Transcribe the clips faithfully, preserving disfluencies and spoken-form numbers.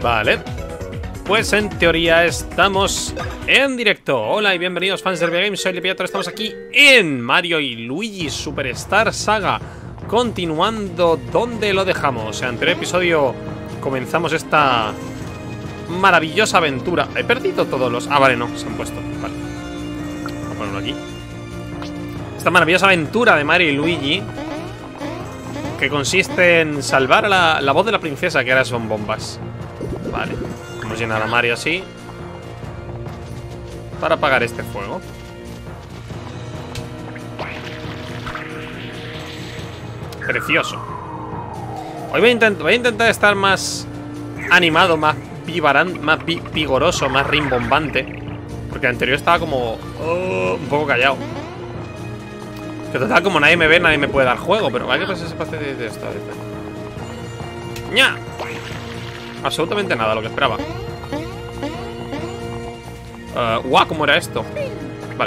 Vale. Pues en teoría estamos en directo. Hola y bienvenidos fans de Herbiagames, soy Lepiator. Estamos aquí en Mario y Luigi Superstar Saga, continuando donde lo dejamos. En el anterior episodio comenzamos esta maravillosa aventura. He perdido todos los... Ah, vale, no, se han puesto. Vale, vamos a ponerlo aquí. Esta maravillosa aventura de Mario y Luigi, que consiste en salvar a la, la voz de la princesa, que ahora son bombas. Vale, vamos a llenar a Mario así para apagar este fuego. Precioso. Hoy voy a, intent voy a intentar estar más animado, más vivarán, más vi vigoroso, más rimbombante, porque el anterior estaba como oh, un poco callado. Que total, como nadie me ve, nadie me puede dar juego. Pero vaya que pasa ese pase de, de esto. ¡Ña! Absolutamente nada, lo que esperaba. uh, ¡Guau! ¿Cómo era esto? Vale.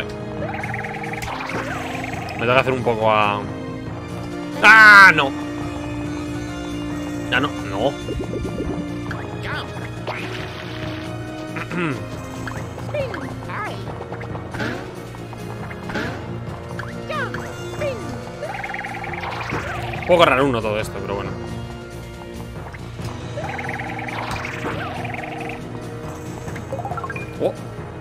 Me tengo que hacer un poco a... ¡Ah! No. Ya no, no. Puedo agarrar uno todo esto, pero bueno. Oh.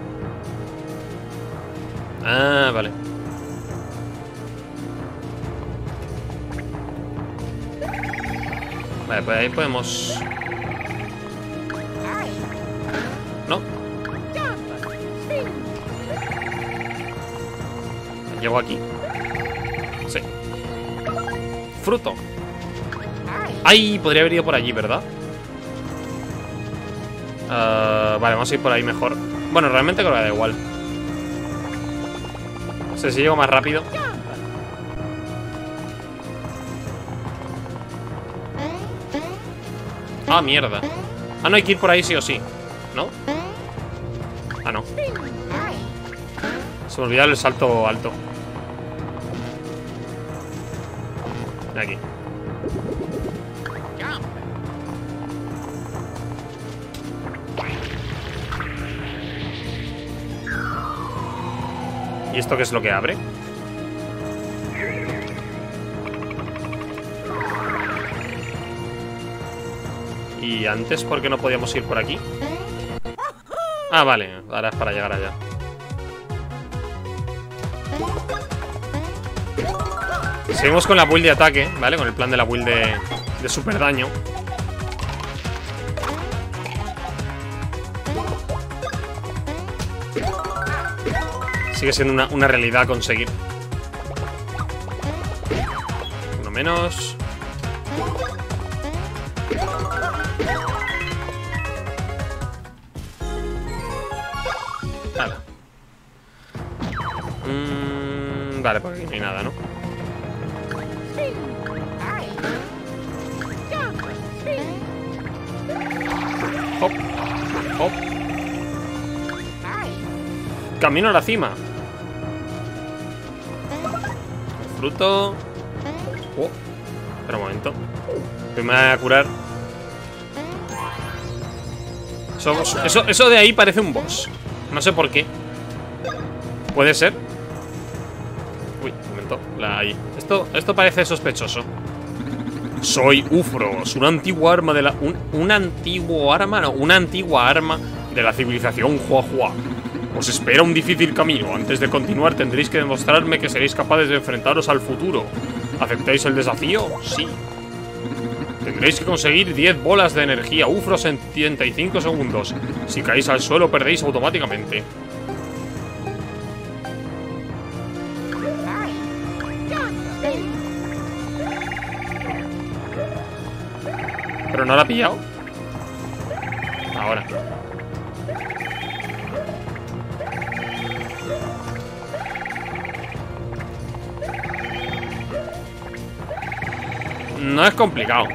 Ah, vale. Vale, pues ahí podemos... No. Llego aquí. Sí. Fruto. ¡Ay! Podría haber ido por allí, ¿verdad? Uh, vale, vamos a ir por ahí mejor. Bueno, realmente creo que da igual. No sé si llego más rápido. Ah, mierda. Ah, no, hay que ir por ahí sí o sí, ¿no? Ah, no. Se me olvidó el salto alto. De aquí. ¿Y esto qué es lo que abre? ¿Y antes por qué no podíamos ir por aquí? Ah, vale, ahora es para llegar allá. Seguimos con la build de ataque, ¿vale? Con el plan de la build de, de super daño. Sigue siendo una, una realidad conseguir. Uno menos. Nada. Mm, vale, por aquí no hay nada, ¿no? Hop, hop. Camino a la cima. Fruto. Oh, espera un momento. Que me voy a curar. Eso, eso, eso de ahí parece un boss. No sé por qué. Puede ser. Uy, un momento. La ahí. Esto, esto parece sospechoso. Soy Ufros, una antigua arma de la... Un, un antiguo arma, no, una antigua arma de la civilización Huahua. Os espera un difícil camino. Antes de continuar tendréis que demostrarme que seréis capaces de enfrentaros al futuro. ¿Aceptáis el desafío? Sí. Tendréis que conseguir diez bolas de energía Ufros en treinta y cinco segundos. Si caéis al suelo perdéis automáticamente. ¿Pero no la ha pillado? Ahora. No es complicado.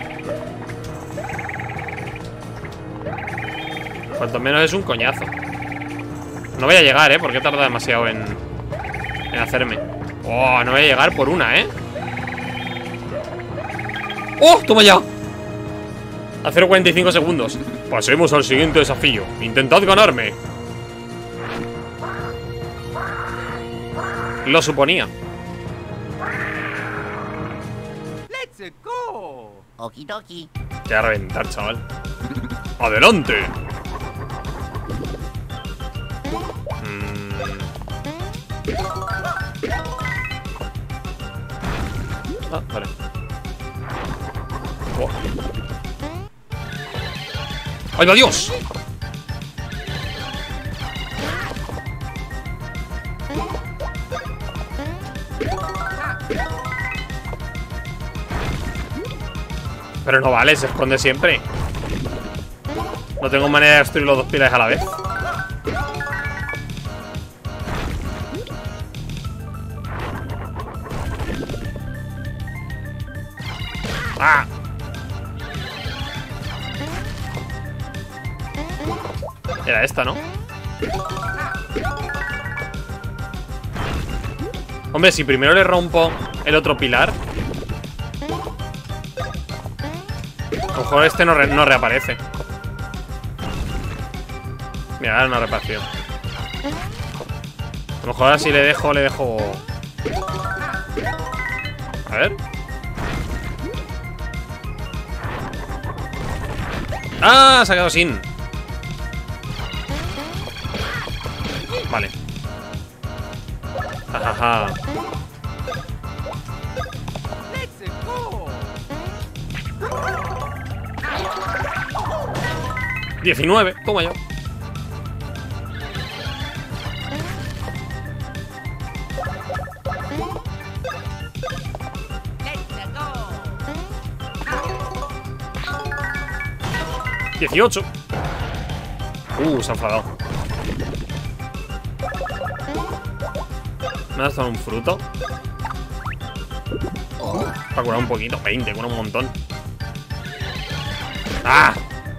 Cuanto menos es un coñazo. No voy a llegar, ¿eh? Porque tarda demasiado en, en hacerme. Oh, no voy a llegar por una, ¿eh? ¡Oh! ¡Toma ya! A cero coma cuarenta y cinco segundos. Pasemos al siguiente desafío. Intentad ganarme. Lo suponía. Let's go. Okidoki. Te va a reventar, chaval. ¡Adelante! Mm. Ah, vale. Oh. ¡Ay, va Dios! Pero no vale, se esconde siempre. No tengo manera de destruir los dos pilares a la vez. ¡Ah! Era esta, ¿no? Hombre, si primero le rompo el otro pilar, a lo mejor este no, re no reaparece. Mira, ahora no reapareció. A lo mejor ahora si le dejo, le dejo... A ver. ¡Ah! Se ha quedado sin. Vale. Jajaja. diecinueve, toma ya. dieciocho. Uh, se ha enfadado. ¿Me has dado un fruto? Para curar un poquito. veinte, cura un montón. ¡Ah!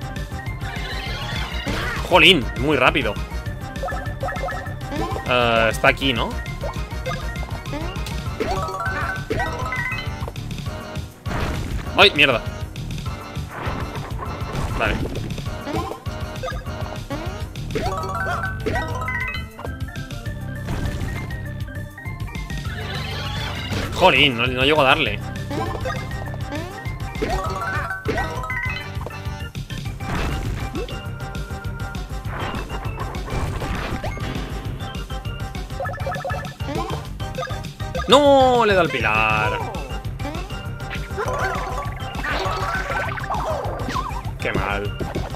Jolín, muy rápido. uh, Está aquí, ¿no? ¡Ay, mierda! Vale. Jolín, no, no llego a darle. ¡No! Le da el pilar. Qué mal.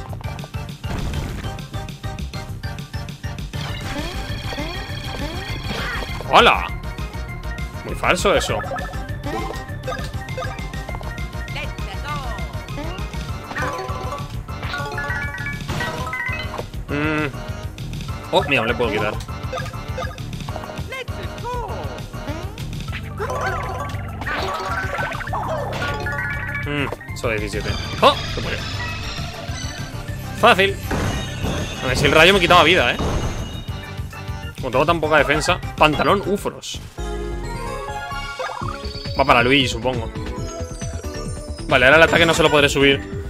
¡Hola! Muy falso eso. Mm. Oh, mira, le puedo quitar. Mm, solo diecisiete. ¡Oh! Se murió. Fácil. A ver si el rayo me quitaba vida, ¿eh? Como tengo tan poca defensa. Pantalón Ufros. Va para Luigi, supongo. Vale, ahora el ataque no se lo podré subir.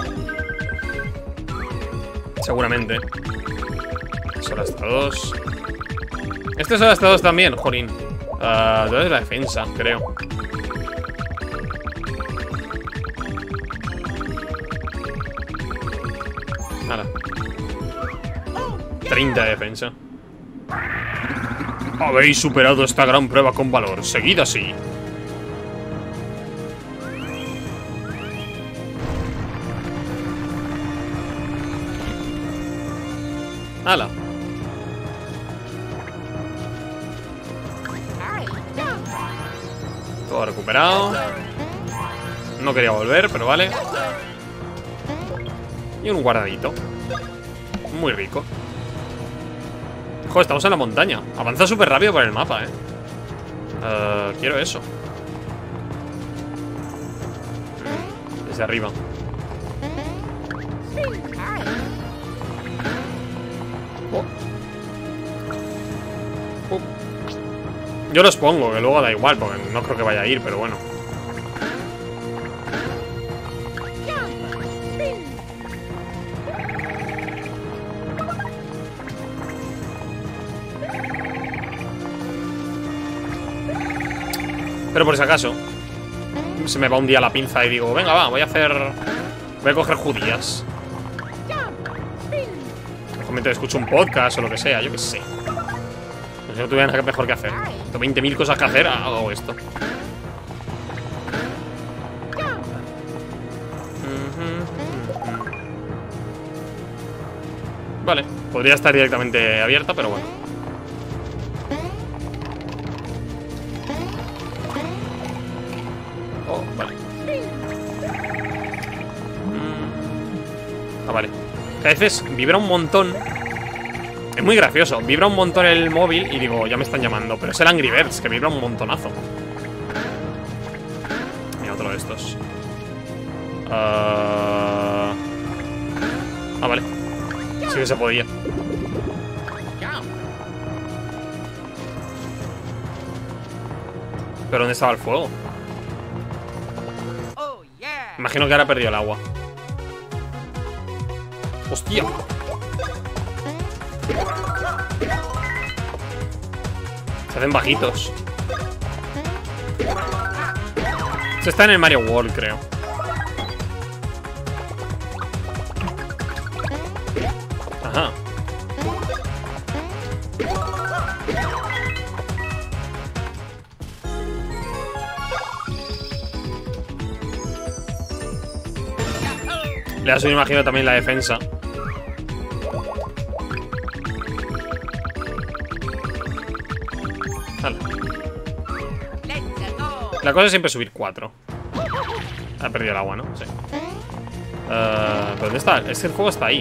Seguramente. Solo hasta dos. Este solo hasta dos también, jolín. Uh, ¿Dónde es la defensa? Creo. Nada. treinta de defensa. Habéis superado esta gran prueba con valor. Seguid así. ¡Hala! Todo recuperado. No quería volver, pero vale. Y un guardadito. Muy rico. Joder, estamos en la montaña. Avanza súper rápido por el mapa, eh. Uh, quiero eso. Desde arriba. Oh. Oh. Yo los pongo, que luego da igual, porque no creo que vaya a ir, pero bueno. Pero por si acaso se me va un día la pinza y digo, venga, va, voy a hacer... Voy a coger judías. Mejor escucho un podcast o lo que sea, yo qué sé. No sé, si no tuviera nada mejor que hacer. Tengo veinte mil cosas que hacer, hago esto. Vale, podría estar directamente abierta, pero bueno. Oh, vale. Ah, vale. A veces vibra un montón. Es muy gracioso. Vibra un montón el móvil y digo, ya me están llamando. Pero es el Angry Birds, que vibra un montonazo. Mira, otro de estos. Uh... Ah, vale. Sí que se podía. ¿Pero dónde estaba el fuego? Imagino que ahora perdió el agua. ¡Hostia! Se hacen bajitos. Se está en el Mario World, creo. Ajá. Le ha subido, imagino, también la defensa. Vale. La cosa es siempre subir cuatro. Ha perdido el agua, ¿no? Sí. Uh, ¿Dónde está? Es que el fuego está ahí.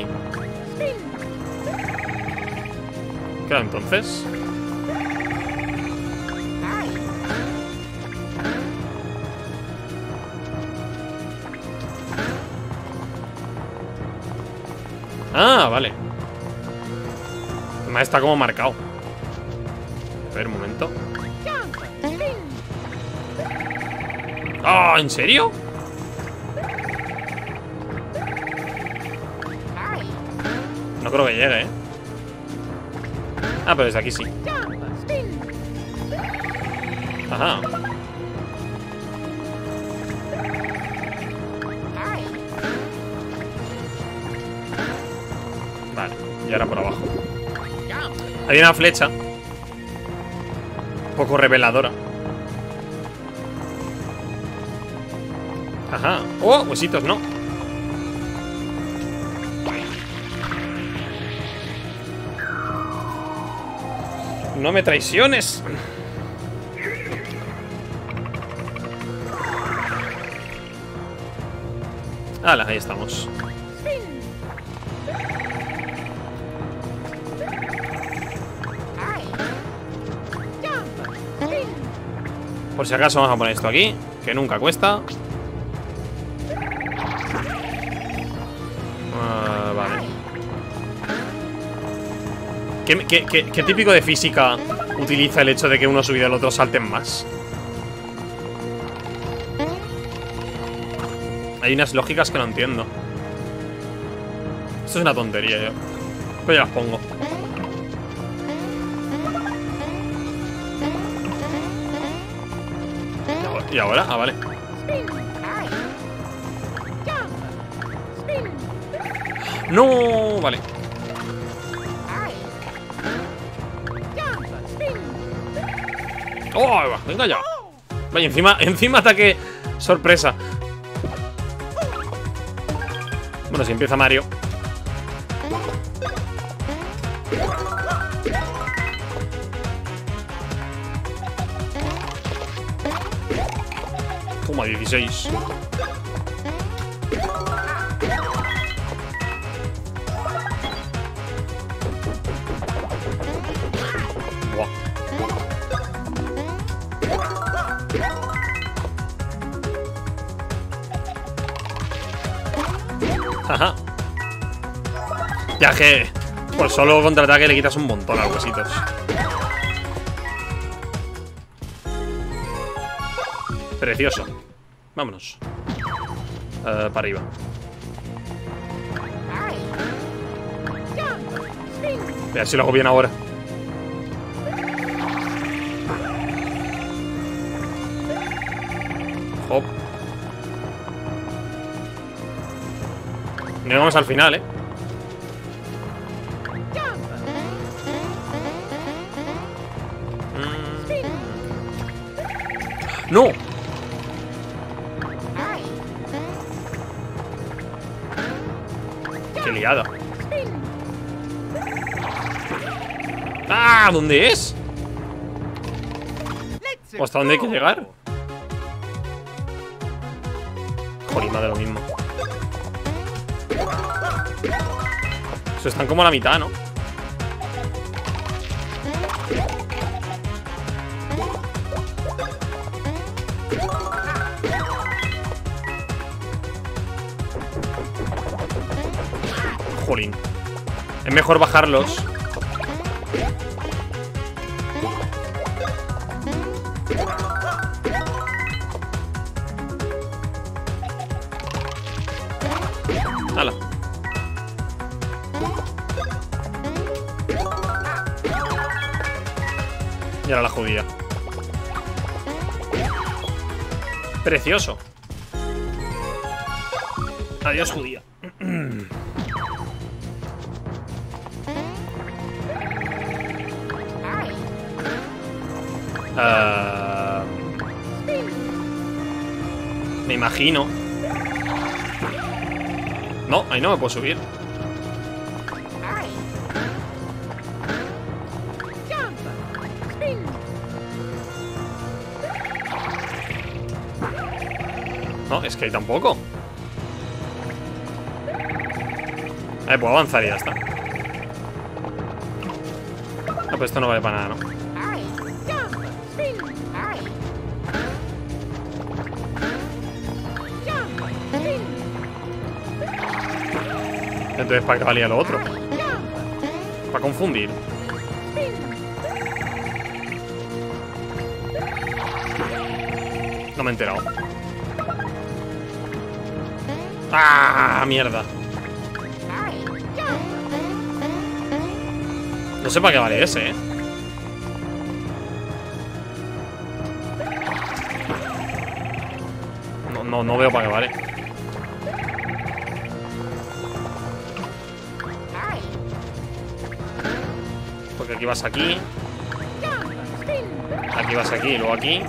Claro, entonces. Ah, vale. Además está como marcado. A ver, un momento. ¡Ah! ¿En serio? No creo que llegue, ¿eh? Ah, pero desde aquí sí. Ajá. Vale, y ahora por abajo. Hay una flecha un poco reveladora. Ajá. ¡Oh! Huesitos, no. No me traiciones. ¡Hala! Ahí estamos. Por si acaso vamos a poner esto aquí, que nunca cuesta. Uh, vale. ¿Qué, qué, qué, ¿Qué típico de física utiliza el hecho de que uno subido y el otro salten más? Hay unas lógicas que no entiendo. Esto es una tontería, yo. Pues ya las pongo. ¿Y ahora? Ah, vale. No, vale. Oh, venga ya. Vaya, encima, encima ataque sorpresa. Bueno, si empieza Mario. Toma, dieciséis. Buah. Ajá. Ya que por solo contraataque le quitas un montón a los huesitos. Precioso. Vámonos. Uh, para arriba. A ver si lo hago bien ahora. Llegamos al final, ¿eh? Mm. ¡No! ¡Qué liada! ¡Ah! ¿Dónde es? ¿O hasta dónde hay que llegar? Joder, madre, lo mismo. Eso están como a la mitad, ¿no? Jolín. Es mejor bajarlos. Hala. Y ahora la judía. Precioso. Adiós, judía. Uh, me imagino. No, ahí no me puedo subir. No, es que ahí tampoco. Ahí puedo avanzar y ya está. Ah, pues esto no vale para nada, ¿no? Entonces, ¿para qué valía lo otro? Para confundir. No me he enterado. ¡Ah! Mierda. No sé para qué vale ese, ¿eh? No, no, no veo para qué vale. Porque aquí vas aquí. Aquí vas aquí y luego aquí.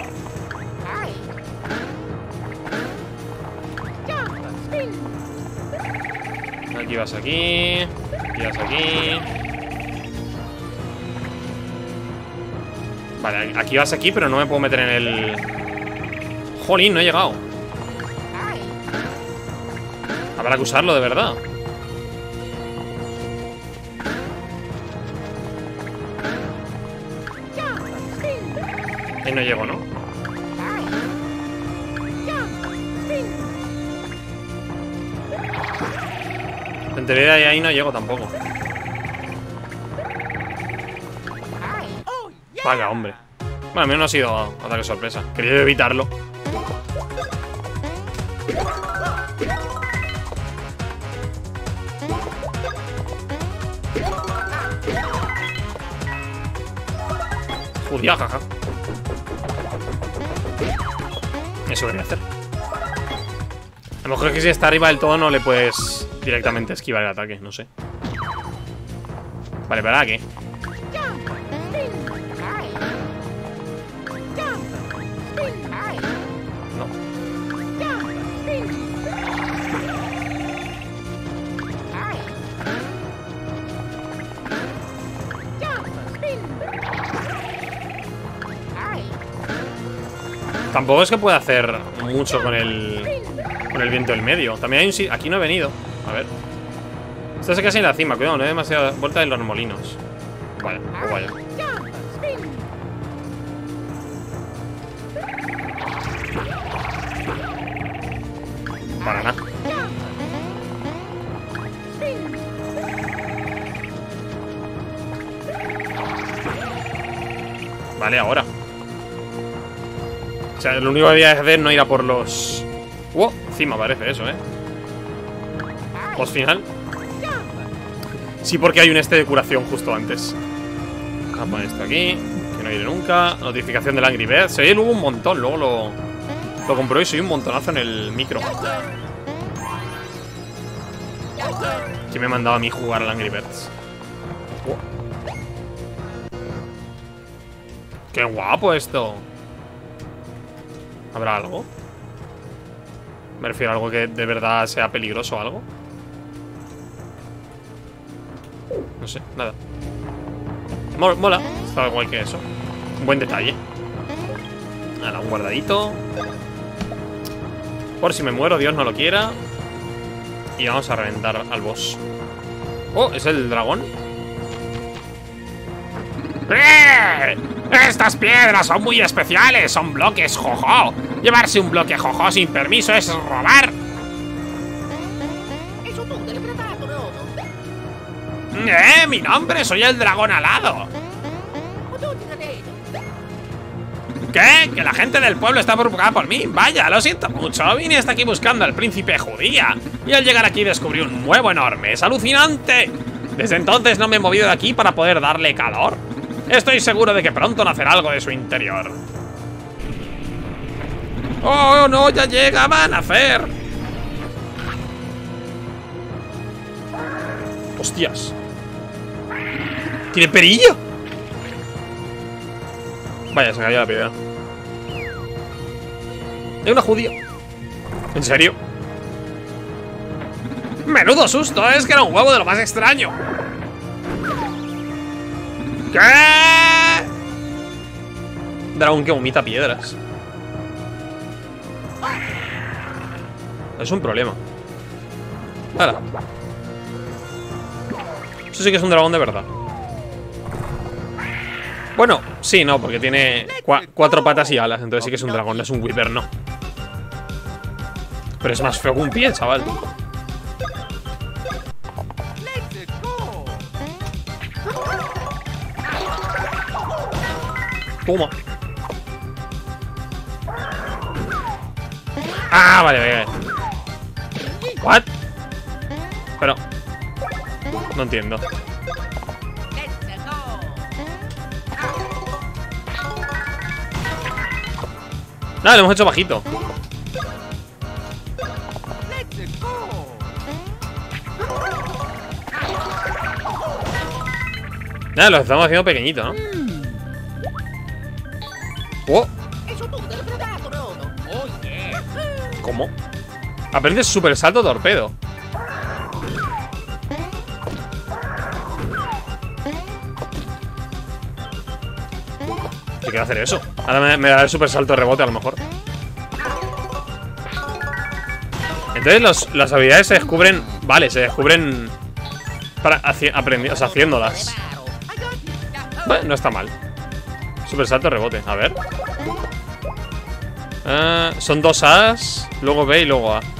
Aquí vas aquí. Aquí vas aquí. Vale, aquí vas aquí, pero no me puedo meter en el... Jolín, no he llegado. Habrá que usarlo de verdad. Ahí no llego, ¿no? En teoría de ahí no llego tampoco. Vaya, hombre. Bueno, al menos no ha sido ataque sorpresa. Quería evitarlo. Judía, jaja. Eso quería hacer. A lo mejor es que si está arriba del todo no le puedes directamente esquivar el ataque, no sé. Vale, ¿para qué? No. Tampoco es que pueda hacer mucho con el con el viento del medio. También hay un sitio. Aquí no he venido. A ver. Esto es casi en la cima. Cuidado, no hay demasiada vuelta en los molinos. Vaya, pues vaya. Para nada. Vale, ahora. O sea, lo único que había que hacer no ir a por los... ¡Wow! Encima parece eso, ¿eh? Post final. Sí, porque hay un este de curación justo antes. Vamos a poner esto aquí, que no iré nunca. Notificación del Angry Birds. Se oye luego un montón, luego lo, lo compró y soy un montonazo en el micro. ¿Quién me ha mandado a mí jugar al Angry Birds? Oh. ¡Qué guapo esto! ¿Habrá algo? Me refiero a algo que de verdad sea peligroso o algo. No sé, nada. Mola, está igual que eso. Un buen detalle. Nada, un guardadito. Por si me muero, Dios no lo quiera. Y vamos a reventar al boss. Oh, ¿es el dragón? ¡Eh! Estas piedras son muy especiales. Son bloques jojo. Llevarse un bloque jojo sin permiso es robar. ¡Eh! ¡Mi nombre! ¡Soy el dragón alado! ¿Qué? Que la gente del pueblo está preocupada por mí. Vaya, lo siento mucho. Vine hasta aquí buscando al príncipe judía. Y al llegar aquí descubrí un huevo enorme. ¡Es alucinante! Desde entonces no me he movido de aquí para poder darle calor. Estoy seguro de que pronto nacerá algo de su interior. ¡Oh, no! ¡Ya llega! ¡Va a nacer! ¡Hostias! ¡Tiene perilla! Vaya, se cayó la piedra. Es una judía. ¿En serio? ¡Menudo susto! Es que era un huevo de lo más extraño. ¿Qué? Dragón que vomita piedras. Es un problema. Ahora. Eso sí que es un dragón de verdad. Bueno, sí, no, porque tiene cua cuatro patas y alas. Entonces sí que es un dragón, no es un wyvern, no. Pero es más feo que un pie, chaval. Toma. Ah, vale, vale, vale. ¿What? Pero no entiendo. Nada, lo hemos hecho bajito. Nada, lo estamos haciendo pequeñito, ¿no? Oh. ¿Cómo? Aprendes super salto torpedo. ¿Qué quiero hacer eso? Ahora me, me da el super salto de rebote a lo mejor. Entonces los, las habilidades se descubren. Vale, se descubren para aprendi, o sea, haciéndolas. Bueno, no está mal. Super salto de rebote, a ver. uh, Son dos A's, luego B y luego A.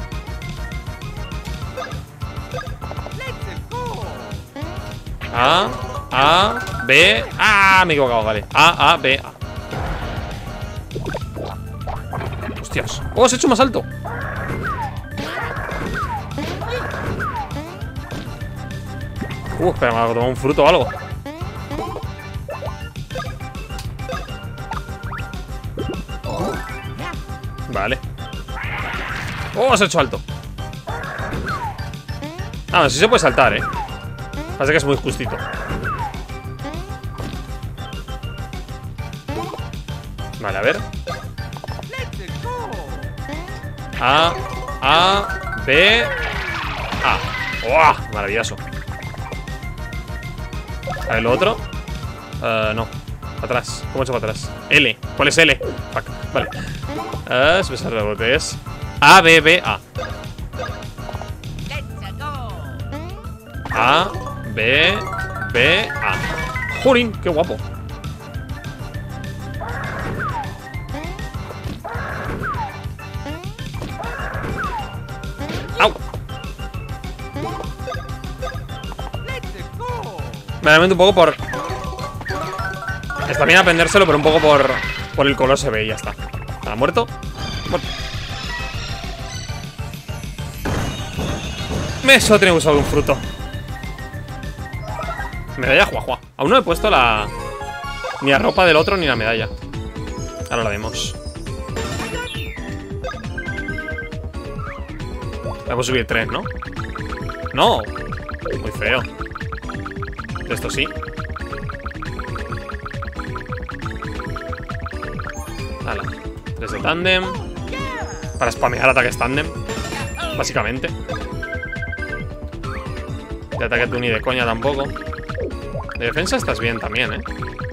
A, A, B. Ah, me he equivocado, vale. A, A, B, A. Hostias. Oh, se ha hecho más alto. Uh, espera, me ha tomado un fruto o algo. Vale. Oh, se ha hecho alto. Ah, no, sí se puede saltar, eh. Pasa que es muy justito. Vale, a ver. A, A, B, A. ¡Oh! Maravilloso. A ver, lo otro. Uh, no. Atrás. ¿Cómo he hecho para atrás? L. ¿Cuál es L? Fuck. Vale. Uh, se me sale rebotes. A, B, B, A. A, B, B, A. ¡Jolín! ¡Qué guapo! ¡Au! Me lamento un poco por... Está bien aprendérselo, pero un poco por... Por el color se ve y ya está. ¿Está muerto? Muerto. Me solo tengo que usar un fruto. Medalla juajua. Aún no he puesto la... Ni la ropa del otro ni la medalla. Ahora la vemos. Vamos a subir tres, ¿no? No. Muy feo. Esto sí. Hala. Tres de tándem. Para spamear ataques tándem. Básicamente. De ataque tú ni de coña tampoco. De defensa estás bien también, ¿eh?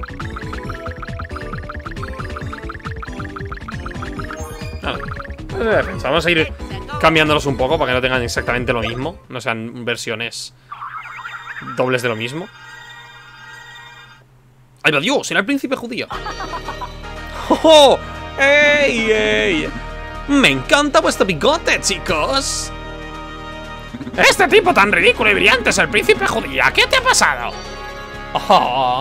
Vale. De defensa. Vamos a ir cambiándolos un poco para que no tengan exactamente lo mismo. No sean versiones dobles de lo mismo. ¡Ay, va Dios! ¡Era el príncipe judío! ¡Oh, oh! ¡Ey, ey! ¡Me encanta vuestro bigote, chicos! Este tipo tan ridículo y brillante es el príncipe judío. ¿Qué te ha pasado? Oh.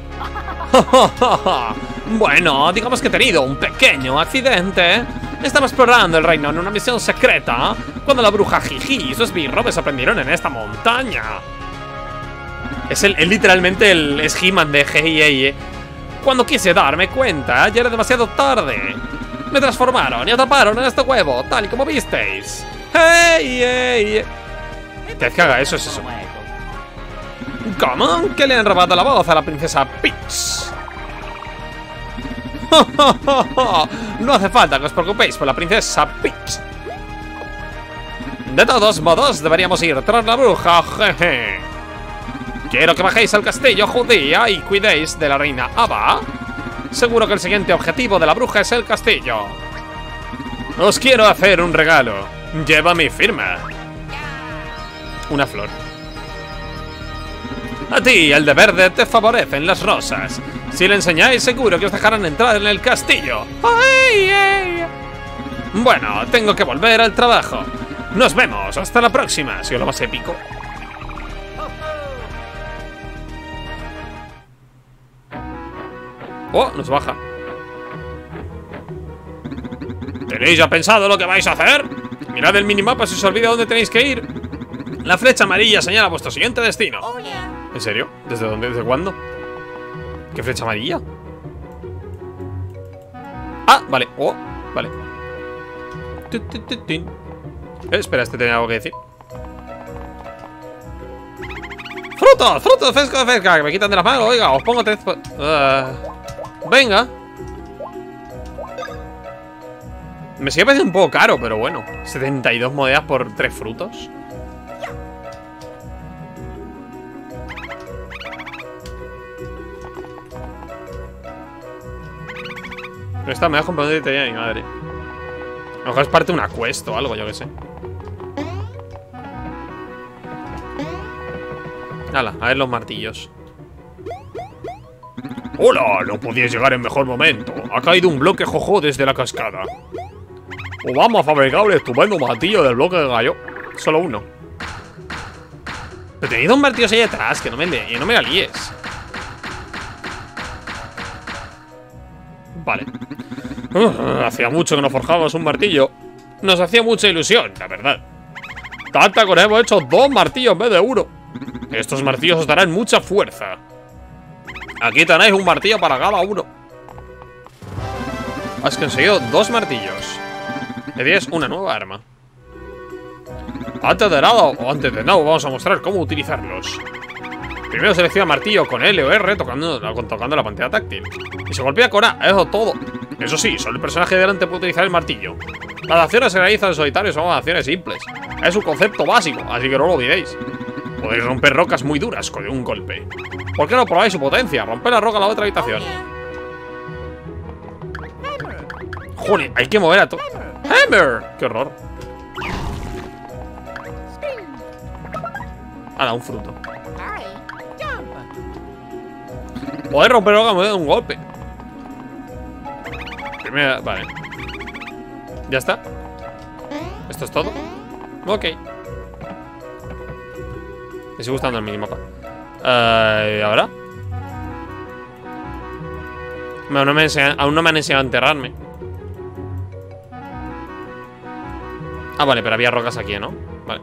Bueno, digamos que he tenido un pequeño accidente. Estaba explorando el reino en una misión secreta cuando la bruja Jiji y su esbirro me sorprendieron en esta montaña. Es, el, es literalmente el es He-Man de Hey, hey, hey. Cuando quise darme cuenta, ya era demasiado tarde. Me transformaron y atraparon en este huevo, tal y como visteis. ¡Hey, hey! ¿Qué es que haga eso? Es eso. ¿Cómo? ¿Que le han robado la voz a la princesa Peach? No hace falta que os preocupéis por la princesa Peach. De todos modos, deberíamos ir tras la bruja. Jeje. Quiero que bajéis al castillo judía y cuidéis de la reina Ava. Seguro que el siguiente objetivo de la bruja es el castillo. Os quiero hacer un regalo. Lleva mi firma. Una flor. A ti, el de verde, te favorecen las rosas. Si le enseñáis, seguro que os dejarán entrar en el castillo. ¡Ay, ay! Bueno, tengo que volver al trabajo. Nos vemos, hasta la próxima. Ha sido lo más épico. Oh, nos baja. ¿Tenéis ya pensado lo que vais a hacer? Mirad el minimapa si os olvida dónde tenéis que ir. La flecha amarilla señala vuestro siguiente destino. ¿En serio? ¿Desde dónde? ¿Desde cuándo? ¿Qué flecha amarilla? Ah, vale. Oh, vale. Eh, espera, este tenía algo que decir. ¡Frutos! ¡Frutos! ¡Fresco, fresca! Que me quitan de las manos. Oiga, os pongo tres... Uh, venga. Me sigue pareciendo un poco caro, pero bueno. setenta y dos monedas por tres frutos. Pero esta me da comprando de mi madre. A lo mejor es parte de una quest o algo, yo que sé. Hala, a ver los martillos. ¡Hola! No podíais llegar en mejor momento. Ha caído un bloque jojo desde la cascada. O vamos a fabricar un estupendo martillo del bloque que cayó. Solo uno. Pero tenéis dos martillos ahí detrás, que no me, le no me la líes. Vale. Uh, hacía mucho que no forjábamos un martillo. Nos hacía mucha ilusión, la verdad. Tanta con hemos hecho dos martillos en vez de uno. Estos martillos os darán mucha fuerza. Aquí tenéis un martillo para cada uno. Has conseguido dos martillos. Le tienes una nueva arma. Antes de nada, o antes de nada, vamos a mostrar cómo utilizarlos. Primero selecciona martillo con L o R tocando, tocando la pantalla táctil. Y se golpea con A, eso todo. Eso sí, solo el personaje de delante puede utilizar el martillo. Las acciones se realizan en solitario, son acciones simples. Es un concepto básico, así que no lo olvidéis. Podéis romper rocas muy duras con un golpe. ¿Por qué no probáis su potencia? Romper la roca en la otra habitación. Joder, hay que mover a todo. ¡Hammer! ¡Qué horror! Ahora, un fruto. Podéis romper roca de un golpe. Primera, vale. ¿Ya está? ¿Esto es todo? Ok. Me sigue gustando el minimapa. Uh, ¿Y ahora? Bueno, no me enseñan, aún no me han enseñado a enterrarme. Ah, vale, pero había rocas aquí, ¿no? Vale.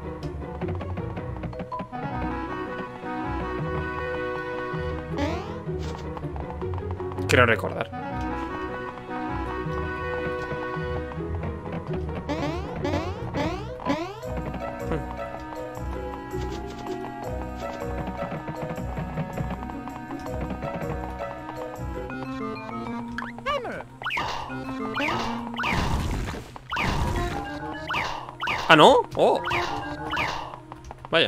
Quiero recordar. Ah, ¿no? Oh. Vaya.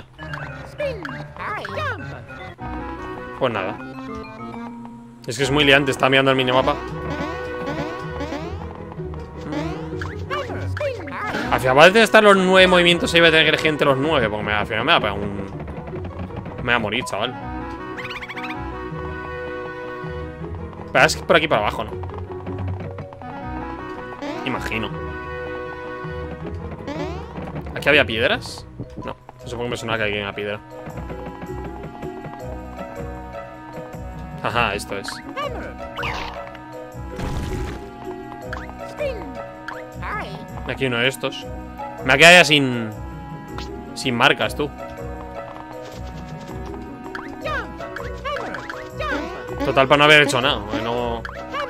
Pues nada. Es que es muy liante, está mirando el minimapa. Al final parece estar los nueve movimientos ahí, voy a tener que elegir entre los nueve. Porque me, al final me va a pegar un... Me va a morir, chaval. Pero es que por aquí para abajo, ¿no? Imagino. ¿Aquí había piedras? No, supongo que me suena que aquí hay una piedra. Ajá, esto es. Aquí uno de estos. Me ha quedado ya sin... Sin marcas, tú. Total, para no haber hecho nada. No...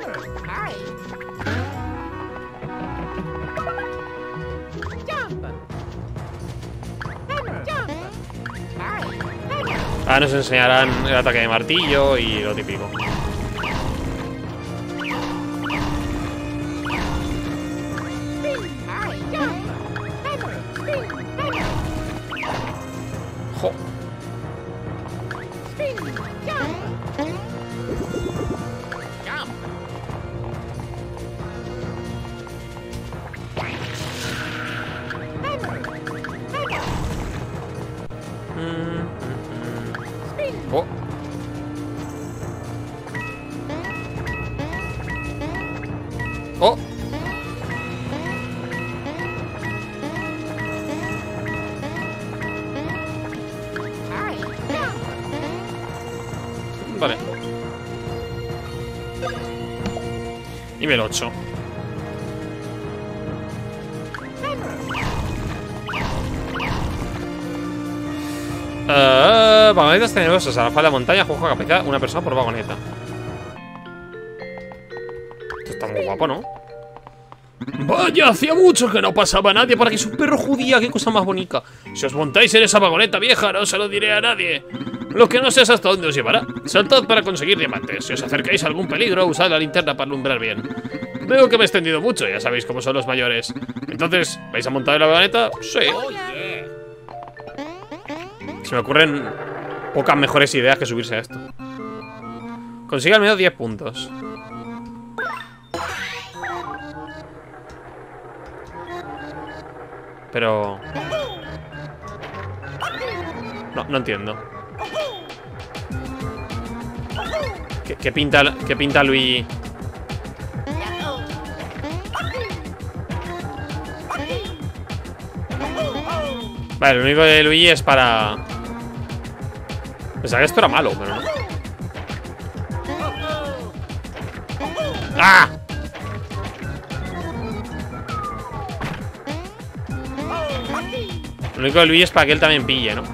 Ahora nos enseñarán el ataque de martillo y lo típico. Jo. Oh. Oh. Vale. Nivel ocho. Uh, vagonetas tenebrosas. A la falda de montaña, juego a capacidad una persona por vagoneta. Esto está muy guapo, ¿no? Vaya, hacía mucho que no pasaba nadie por aquí. Es un perro judía, qué cosa más bonita. Si os montáis en esa vagoneta vieja, no se lo diré a nadie. Lo que no sé es hasta dónde os llevará. Saltad para conseguir diamantes. Si os acercáis a algún peligro, usad la linterna para alumbrar bien. Veo que me he extendido mucho, ya sabéis cómo son los mayores. Entonces, ¿vais a montar en la vagoneta? Sí. Se me ocurren pocas mejores ideas que subirse a esto. Consigue al menos diez puntos. Pero... No, no entiendo. ¿Qué, qué pinta, qué pinta Luigi? Vale, lo único de Luigi es para... Pensaba que esto era malo, pero no. ¡Ah! Lo único de Luigi es para que él también pille, ¿no?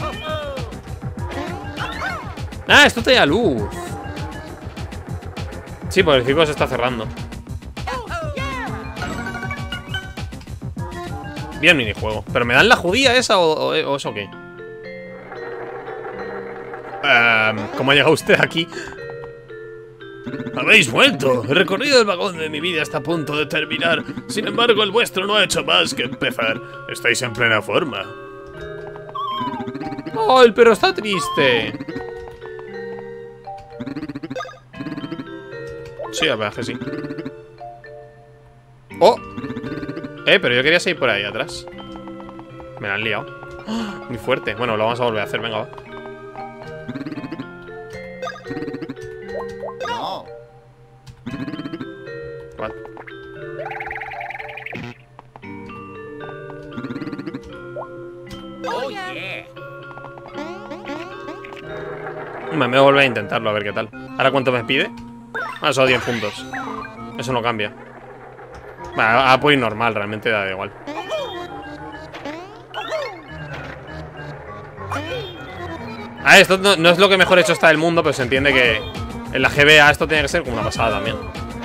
¡Ah! Esto te da luz. Sí, porque el circo se está cerrando. Bien minijuego. ¿Pero me dan la judía esa o, o, o eso qué? Um, ¿Cómo ha llegado usted aquí? Habéis vuelto. El recorrido del vagón de mi vida está a punto de terminar. Sin embargo, el vuestro no ha hecho más que empezar. Estáis en plena forma. Oh, el perro está triste. Sí, la verdad que sí. Oh. Eh, pero yo quería seguir por ahí atrás. Me la han liado. ¡Oh! Muy fuerte. Bueno, lo vamos a volver a hacer, venga, va. No. Vale. Oh, yeah. Me voy a volver a intentarlo, a ver qué tal. ¿Ahora cuánto me pide? Ah, solo diez puntos. Eso no cambia. Bueno, a pues normal, realmente da igual. Ah, esto no, no es lo que mejor hecho está del mundo, pero se entiende que en la G B A esto tiene que ser como una pasada también.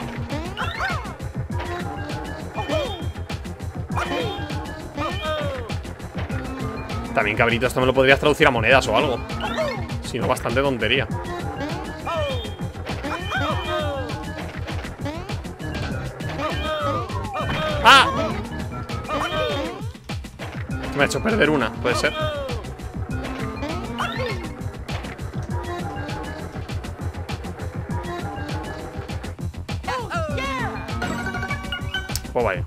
También, cabrito, esto me lo podrías traducir a monedas o algo. Si no, bastante tontería. ¡Ah! Me ha hecho perder una, puede ser. Pues vaya.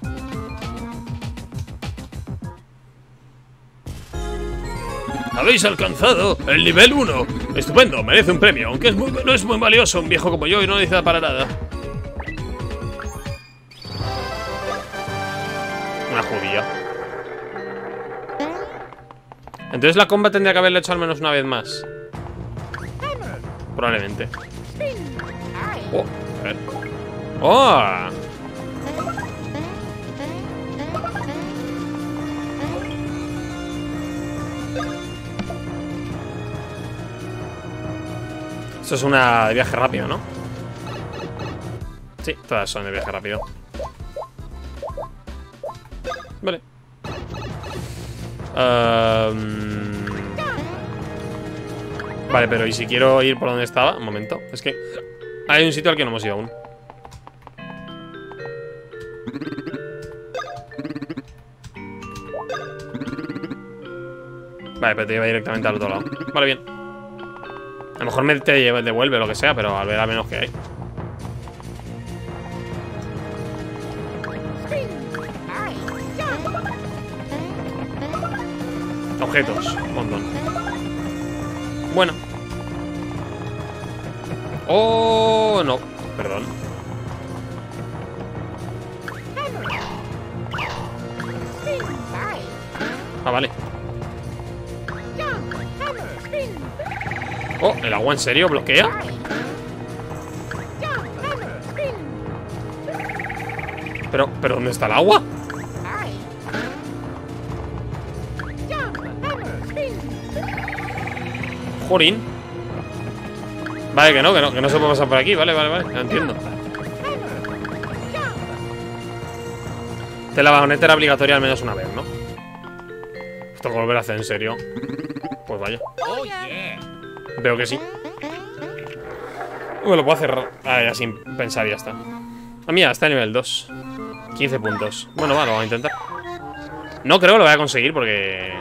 Habéis alcanzado el nivel uno. Estupendo, merece un premio. Aunque es muy, no es muy valioso, un viejo como yo y no necesita para nada. Una judía. Entonces la comba tendría que haberla hecho al menos una vez más. Probablemente. Oh, a ver. ¡Oh! Esto es una de viaje rápido, ¿no? Sí, todas son de viaje rápido. Vale. Um... Vale, pero ¿y si quiero ir por donde estaba? Un momento. Es que hay un sitio al que no hemos ido aún. Vale, pero te lleva directamente al otro lado. Vale, bien. A lo mejor me te lleva, devuelve lo que sea, pero al ver a menos que hay. Objetos, un montón. Bueno. Oh, no, perdón. Ah, vale. Oh, ¿el agua en serio bloquea? Pero, ¿pero dónde está el agua? Jorín. Vale, que no, que no, que no se puede pasar por aquí. Vale, vale, vale, ya entiendo. La vagoneta era obligatoria al menos una vez, ¿no? Esto que volver a hacer en serio. Pues vaya. Veo que sí. Me lo puedo hacer ah, ya sin pensar y ya está. Ah, mira, está a nivel dos. quince puntos. Bueno, va, lo vamos a intentar. No creo que lo voy a conseguir porque...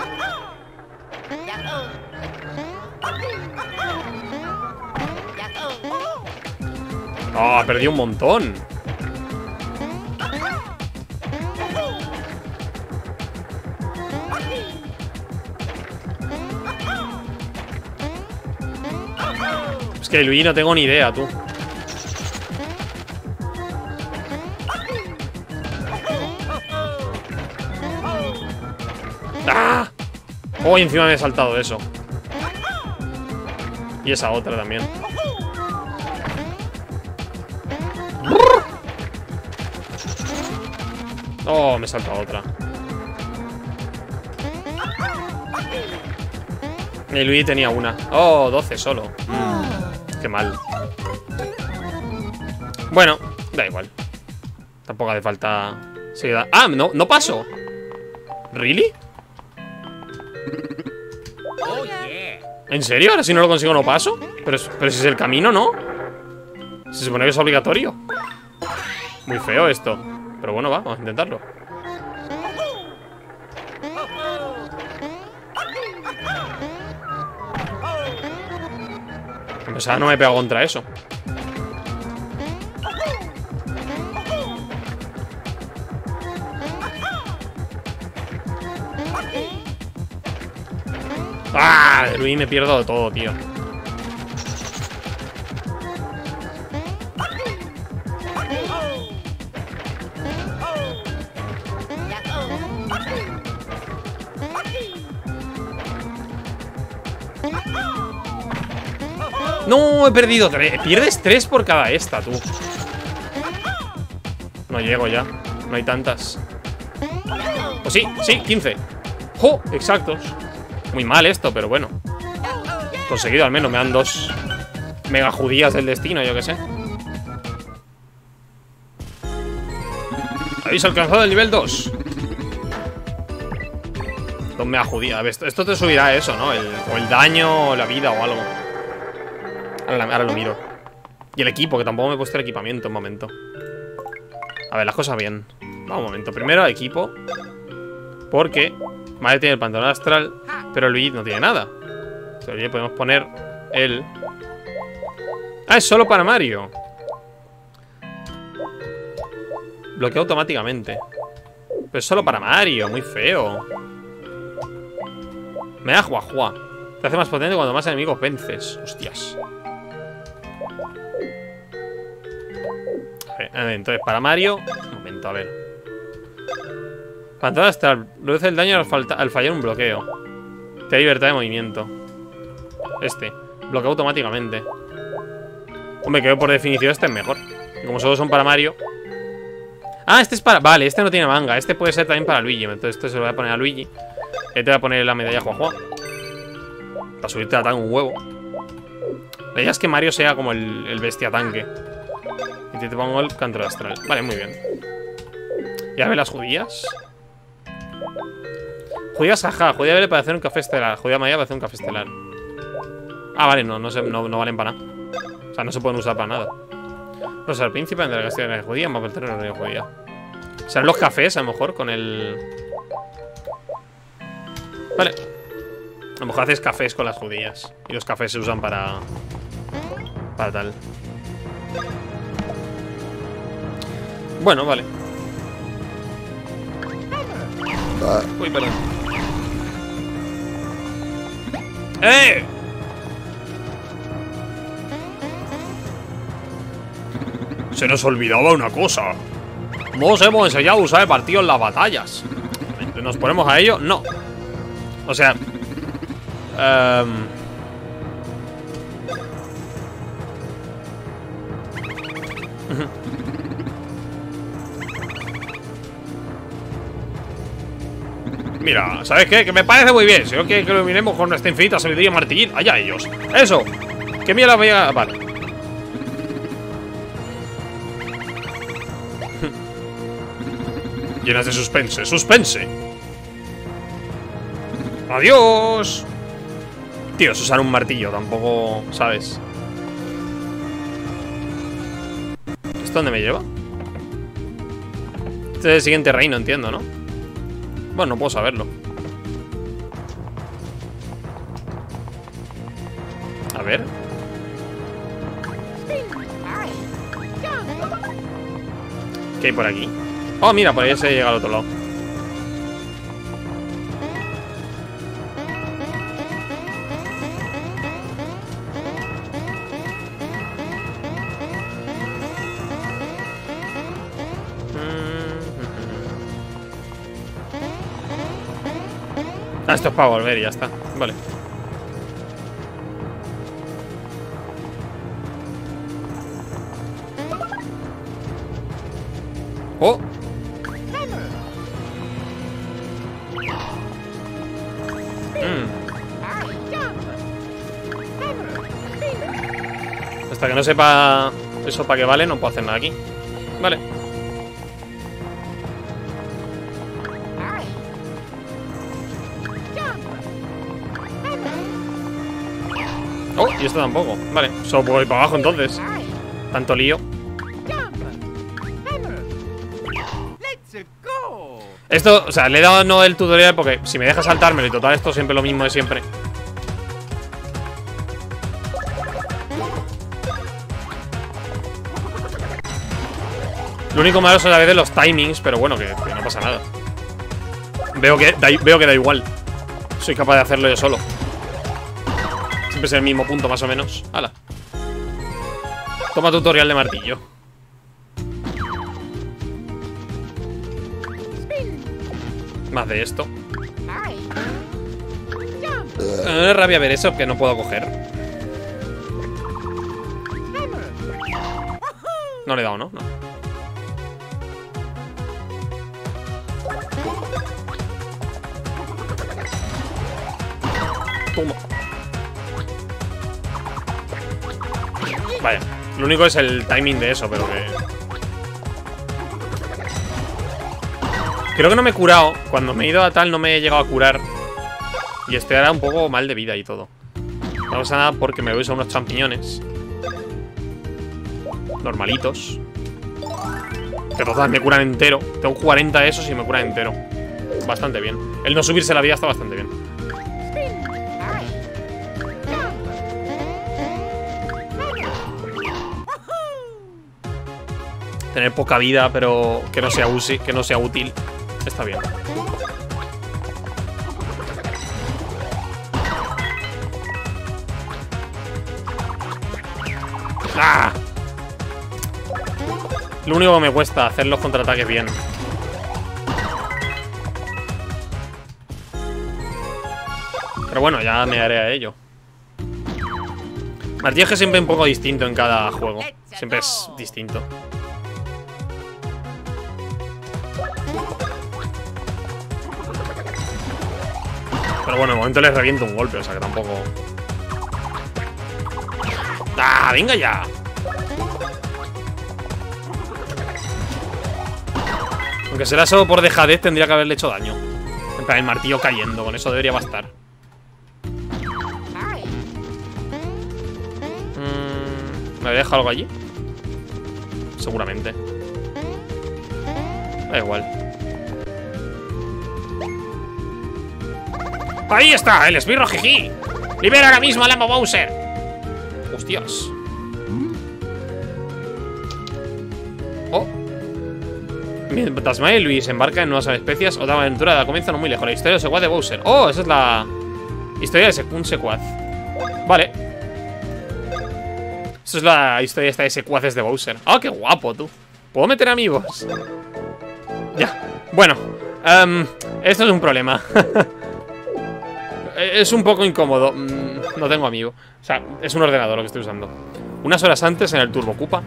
Oh, perdí un montón. Es que Luigi no tengo ni idea, tú. ¡Ah! Oh, y encima me he saltado eso. Y esa otra también. Oh, me he saltado otra. Y Luigi tenía una. Oh, doce solo. Mm. Qué mal. Bueno, da igual. Tampoco hace falta seguir. Ah, no, no paso. ¿Really? ¿En serio? Ahora si no lo consigo no paso. Pero, es, pero si es el camino, ¿no? Se supone que es obligatorio. Muy feo esto. Pero bueno, va, vamos a intentarlo. O sea, no me he pegado contra eso. ¡Ah! De Luigi me pierdo de todo, tío. No, he perdido tres. Pierdes tres por cada esta, tú. No llego ya. No hay tantas. Pues sí, sí, quince. ¡Jo! Exactos. Muy mal esto, pero bueno. Conseguido al menos, me dan dos mega judías del destino, yo que sé. Habéis alcanzado el nivel dos. Dos mega judías. Esto, esto te subirá eso, ¿no? El, o el daño, o la vida o algo. Ahora, ahora lo miro. Y el equipo, que tampoco me he puesto el equipamiento un momento. A ver, las cosas bien. Vamos un momento. Primero equipo. Porque Mario tiene el pantalón astral, pero Luigi no tiene nada. Entonces podemos poner el... Ah, es solo para Mario. Bloquea automáticamente. Pero es solo para Mario, muy feo. Me da juajua. Te hace más potente cuando más enemigos vences. Hostias. A ver, entonces, para Mario... Un momento, a ver. Pantalón astral. Reduce el daño al, falta, al fallar un bloqueo. Te da libertad de movimiento. Este. Bloquea automáticamente. Hombre, creo que por definición este es mejor. Y como solo son para Mario... Ah, este es para... Vale, este no tiene manga. Este puede ser también para Luigi. Entonces esto se lo voy a poner a Luigi. Este te voy a poner la medalla Juajua. Para subirte a tanque un huevo. La idea es que Mario sea como el, el bestia tanque. Y te, te pongo el canto astral. Vale, muy bien. Y a ver las judías. Judías, ajá. Judía vale para hacer un café estelar. Judía María para hacer un café estelar. Ah, vale, no, no, se, no, no valen para nada. O sea, no se pueden usar para nada. O sea, el príncipe de la Castilla de judía, más el terreno de la judía. Serán los cafés, a lo mejor, con el... Vale. A lo mejor haces cafés con las judías. Y los cafés se usan para... Para tal. Bueno, vale. Uy, perdón. ¡Eh! Se nos olvidaba una cosa. No os hemos enseñado a usar el martillo en las batallas. ¿Nos ponemos a ello? No. O sea... Um... Mira, ¿sabes qué? Que me parece muy bien. Si no quieren que lo miremos con nuestra infinita sabiduría martillín, allá ellos. Eso. Que mira la voy a... Vale. Llenas de suspense. ¡Suspense! ¡Adiós! Tío, es usar un martillo. Tampoco... ¿Sabes? ¿Esto dónde me lleva? Este es el siguiente reino, entiendo, ¿no? Bueno, no puedo saberlo. A ver. ¿Qué hay por aquí? Oh, mira, por ahí se llega al otro lado. Ah, esto es para volver y ya está. Vale. ¡Oh! Hasta que no sepa eso para qué vale, no puedo hacer nada aquí. Vale. Oh, y esto tampoco. Vale, solo puedo ir para abajo entonces. Tanto lío. Esto, o sea, le he dado no el tutorial porque si me deja saltármelo y total esto siempre lo mismo de siempre. Lo único malo son a veces los timings, pero bueno, que, que no pasa nada. Veo que, da, veo que da igual. Soy capaz de hacerlo yo solo. Siempre es el mismo punto, más o menos. ¡Hala! Toma tutorial de martillo. Más de esto. Me da rabia ver eso que no puedo coger. No le he dado, ¿no? No. Toma. Vaya, lo único es el timing de eso, pero que... Creo que no me he curado. Cuando me he ido a tal no me he llegado a curar. Y estoy ahora un poco mal de vida y todo. No pasa nada porque me voy a unos champiñones normalitos, que total me curan entero. Tengo cuarenta de esos y me curan entero. bastante bien. El no subirse la vida está bastante bien. Tener poca vida, pero que no sea usi, que no sea útil, está bien. ¡Ah! Lo único que me cuesta hacer los contraataques bien. Pero bueno, ya me daré a ello. Martillo es que siempre es un poco distinto en cada juego. Siempre es distinto. Pero bueno, de momento les reviento un golpe, o sea que tampoco... ¡Ah, venga ya! Aunque será solo por dejadez, tendría que haberle hecho daño. En plan, el martillo cayendo, con eso debería bastar. Mm, ¿Me había dejado algo allí? Seguramente. Da igual. ¡Ahí está! ¡El esbirro jiji! ¡Libera ahora mismo al amo Bowser! ¡Hostias! ¡Oh! Mientras Mario y Luigi embarcan en nuevas especias, otra aventura da comienzo no muy lejos. La historia del secuaz de Bowser. ¡Oh! Esa es la historia de un secuaz. Vale. Esa es la historia esta de secuaces de Bowser. ¡Oh, qué guapo, tú! ¿Puedo meter amigos? Ya. Bueno. Um, esto es un problema. Es un poco incómodo. No tengo amigo. O sea, es un ordenador lo que estoy usando. Unas horas antes en el Turbo Koopa.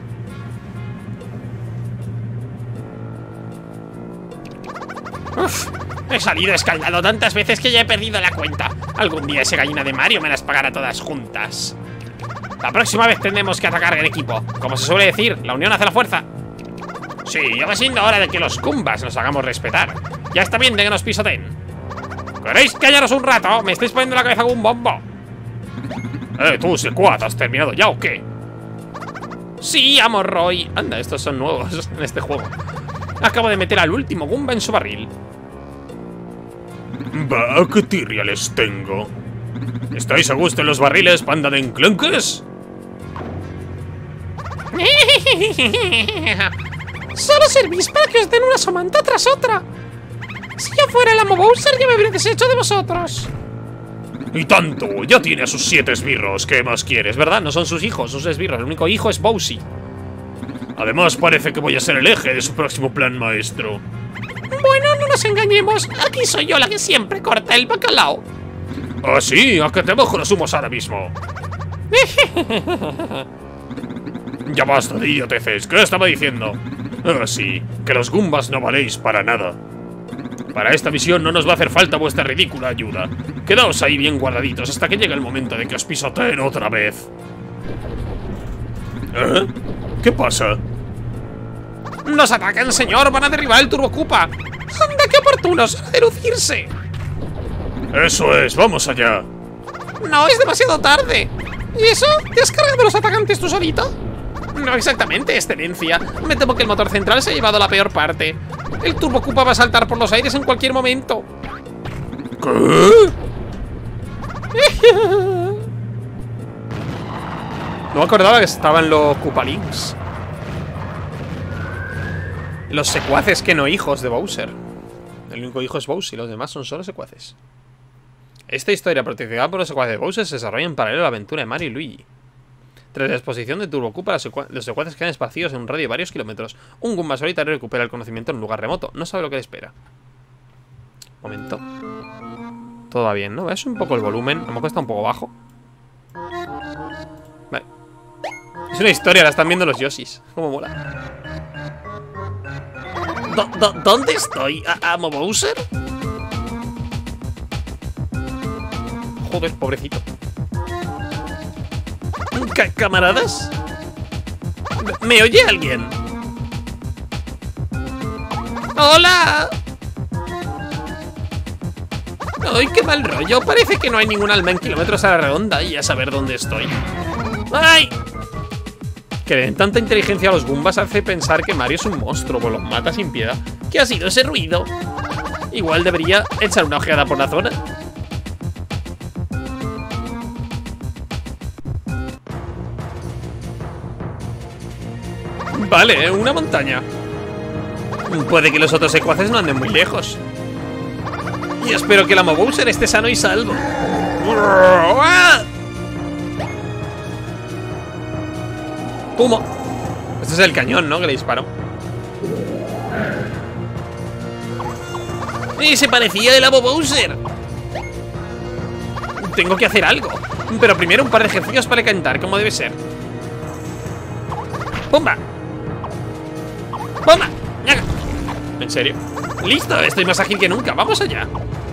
Uf, he salido escaldado tantas veces que ya he perdido la cuenta. Algún día ese gallina de Mario me las pagará todas juntas. La próxima vez tendremos que atacar en equipo. Como se suele decir, la unión hace la fuerza. Sí, ya va siendo hora de que los Goombas nos hagamos respetar. Ya está bien de que nos pisoteen. ¿Queréis callaros un rato? ¿Me estáis poniendo la cabeza con un bombo? Eh, tú, secuaz, ¿has terminado ya o qué? Sí, amo Roy. Anda, estos son nuevos en este juego. Acabo de meter al último Goomba en su barril. Va, qué tirria les tengo. ¿Estáis a gusto en los barriles, panda de enclenques? Solo servís para que os den una somanta tras otra. Si yo fuera el amo Bowser, ya me habría deshecho de vosotros. Y tanto, ya tiene a sus siete esbirros. ¿Qué más quieres, verdad? No son sus hijos, sus esbirros. El único hijo es Bowsy. Además, parece que voy a ser el eje de su próximo plan maestro. Bueno, no nos engañemos. Aquí soy yo la que siempre corta el bacalao. ¿Ah, sí? ¿A que te mojo los humos ahora mismo? Ya basta de idioteces. ¿Qué estaba diciendo? Ah, sí, que los Goombas no valéis para nada. Para esta misión no nos va a hacer falta vuestra ridícula ayuda. Quedaos ahí bien guardaditos hasta que llegue el momento de que os pisoteen otra vez. ¿Eh? ¿Qué pasa? ¡Nos atacan, señor! ¡Van a derribar el Turbo Koopa! ¡Anda, qué oportunos! ¡A lucirse! ¡Eso es! ¡Vamos allá! ¡No, es demasiado tarde! ¿Y eso? ¿Te has cargado los atacantes tú solito? No exactamente, excelencia. Me temo que el motor central se ha llevado la peor parte. El Turbo Koopa va a saltar por los aires en cualquier momento. ¿Qué? No me acordaba que estaban los Koopalings. Los secuaces que no hijos de Bowser. El único hijo es Bowser y los demás son solo secuaces. Esta historia protagonizada por los secuaces de Bowser se desarrolla en paralelo a la aventura de Mario y Luigi. Tras la exposición de Turbo Koopa, los secuaces quedan esparcidos en un radio de varios kilómetros. Un Goomba solitario recupera el conocimiento en un lugar remoto. No sabe lo que le espera. Momento. Todo va bien, ¿no? Es un poco el volumen. A lo mejor está un poco bajo. Vale. Es una historia, la están viendo los Yoshis. Cómo mola. ¿Dó, dó, ¿Dónde estoy? ¿Amo Bowser? Joder, pobrecito. ¿C- ¿Camaradas? ¿Me oye alguien? ¡Hola! ¡Ay, qué mal rollo! Parece que no hay ningún alma en kilómetros a la redonda y a saber dónde estoy. ¡Ay! Que le den tanta inteligencia a los Goombas hace pensar que Mario es un monstruo, pues los mata sin piedad. ¿Qué ha sido ese ruido? Igual debería echar una ojeada por la zona. Vale, una montaña. Puede que los otros secuaces no anden muy lejos. Y espero que el amo Bowser esté sano y salvo. ¡Pumo! Este es el cañón, ¿no? Que le disparo. ¡Y se parecía el amo Bowser! Tengo que hacer algo. Pero primero un par de ejercicios para cantar, como debe ser. ¡Pumba! ¡Pumba! ¡Ñaca! ¿En serio? ¡Listo! Estoy más ágil que nunca. ¡Vamos allá!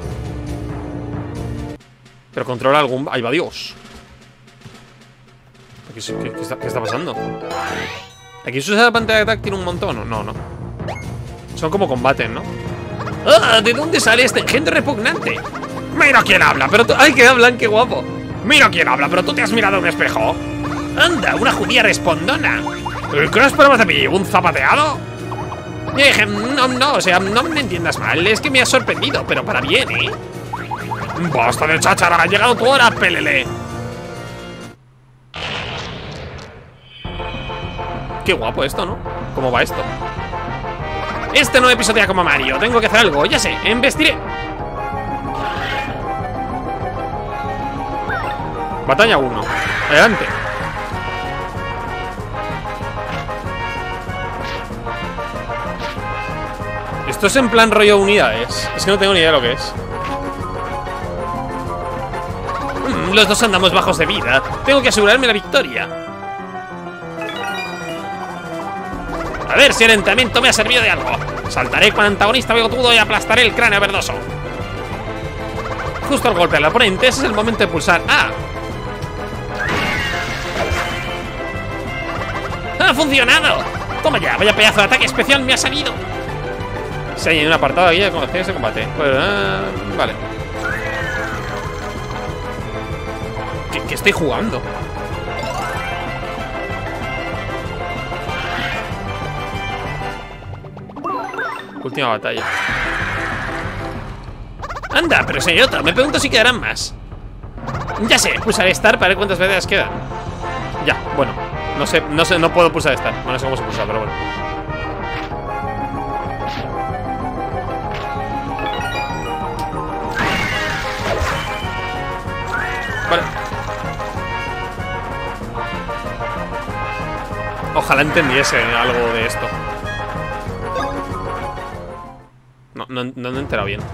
Pero controla algún... ¡Ahí va Dios! ¿Qué, qué, qué, está, ¿Qué está pasando? Aquí se usa la pantalla táctil un montón. No, no. Son como combaten, ¿no? ¡Ah! ¿De dónde sale este engendro repugnante? ¡Mira quién habla! Pero tú... ¡Ay, que hablan! ¡Qué guapo! ¡Mira quién habla! ¿Pero tú te has mirado en un espejo? ¡Anda! ¡Una judía respondona! ¿Qué esperabas de mí? ¿Un zapateado? Yo dije, no, no, o sea, no me entiendas mal. Es que me has sorprendido, pero para bien, ¿eh? ¡Basta de cháchara! ¡Ha llegado tu hora, pelele! Qué guapo esto, ¿no? ¿Cómo va esto? Este no episodia como Mario. Tengo que hacer algo, ya sé, embestiré. Batalla uno. Adelante. Esto es en plan rollo unidades. Es que no tengo ni idea de lo que es. mm, Los dos andamos bajos de vida. Tengo que asegurarme la victoria. A ver si el entrenamiento me ha servido de algo. Saltaré con antagonista bigotudo y aplastaré el cráneo verdoso. Justo al golpear al oponente, ese es el momento de pulsar A. ¡Ha funcionado! Toma ya, vaya pedazo de ataque especial me ha salido. Sí, hay un apartado aquí de conocimientos de combate. Pues, uh, vale. ¿Qué, ¿Qué estoy jugando? Última batalla. Anda, pero si hay otra. Me pregunto si quedarán más. Ya sé, pulsaré Start para ver cuántas veces quedan. Ya, bueno. No sé, no sé, no puedo pulsar Start. No sé cómo se pulsa, pero bueno. Vale. Ojalá entendiese algo de esto. No, no, no me he enterado bien.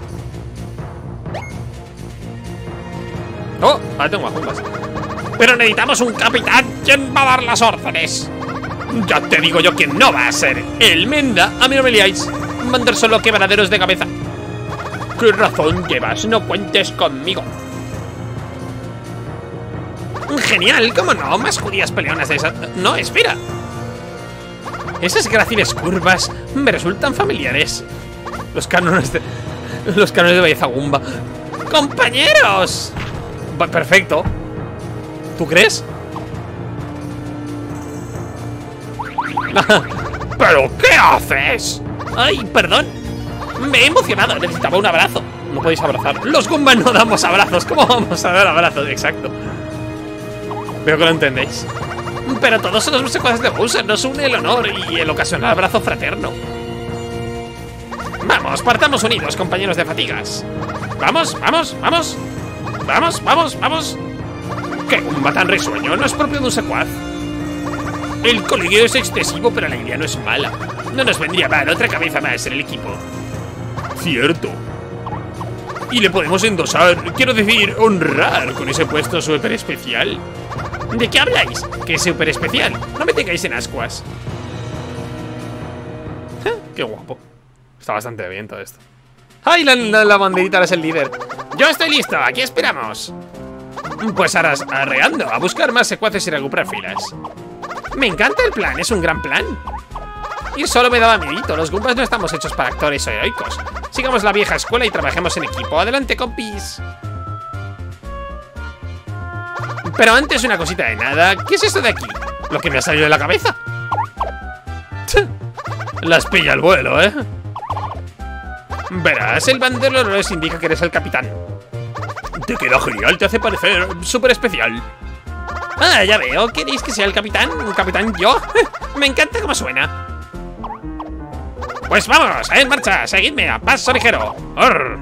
¡Oh! Ahora tengo ajumbas. ¡Pero necesitamos un capitán! ¿Quién va a dar las órdenes? Ya te digo yo que no va a ser el Menda. A mí no me liáis. Mandar solo quebraderos de cabeza. ¿Qué razón llevas? No cuentes conmigo. Genial, ¿cómo no? Más judías peleonas de esas. No, espera. Esas gráciles curvas me resultan familiares. Los cánones de... Los cánones de Bellezagumba. ¡Compañeros! Va, perfecto. ¿Tú crees? ¿Pero qué haces? Ay, perdón. Me he emocionado, necesitaba un abrazo. No podéis abrazar. Los Goombas no damos abrazos. ¿Cómo vamos a dar abrazos? Exacto. Veo que lo entendéis. Pero todos los secuaces de Bowser nos une el honor y el ocasional abrazo fraterno. Vamos, partamos unidos, compañeros de fatigas. Vamos, vamos, vamos. Vamos, vamos, vamos. ¡Qué Goomba tan risueño! No es propio de un secuaz. El colegueo es excesivo, pero la idea no es mala. No nos vendría mal otra cabeza más en el equipo. Cierto. Y le podemos endosar, quiero decir, honrar con ese puesto súper especial. ¿De qué habláis? ¿Qué es súper especial? No me tengáis en ascuas. ¿Eh? ¡Qué guapo! Está bastante bien todo esto. ¡Ay, la, la, la banderita es el líder! ¡Yo estoy listo! ¡Aquí esperamos! Pues ahora arreando, a buscar más secuaces y recuperar filas. Me encanta el plan, es un gran plan. Y solo me daba miedito, los Goombas no estamos hechos para actores heroicos. Sigamos la vieja escuela y trabajemos en equipo. ¡Adelante, compis! Pero antes una cosita de nada. ¿Qué es esto de aquí? Lo que me ha salido de la cabeza. Las pilla el vuelo, ¿eh? Verás, el banderolero les indica que eres el capitán. Te queda genial, te hace parecer súper especial. Ah, ya veo, ¿queréis que sea el capitán? ¿Un capitán yo? Me encanta cómo suena. Pues vamos, en marcha, seguidme a paso ligero. Arr.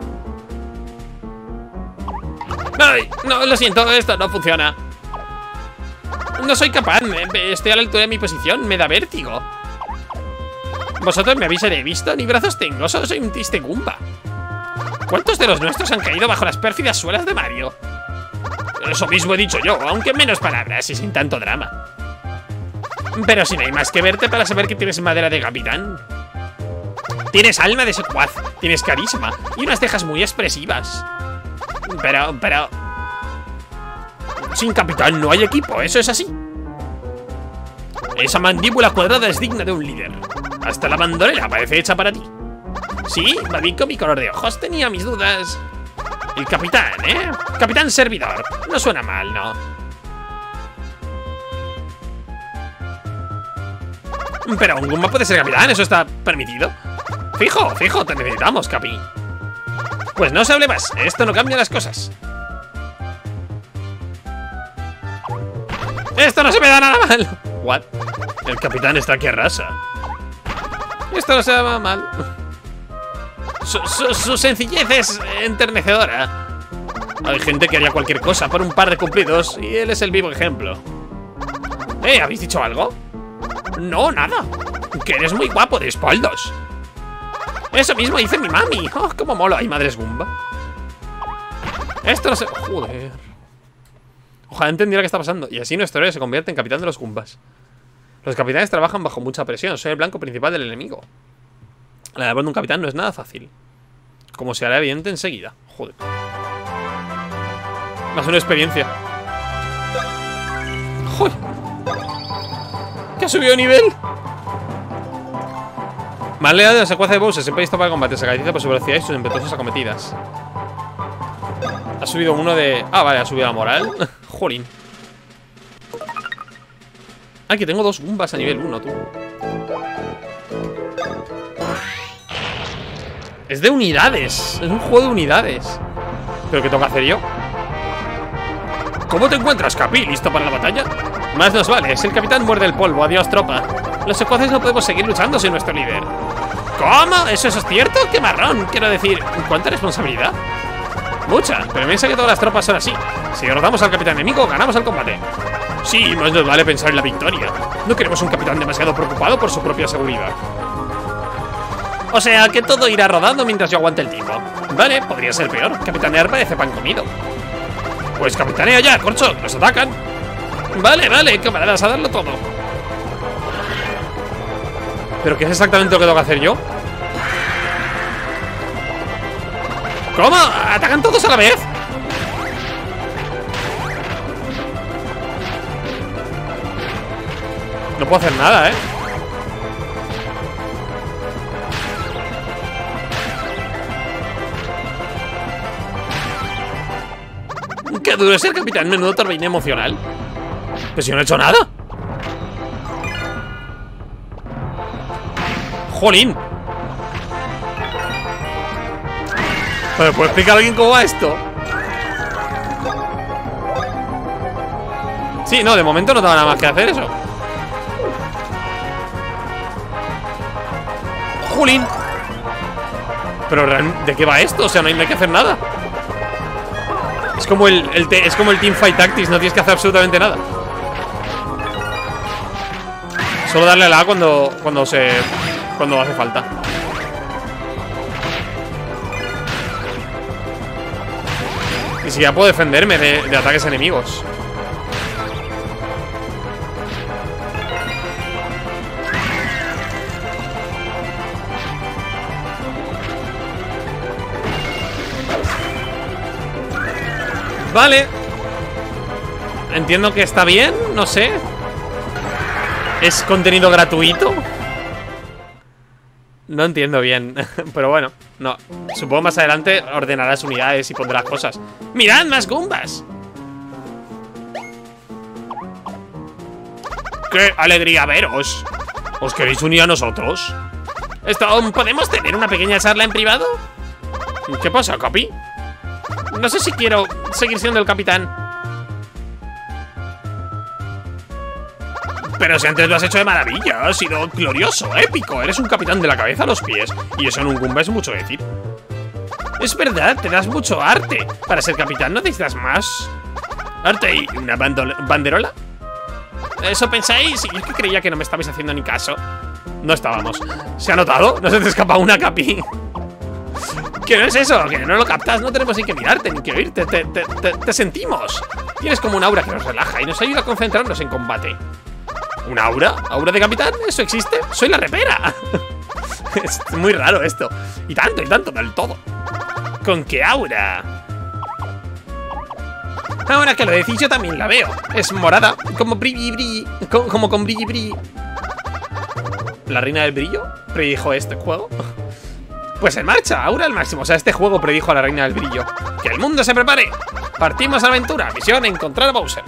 Ay, no, lo siento, esto no funciona. No soy capaz, estoy a la altura de mi posición, me da vértigo. Vosotros me habéis visto, ni brazos tengo, solo soy un triste Goomba. ¿Cuántos de los nuestros han caído bajo las pérfidas suelas de Mario? Eso mismo he dicho yo, aunque en menos palabras y sin tanto drama. Pero si no hay más que verte para saber que tienes madera de capitán. Tienes alma de secuaz, tienes carisma y unas cejas muy expresivas. Pero, pero... sin capitán no hay equipo, eso es así. Esa mandíbula cuadrada es digna de un líder. Hasta la bandolera parece hecha para ti. Sí, Babi con mi color de ojos tenía mis dudas. El capitán, ¿eh? Capitán servidor. No suena mal, ¿no? Pero un Goomba puede ser capitán, eso está permitido. Fijo, fijo, te necesitamos, Capi. Pues no se hable más, esto no cambia las cosas. Esto no se me da nada mal. What? El capitán está aquí a rasa. Esto no se va mal. Su, su, su sencillez es enternecedora. Hay gente que haría cualquier cosa por un par de cumplidos y él es el vivo ejemplo. ¿Eh? ¿Habéis dicho algo? No, nada. Que eres muy guapo de espaldas. Eso mismo dice mi mami. Oh, cómo mola. Hay madres Goomba. Esto no se... Joder. Ojalá entendiera qué está pasando. Y así nuestro héroe se convierte en capitán de los Goombas. Los capitanes trabajan bajo mucha presión. Soy el blanco principal del enemigo. La labor de un capitán no es nada fácil, como se hará evidente enseguida. Joder. Más una experiencia. Joder. ¿Qué ha subido de nivel? Más leal de la secuencia de Bowser, siempre listo para combate. Se caracteriza por su velocidad y sus impetuosas acometidas. Ha subido uno de... Ah, vale, ha subido la moral. Jolín. Ah, que tengo dos Goombas a nivel uno, tú. Es de unidades. Es un juego de unidades. ¿Pero qué tengo que hacer yo? ¿Cómo te encuentras, Capi? ¿Listo para la batalla? Más nos vale. Es el capitán muerde el polvo. Adiós, tropa. Los secuaces no podemos seguir luchando sin nuestro líder. ¿Cómo? ¿Eso, eso es cierto? ¡Qué marrón! Quiero decir, ¿cuánta responsabilidad? Mucha, pero piensa que todas las tropas son así. Si derrotamos al capitán enemigo, ganamos el combate. Sí, más nos vale pensar en la victoria. No queremos un capitán demasiado preocupado por su propia seguridad. O sea, que todo irá rodando mientras yo aguante el tipo. Vale, podría ser peor. Capitanear parece pan comido. Pues capitanea ya, corcho, nos atacan. Vale, vale, camaradas, a darlo todo. ¿Pero qué es exactamente lo que tengo que hacer yo? ¿Cómo? ¿Atacan todos a la vez? No puedo hacer nada, ¿eh? Qué duro es el capitán, menudo torbellino emocional. Pero si yo no he hecho nada. ¡Jolín! ¿Me puede explicar a alguien cómo va esto? Sí, no, de momento no tengo nada más que hacer eso. ¡Jolín! Pero ¿de qué va esto? O sea, no hay, no hay que hacer nada. Es como el, el te, es como el Teamfight Tactics, no tienes que hacer absolutamente nada. Solo darle a la A cuando, cuando se... cuando hace falta. Ni siquiera puedo defenderme de, de ataques enemigos. Vale. Entiendo que está bien, no sé. ¿Es contenido gratuito? No entiendo bien, pero bueno, no. Supongo más adelante ordenarás unidades y pondrás cosas. ¡Mirad, más Goombas! ¡Qué alegría veros! ¿Os queréis unir a nosotros? Esto, ¿podemos tener una pequeña charla en privado? ¿Qué pasa, Capi? No sé si quiero seguir siendo el capitán. Pero si antes lo has hecho de maravilla, ha sido glorioso, épico. Eres un capitán de la cabeza a los pies. Y eso en un Goomba es mucho decir. Es verdad, te das mucho arte. Para ser capitán no necesitas más. ¿Arte y una banderola? ¿Eso pensáis? Y es que creía que no me estabais haciendo ni caso. No estábamos. ¿Se ha notado? No se te escapa una, Capi. ¿Qué no es eso? Que no lo captas. No tenemos ni que mirarte ni que oírte. Te, te, te, te sentimos. Tienes como un aura que nos relaja y nos ayuda a concentrarnos en combate. ¿Un aura? ¿Aura de capitán? ¿Eso existe? ¡Soy la repera! Es muy raro esto. Y tanto, y tanto, del todo. ¿Con qué aura? Ahora que lo decís, yo también la veo. Es morada, como brilli brilli. Como, como con brilli brilli. ¿La reina del brillo? ¿Predijo este juego? Pues en marcha, aura al máximo. O sea, este juego predijo a la reina del brillo. ¡Que el mundo se prepare! Partimos a la aventura. Misión: encontrar a Bowser.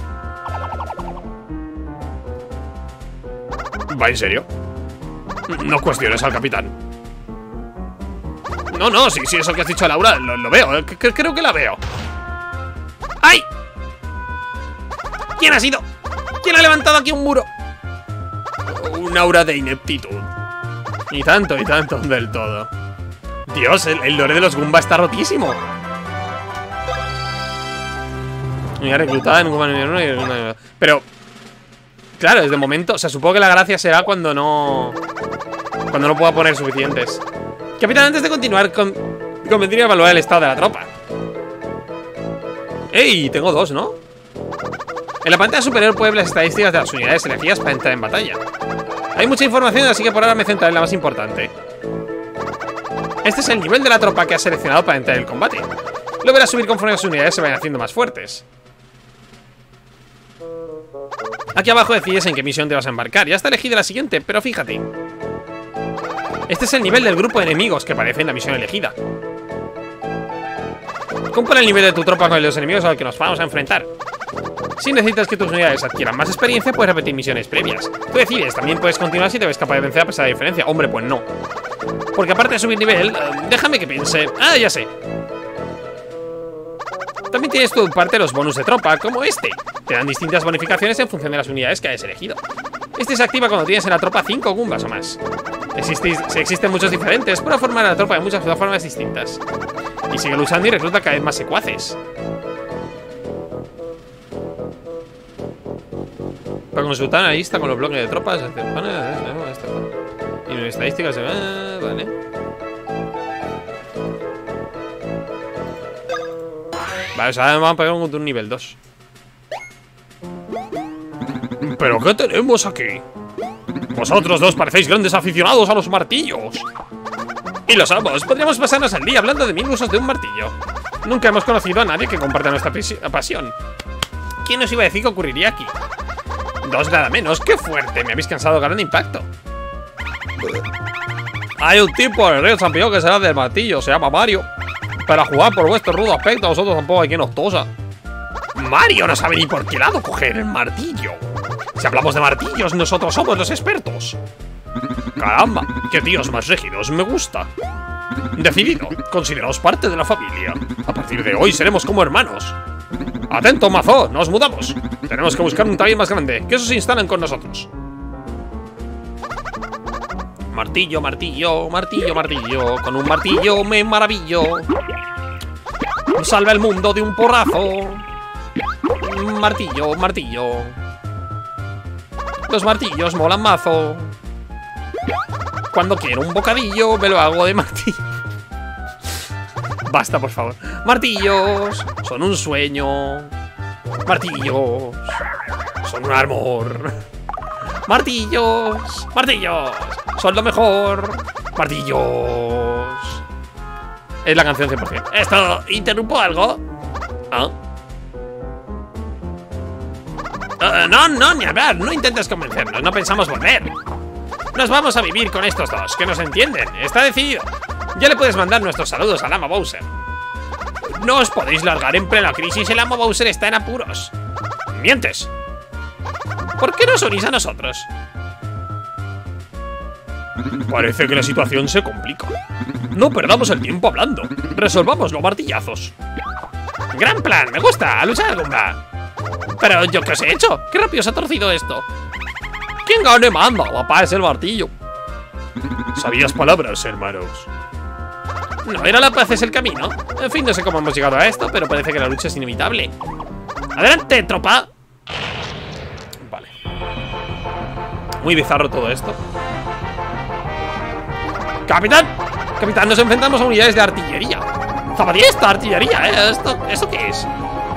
¿Va en serio? No cuestiones al capitán. No, no, sí, sí, eso que has dicho, Laura, lo, lo veo, eh, creo que la veo. ¡Ay! ¿Quién ha sido? ¿Quién ha levantado aquí un muro? Un aura de ineptitud. Y tanto, y tanto del todo. Dios, el, el lore de los Goomba está rotísimo. Mira, reclutada en Goomba. Pero claro, desde el momento, o sea, supongo que la gracia será cuando no Cuando no pueda poner suficientes. Capitán, antes de continuar, con... convendría evaluar el estado de la tropa. ¡Ey! Tengo dos, ¿no? En la pantalla superior puedes ver las estadísticas de las unidades elegidas para entrar en batalla. Hay mucha información, así que por ahora me centraré en la más importante. Este es el nivel de la tropa que has seleccionado para entrar en el combate. Lo verás subir conforme las unidades se vayan haciendo más fuertes. Aquí abajo decides en qué misión te vas a embarcar. Ya está elegida la siguiente, pero fíjate. Este es el nivel del grupo de enemigos que aparece en la misión elegida. Compara el nivel de tu tropa con el de los enemigos al que nos vamos a enfrentar. Si necesitas que tus unidades adquieran más experiencia, puedes repetir misiones previas. Tú decides, también puedes continuar si te ves capaz de vencer a pesar de la diferencia. Hombre, pues no. Porque aparte de subir nivel, uh, déjame que piense. Ah, ya sé. También tienes tu parte de los bonus de tropa, como este. Te dan distintas bonificaciones en función de las unidades que hayas elegido. Este se activa cuando tienes en la tropa cinco Goombas o más. Existe, existen muchos diferentes, pero formar la tropa de muchas formas distintas. Y sigue usando y recluta cada vez más secuaces. Para consultar una lista con los bloques de tropas. Y en estadísticas se ve. Vale. Vale, o sea, vamos a pegar un nivel dos. ¿Pero qué tenemos aquí? Vosotros dos parecéis grandes aficionados a los martillos. Y lo somos, podríamos pasarnos el día hablando de mil usos de un martillo. Nunca hemos conocido a nadie que comparta nuestra pasión. ¿Quién nos iba a decir que ocurriría aquí? Dos nada menos, qué fuerte, me habéis cansado gran impacto. Hay un tipo en el río Champiñón que será del martillo, se llama Mario. Para jugar por vuestro rudo aspecto, a vosotros tampoco hay quien os tosa. Mario no sabe ni por qué lado coger el martillo. Si hablamos de martillos, nosotros somos los expertos. Caramba, qué tíos más rígidos, me gusta. Decidido, consideraos parte de la familia. A partir de hoy seremos como hermanos. Atento, mazo, nos mudamos. Tenemos que buscar un taller más grande, que esos se instalen con nosotros. Martillo, martillo, martillo, martillo. Con un martillo me maravillo. Salva el mundo de un porrazo. Martillo, martillo. Los martillos molan mazo. Cuando quiero un bocadillo me lo hago de martillo. Basta, por favor. Martillos son un sueño. Martillos son un amor. Martillos, martillos son lo mejor. Martillos. Es la canción cien por cien. ¿Esto interrumpo algo? ¿Ah? Uh, no, no, ni hablar. No intentes convencernos. No pensamos volver. Nos vamos a vivir con estos dos, que nos entienden. Está decidido. Ya le puedes mandar nuestros saludos al amo Bowser. No os podéis largar en plena crisis. El amo Bowser está en apuros. Mientes. ¿Por qué no os unís a nosotros? Parece que la situación se complica. No perdamos el tiempo hablando. Resolvámoslo a martillazos. Gran plan, me gusta. A luchar, Goomba. Pero yo, ¿qué os he hecho? Qué rápido se ha torcido esto. ¿Quién gane manda? Papá es el martillo. Sabias palabras, hermanos. No era la paz es el camino. En fin, no sé cómo hemos llegado a esto, pero parece que la lucha es inevitable. ¡Adelante, tropa! Vale. Muy bizarro todo esto. ¡Capitán! ¡Capitán! Nos enfrentamos a unidades de artillería. ¡Zapatista! ¡Artillería! ¿eh? ¿Esto, ¿Eso qué es?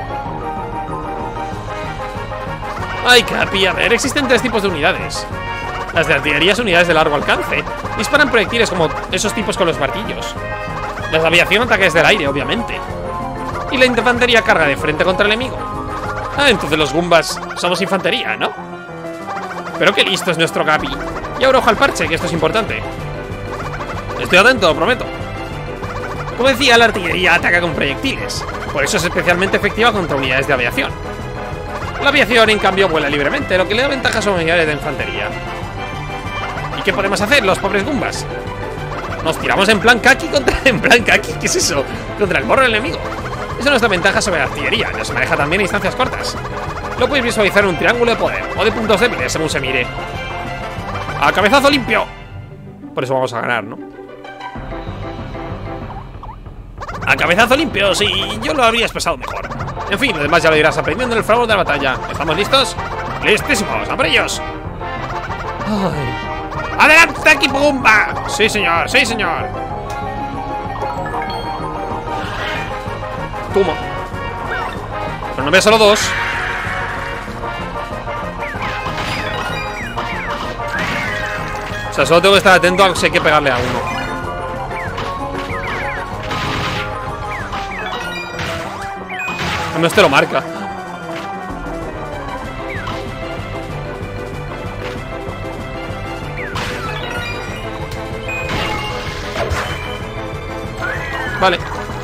Ay, Capi, a ver, existen tres tipos de unidades. Las de artillería son unidades de largo alcance. Disparan proyectiles como esos tipos con los martillos. Las de aviación, ataques del aire, obviamente. Y la infantería carga de frente contra el enemigo. Ah, entonces los Goombas somos infantería, ¿no? Pero qué listo es nuestro Capi. Y ahora ojo al parche, que esto es importante. Estoy atento, lo prometo. Como decía, la artillería ataca con proyectiles. Por eso es especialmente efectiva contra unidades de aviación. La aviación, en cambio, vuela libremente, lo que le da ventajas a unidades de infantería. ¿Y qué podemos hacer, los pobres Goombas? Nos tiramos en plan kaki contra... ¿En plan kaki? ¿Qué es eso? Contra el morro del enemigo. Eso nos da ventaja sobre la artillería. Nos maneja también a distancias cortas. Lo podéis visualizar en un triángulo de poder o de puntos débiles, según se mire. ¡A cabezazo limpio! Por eso vamos a ganar, ¿no? ¡A cabezazo limpio! Sí, yo lo habría expresado mejor. En fin, lo demás ya lo irás aprendiendo en el fragor de la batalla. ¿Estamos listos? ¡Listísimos! ¡A por ellos! ¡Ay! ¡Adelante, equipo Goomba! Sí, señor, sí, señor. Toma. Pero no veo solo dos. O sea, solo tengo que estar atento a si hay que pegarle a uno. No, este lo marca. Vale.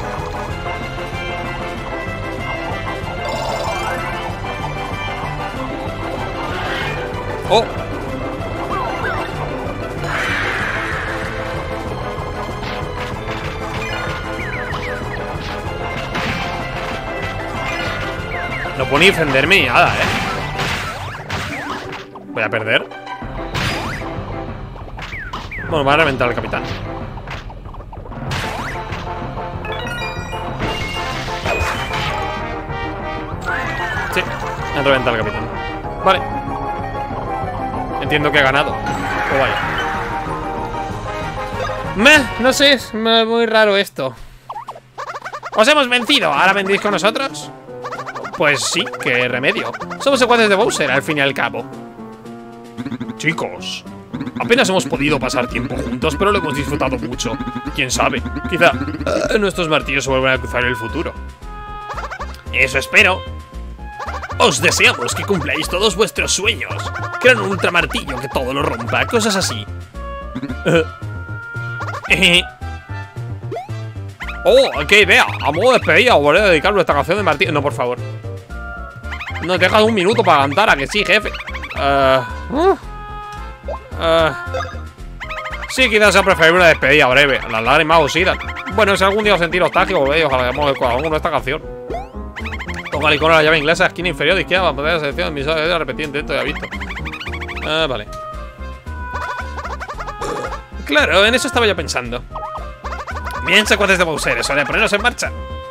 Oh. No puedo ni defenderme ni nada, eh. Voy a perder. Bueno, va a reventar al capitán. Sí, me han reventado al capitán. Vale. Entiendo que ha ganado. O vaya. Meh, no sé, es muy raro esto. Os hemos vencido, ¿ahora vendréis con nosotros? Pues sí, qué remedio. Somos secuaces de Bowser, al fin y al cabo. Chicos, apenas hemos podido pasar tiempo juntos, pero lo hemos disfrutado mucho. Quién sabe, quizá uh, nuestros martillos se vuelvan a cruzar en el futuro. Eso espero. Os deseamos que cumpláis todos vuestros sueños. Crean un ultramartillo que todo lo rompa, cosas así. Uh. Eh. Oh, qué idea. A modo de despedida, os voy a dedicar nuestra canción de martillo. No, por favor. Nos dejas un minuto para cantar, a que sí, jefe. Uh, uh, uh. Sí, quizás sea preferible una despedida breve. Las lágrimas os irán. Bueno, si algún día os sentís nostálgico, veis, ojalá hagamos el corazón con esta canción. Toca el icono de la llave inglesa, esquina inferior de izquierda, para poder la selección de mis de repetir intento, ya visto. Ah, vale. Claro, en eso estaba yo pensando. Bien, secuaces de Bowser, es hora de ponernos en marcha.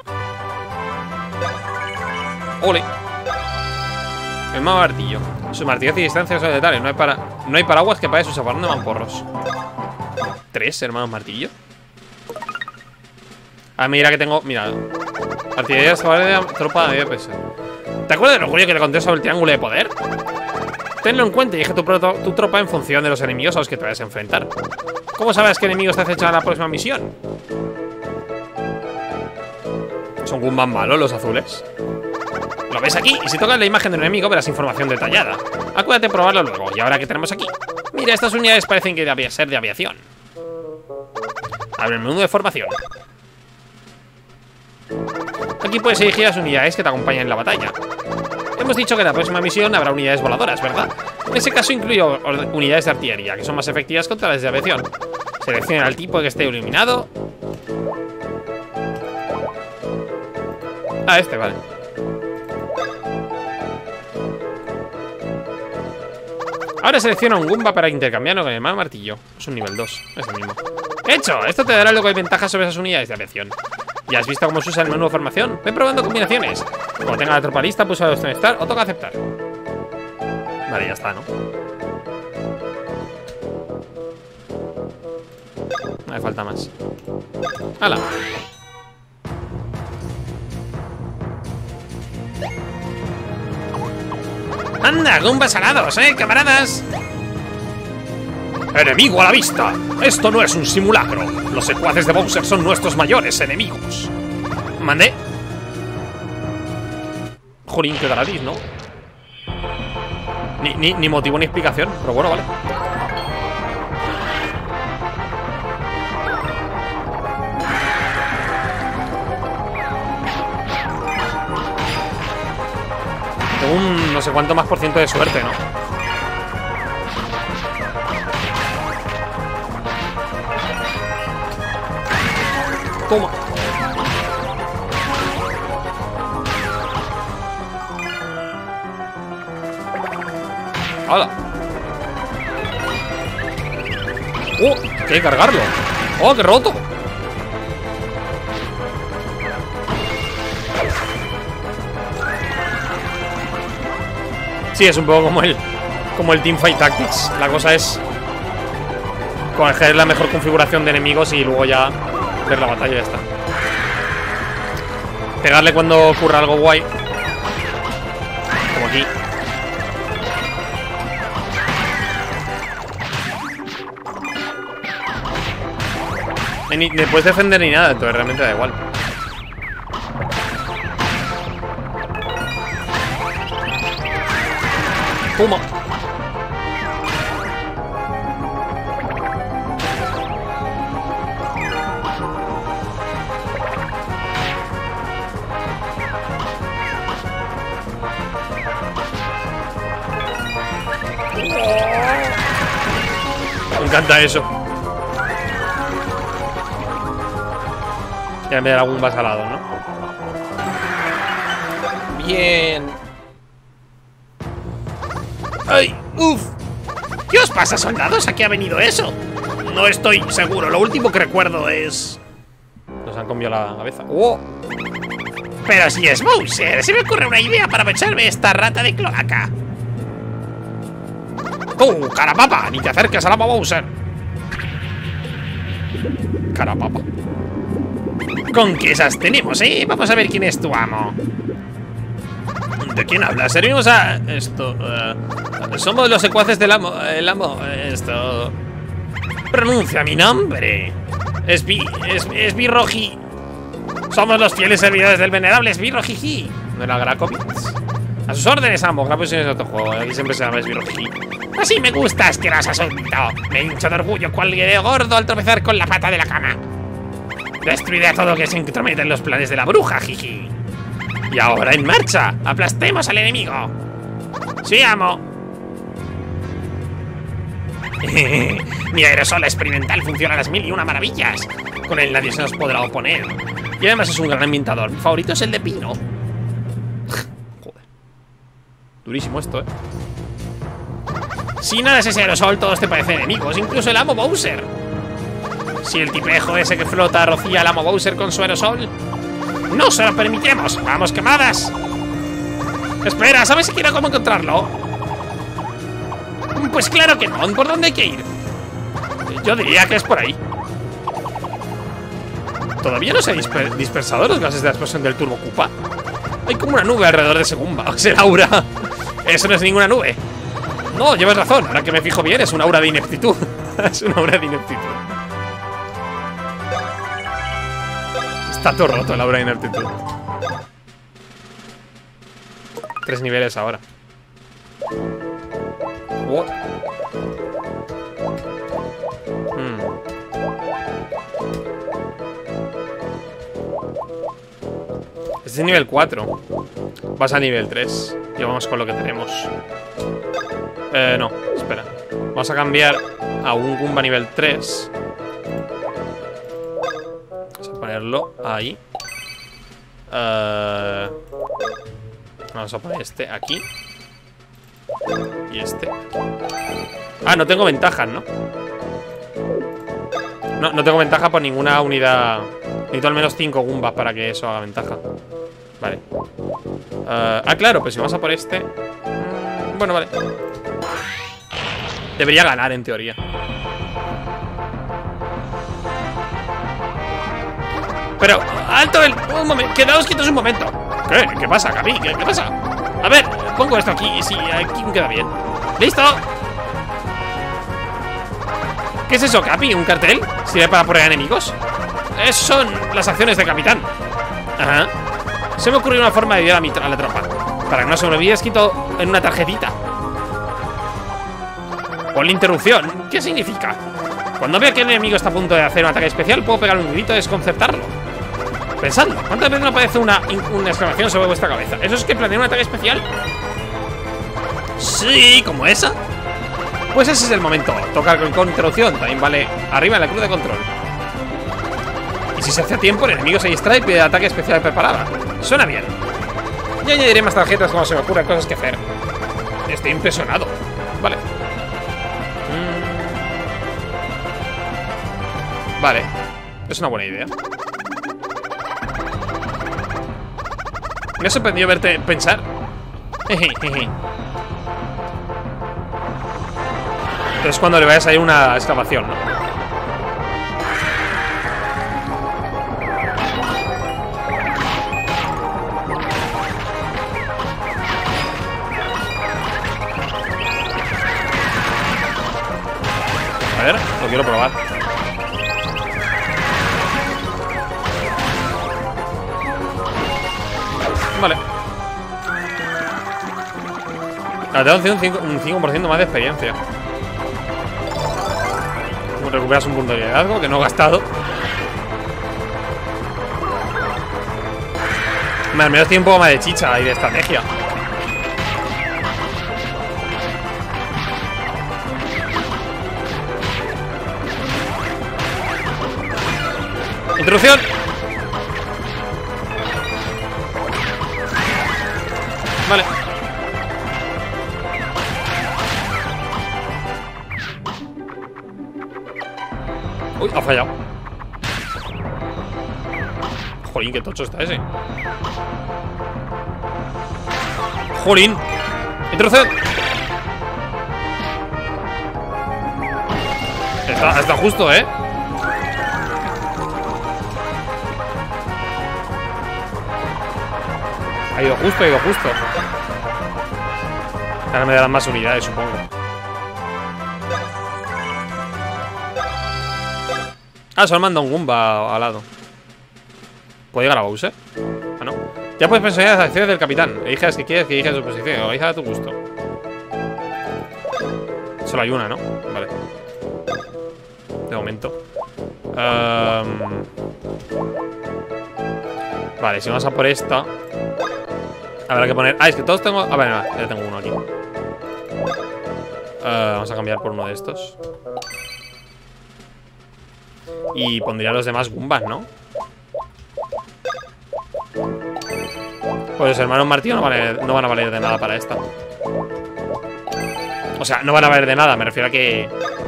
Ole. El más martillo. Su martillo y distancia son letales. No hay, para... no hay paraguas que pague su chaparrón de mamporros. ¿Tres hermanos martillo? Ah, mira que tengo. Mira. Artillería de tropa de P S. ¿Te acuerdas del orgullo que te conté sobre el triángulo de poder? Tenlo en cuenta y elige tu, tu tropa en función de los enemigos a los que te vayas a enfrentar. ¿Cómo sabes qué enemigos te acechan en la próxima misión? Son Goombas malos los azules. Lo ves aquí y si tocas la imagen del enemigo verás información detallada. Acuérdate de probarlo luego. ¿Y ahora qué tenemos aquí? Mira, estas unidades parecen que debían ser de aviación. Abre el menú de formación. Aquí puedes elegir las unidades que te acompañan en la batalla. Hemos dicho que en la próxima misión habrá unidades voladoras, ¿verdad? En ese caso incluyo unidades de artillería, que son más efectivas contra las de aviación. Selecciona el tipo que esté iluminado. Ah, este, vale. Ahora selecciona un Goomba para intercambiarlo con el mal martillo. Es un nivel dos, es el mismo. ¡Hecho! Esto te dará luego de ventaja sobre esas unidades de aviación. ¿Ya has visto cómo se usa el menú de formación? Ve probando combinaciones. Cuando tenga la tropa lista, pulsa el botón Start o toca aceptar. Vale, ya está, ¿no? No me falta más. ¡Hala! ¡Anda! ¡Goombas alados, eh, camaradas! ¡Enemigo a la vista! Esto no es un simulacro. Los secuaces de Bowser son nuestros mayores enemigos. ¿Mandé? Jorín, qué gratis, ¿no? Ni, ni, ni motivo ni explicación, pero bueno, vale. Tengo un no sé cuánto más por ciento de suerte, ¿no? Toma. ¡Hala! ¡Oh! ¡Hay que cargarlo! ¡Oh, qué roto! Sí, es un poco como el Como el Teamfight Tactics. La cosa es coger la mejor configuración de enemigos y luego ya ver la batalla y ya está. Pegarle cuando ocurra algo guay, como aquí. Ni te puedes defender ni nada, entonces realmente da igual. Puma. Me encanta eso. Ya me da algún basalado, ¿no? Bien. ¡Ay! ¡Uf! ¿Qué os pasa, soldados? ¿A qué ha venido eso? No estoy seguro. Lo último que recuerdo es... Nos han comido la cabeza. ¡Oh! Pero si es Bowser, se me ocurre una idea para aprovecharme esta rata de cloaca. ¡Tú, carapapa! Ni te acerques al amo Bowser. Carapapa. ¿Con qué esas tenemos, eh? Vamos a ver quién es tu amo. ¿De quién hablas? Servimos a... Esto... Uh, somos los secuaces del amo... El amo... Esto... Pronuncia mi nombre. Esbi... Es, Esbirroji. Somos los fieles servidores del venerable Esbirrojiji. ¿No era Grakovitz? A sus órdenes, amo. Grapovitz es otro juego. Aquí siempre se llama Esbirrojiji. Así me gusta, asqueroso asunto. Me hincho de orgullo cual de gordo al tropezar con la pata de la cama. Destruiré a todo lo que se entrometa en los planes de la bruja, jiji. Y ahora en marcha, aplastemos al enemigo. Sí, amo. Mi aerosol experimental funciona a las mil y una maravillas. Con él nadie se nos podrá oponer. Y además es un gran ambientador. Mi favorito es el de pino. Joder. Durísimo esto, eh. Si nada es ese aerosol, todos te parecen enemigos, incluso el amo Bowser. Si el tipejo ese que flota rocía al amo Bowser con su aerosol, no se lo permitiremos. ¡Vamos, quemadas! Espera, ¿sabes siquiera cómo encontrarlo? Pues claro que no. ¿Por dónde hay que ir? Yo diría que es por ahí. Todavía no se han disper dispersado los gases de la explosión del Turbo Koopa. Hay como una nube alrededor de ese Goomba. O sea, aura. Eso no es ninguna nube. No, llevas razón. Ahora que me fijo bien, es una aura de ineptitud. Es una aura de ineptitud. Está todo roto la aura de ineptitud. Tres niveles ahora. What? Hmm. Este es nivel cuatro. pasa a nivel tres. Y vamos con lo que tenemos. Eh, no, espera. Vamos a cambiar a un Goomba nivel tres. Vamos a ponerlo ahí. Uh, vamos a poner este aquí. Y este. Ah, no tengo ventajas, ¿no? No, no tengo ventaja por ninguna unidad. Necesito al menos cinco Goombas para que eso haga ventaja. Vale. uh, Ah, claro, pues si vamos a por este. mm, Bueno, vale. Debería ganar en teoría. Pero, alto el... Un momento, quedaos quietos un momento. ¿Qué? ¿Qué pasa, Capi? ¿Qué, ¿Qué pasa? A ver, pongo esto aquí y si aquí me queda bien. ¡Listo! ¿Qué es eso, Capi? ¿Un cartel? ¿Sirve para poner enemigos? Esas son las acciones de capitán. Ajá. Se me ocurrió una forma de ayudar a, mi a la tropa. Para que no se me olvide, escrito en una tarjetita. Pon la interrupción. ¿Qué significa? Cuando vea que el enemigo está a punto de hacer un ataque especial, puedo pegar un grito y desconcertarlo. Pensadlo, ¿cuántas veces no aparece una, una exclamación sobre vuestra cabeza? ¿Eso es que planea un ataque especial? Sí, como esa. Pues ese es el momento. Tocar con, con interrupción también vale arriba en la cruz de control. Y si se hace a tiempo, el enemigo se distrae y pide ataque especial preparada. Suena bien. Ya añadiré más tarjetas cuando se me ocurran cosas que hacer. Estoy impresionado. Vale. Mm. Vale. Es una buena idea. Me ha sorprendido verte pensar. Es cuando le vayas a ir una excavación, ¿no? A ver, lo quiero probar. Vale. Ahora tengo un cinco por ciento más de experiencia. Recuperas un punto de liderazgo que no he gastado. Al menos tiene un poco más de chicha y de estrategia. Introducción. Vale. Uy, ha fallado. Jolín, qué tocho está ese. Jolín. Introducción. Está, está justo, ¿eh? Ha ido justo, ha ido justo. Ahora me darán más unidades, supongo. Ah, solo manda un Goomba al lado. ¿Puede llegar a Bowser? Ah, no. Ya puedes personalizar las acciones del capitán. Elige las que quieres que dirija su posición. O elija a tu gusto. Solo hay una, ¿no? Vale. De momento. Um... Vale, si vamos a por esta, habrá que poner... Ah, es que todos tengo... A ver, no, ya tengo uno aquí. uh, Vamos a cambiar por uno de estos. Y pondría los demás Goombas, ¿no? Pues los hermanos Martillo no, vale, no van a valer de nada para esta. O sea, no van a valer de nada, me refiero a que...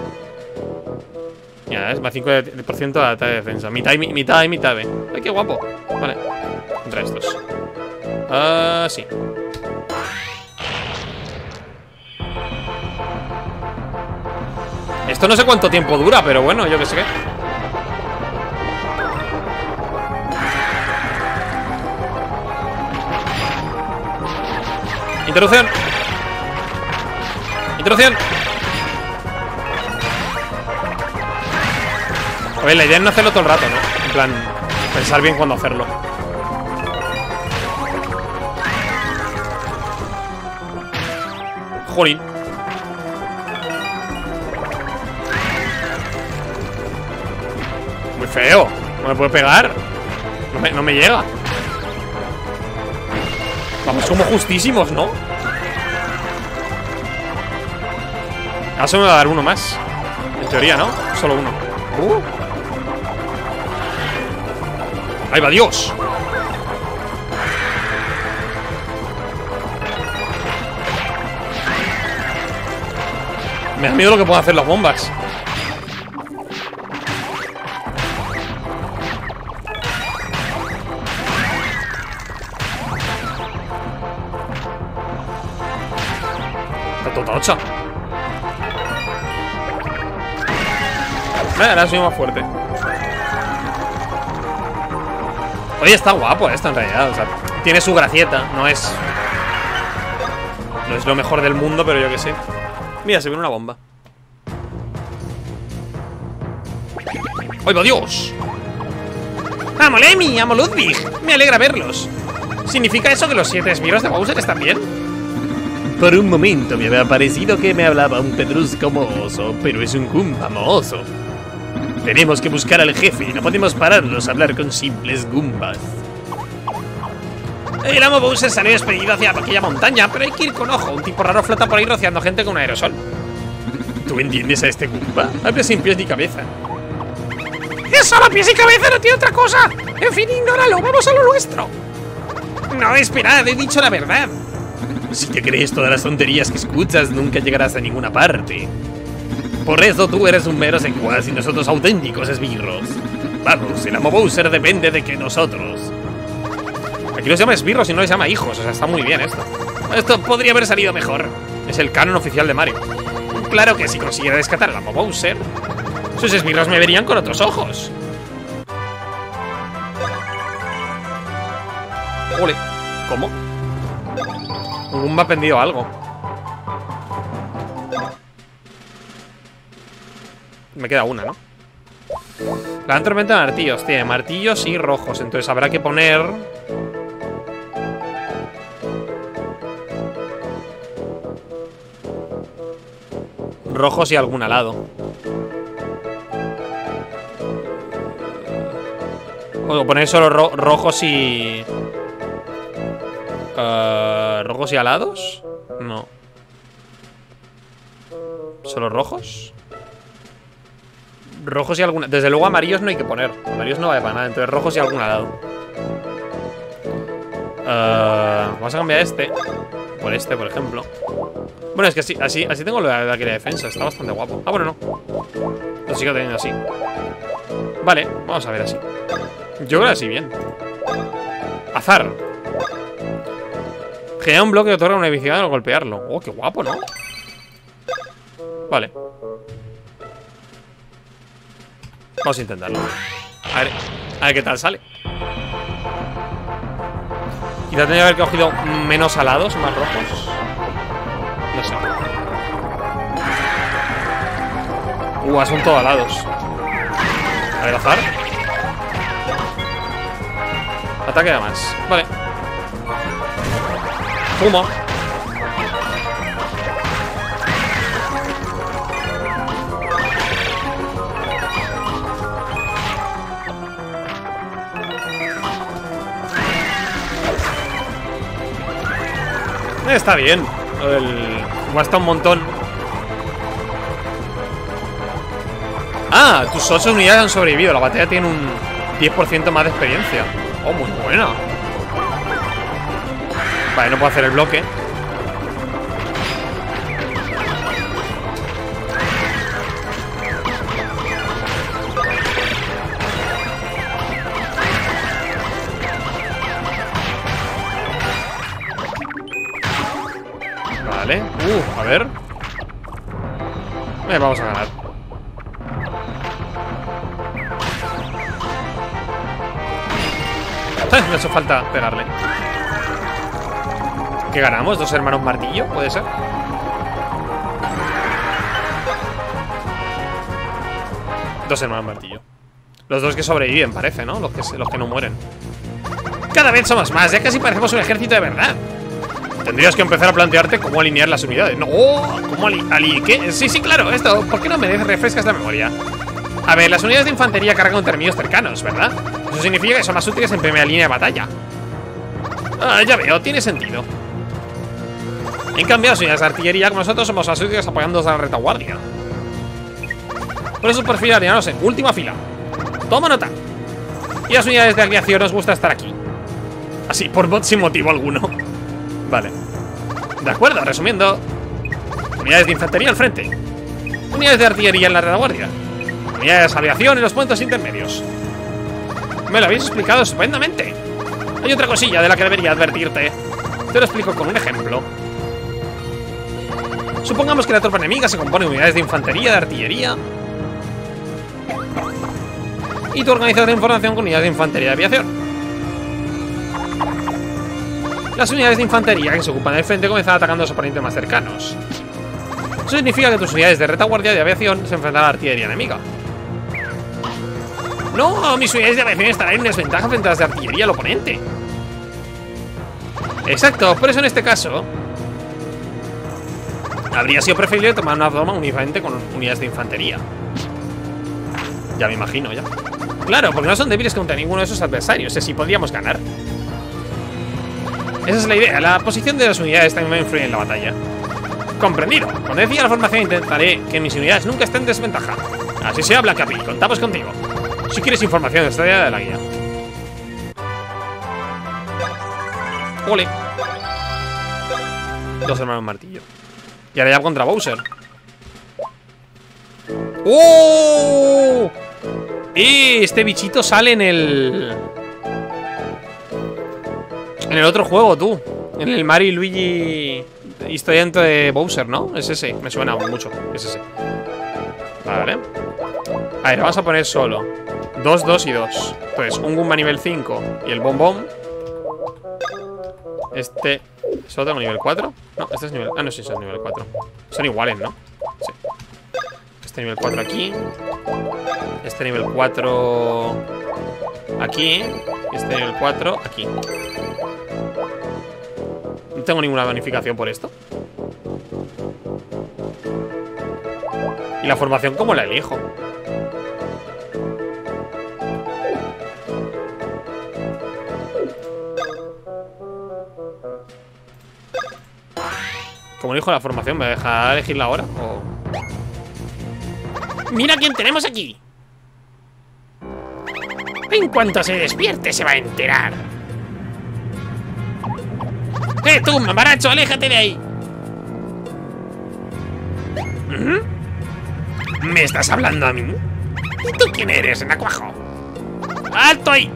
Mira, es más cinco por ciento de ataque de defensa. Mitad y mitad y mitad, ¿eh? ¡Ay, qué guapo! Vale, contra estos. Ah, uh, sí. Esto no sé cuánto tiempo dura, pero bueno, yo que sé qué. Introducción. Introducción. A ver, la idea es no hacerlo todo el rato, ¿no? En plan, pensar bien cuándo hacerlo. Jolín. Muy feo. No me puede pegar. No me, no me llega. Vamos como justísimos, ¿no? Ahora se me va a dar uno más. En teoría, ¿no? Solo uno. Uh. ¡Ahí va Dios! Me da miedo lo que pueden hacer las bombas. Está totocha. Vale, ahora soy más fuerte. Oye, está guapo esto en realidad. O sea, tiene su gracieta. No es... No es lo mejor del mundo, pero yo que sé. Mira, se viene una bomba. ¡Ay, va Dios! ¡Amo Lemmy! ¡Amo Ludwig! Me alegra verlos. ¿Significa eso que los siete esbirros de Bowser están bien? Por un momento me había parecido que me hablaba un pedrusco mohoso, pero es un Goomba mohoso. Tenemos que buscar al jefe, no podemos pararnos a hablar con simples Goombas. El amo Bowser salió despedido hacia aquella montaña, pero hay que ir con ojo. Un tipo raro flota por ahí rociando gente con un aerosol. ¿Tú entiendes a este Goomba? Habla sin pies ni cabeza. ¡Es solo pies y cabeza, no tiene otra cosa! En fin, ignóralo, vamos a lo nuestro. No, esperad, he dicho la verdad. Si te crees todas las tonterías que escuchas, nunca llegarás a ninguna parte. Por eso tú eres un mero secuaz y nosotros auténticos esbirros. Vamos, el amo Bowser depende de que nosotros... Aquí los llama esbirros y no les llama hijos, o sea, está muy bien esto. Esto podría haber salido mejor. Es el canon oficial de Mario. Claro que si consiguiera rescatar al amo Bowser, sus esbirros me verían con otros ojos. Ole, ¿cómo? Un Goomba ha aprendido algo. Me queda una, ¿no? La gran tormenta de martillos. Tiene martillos y rojos. Entonces habrá que poner... rojos y algún alado. O poner solo ro rojos y... Uh, ¿Rojos y alados? No. ¿Solo rojos? Rojos y alguna... Desde luego amarillos no hay que poner. Amarillos no vale para nada. Entonces rojos y algún alado. Uh, vamos a cambiar este por este, por ejemplo. Bueno, es que así, así, así tengo la de aquí de defensa. Está bastante guapo. Ah, bueno, no. Lo sigo teniendo así. Vale, vamos a ver así. Yo creo así bien. Azar. Genera un bloque que otorga una eficacia al golpearlo. Oh, qué guapo, ¿no? Vale. Vamos a intentarlo. A ver, a ver qué tal sale. Quizá tendría que haber cogido menos alados, más rojos. No sé. Uh, son todos alados. A ver, azar. Ataque de más. Vale. Puma. Está bien. El... Gasta un montón. Ah, tus ocho unidades han sobrevivido. La batalla tiene un diez por ciento más de experiencia. Oh, muy buena. Vale, no puedo hacer el bloque. Vale. Uh, a ver. Eh, vamos a ganar. Me ha hecho falta pegarle. ¿Qué ganamos? ¿Dos hermanos martillo? ¿Puede ser? Dos hermanos martillo. Los dos que sobreviven, parece, ¿no? Los que, los que no mueren. Cada vez somos más, ya casi parecemos un ejército de verdad. Tendrías que empezar a plantearte cómo alinear las unidades. No, ¿cómo ali, ali qué? Sí, sí, claro, esto. ¿Por qué no me refrescas la memoria? A ver, las unidades de infantería cargan contra enemigos cercanos, ¿verdad? Eso significa que son más útiles en primera línea de batalla. Ah, ya veo, tiene sentido. En cambio, las unidades de artillería, como nosotros, somos las únicas apoyándonos a la retaguardia. Por eso perfilaríamos en última fila. Toma nota. Y las unidades de aviación nos gusta estar aquí. Así, por bot sin motivo alguno. Vale. De acuerdo, resumiendo. Unidades de infantería al frente. Unidades de artillería en la retaguardia. Unidades de aviación en los puntos intermedios. Me lo habéis explicado estupendamente. Hay otra cosilla de la que debería advertirte. Te lo explico con un ejemplo. Supongamos que la tropa enemiga se compone de unidades de infantería, de artillería, y tú organizas la información con unidades de infantería de aviación. Las unidades de infantería que se ocupan del frente comienzan atacando a los oponentes más cercanos. Eso significa que tus unidades de retaguardia de aviación se enfrentan a la artillería enemiga. No, mis unidades de aviación estarán en desventaja frente a las de artillería al oponente. Exacto, por eso en este caso habría sido preferible tomar una toma únicamente con unidades de infantería. Ya me imagino, ya. Claro, porque no son débiles contra ninguno de esos adversarios. Así podríamos ganar. Esa es la idea. La posición de las unidades también influye en la batalla. Comprendido. Cuando decida la formación intentaré que mis unidades nunca estén en desventaja. Así se habla, Capi. Contamos contigo. Si quieres información de esta idea de la guía. Ole. Dos hermanos martillo. Y ahora ya contra Bowser. ¡Oh! ¡Eh! Este bichito sale en el... En el otro juego, tú. En el Mario y Luigi historiante de Bowser, ¿no? Es ese. Me suena mucho. Es ese. Vale. A ver, vamos a poner solo dos, dos y dos. Entonces, un Goomba nivel cinco y el bombón. Este... ¿Solo tengo nivel cuatro? No, este es nivel... Ah, no, sí, son nivel cuatro. Son iguales, ¿no? Sí. Este nivel cuatro aquí. Este nivel cuatro aquí. Y este nivel cuatro aquí. No tengo ninguna bonificación por esto. ¿Y la formación cómo la elijo? ¿Cómo elijo la formación? ¿Me deja elegirla ahora? ¿O... ¡Mira quién tenemos aquí! En cuanto se despierte se va a enterar. ¡Eh, tú, mamaracho! ¡Aléjate de ahí! ¿Mm? ¿Me estás hablando a mí? ¿Y tú quién eres, nacuajo? ¡Alto ahí!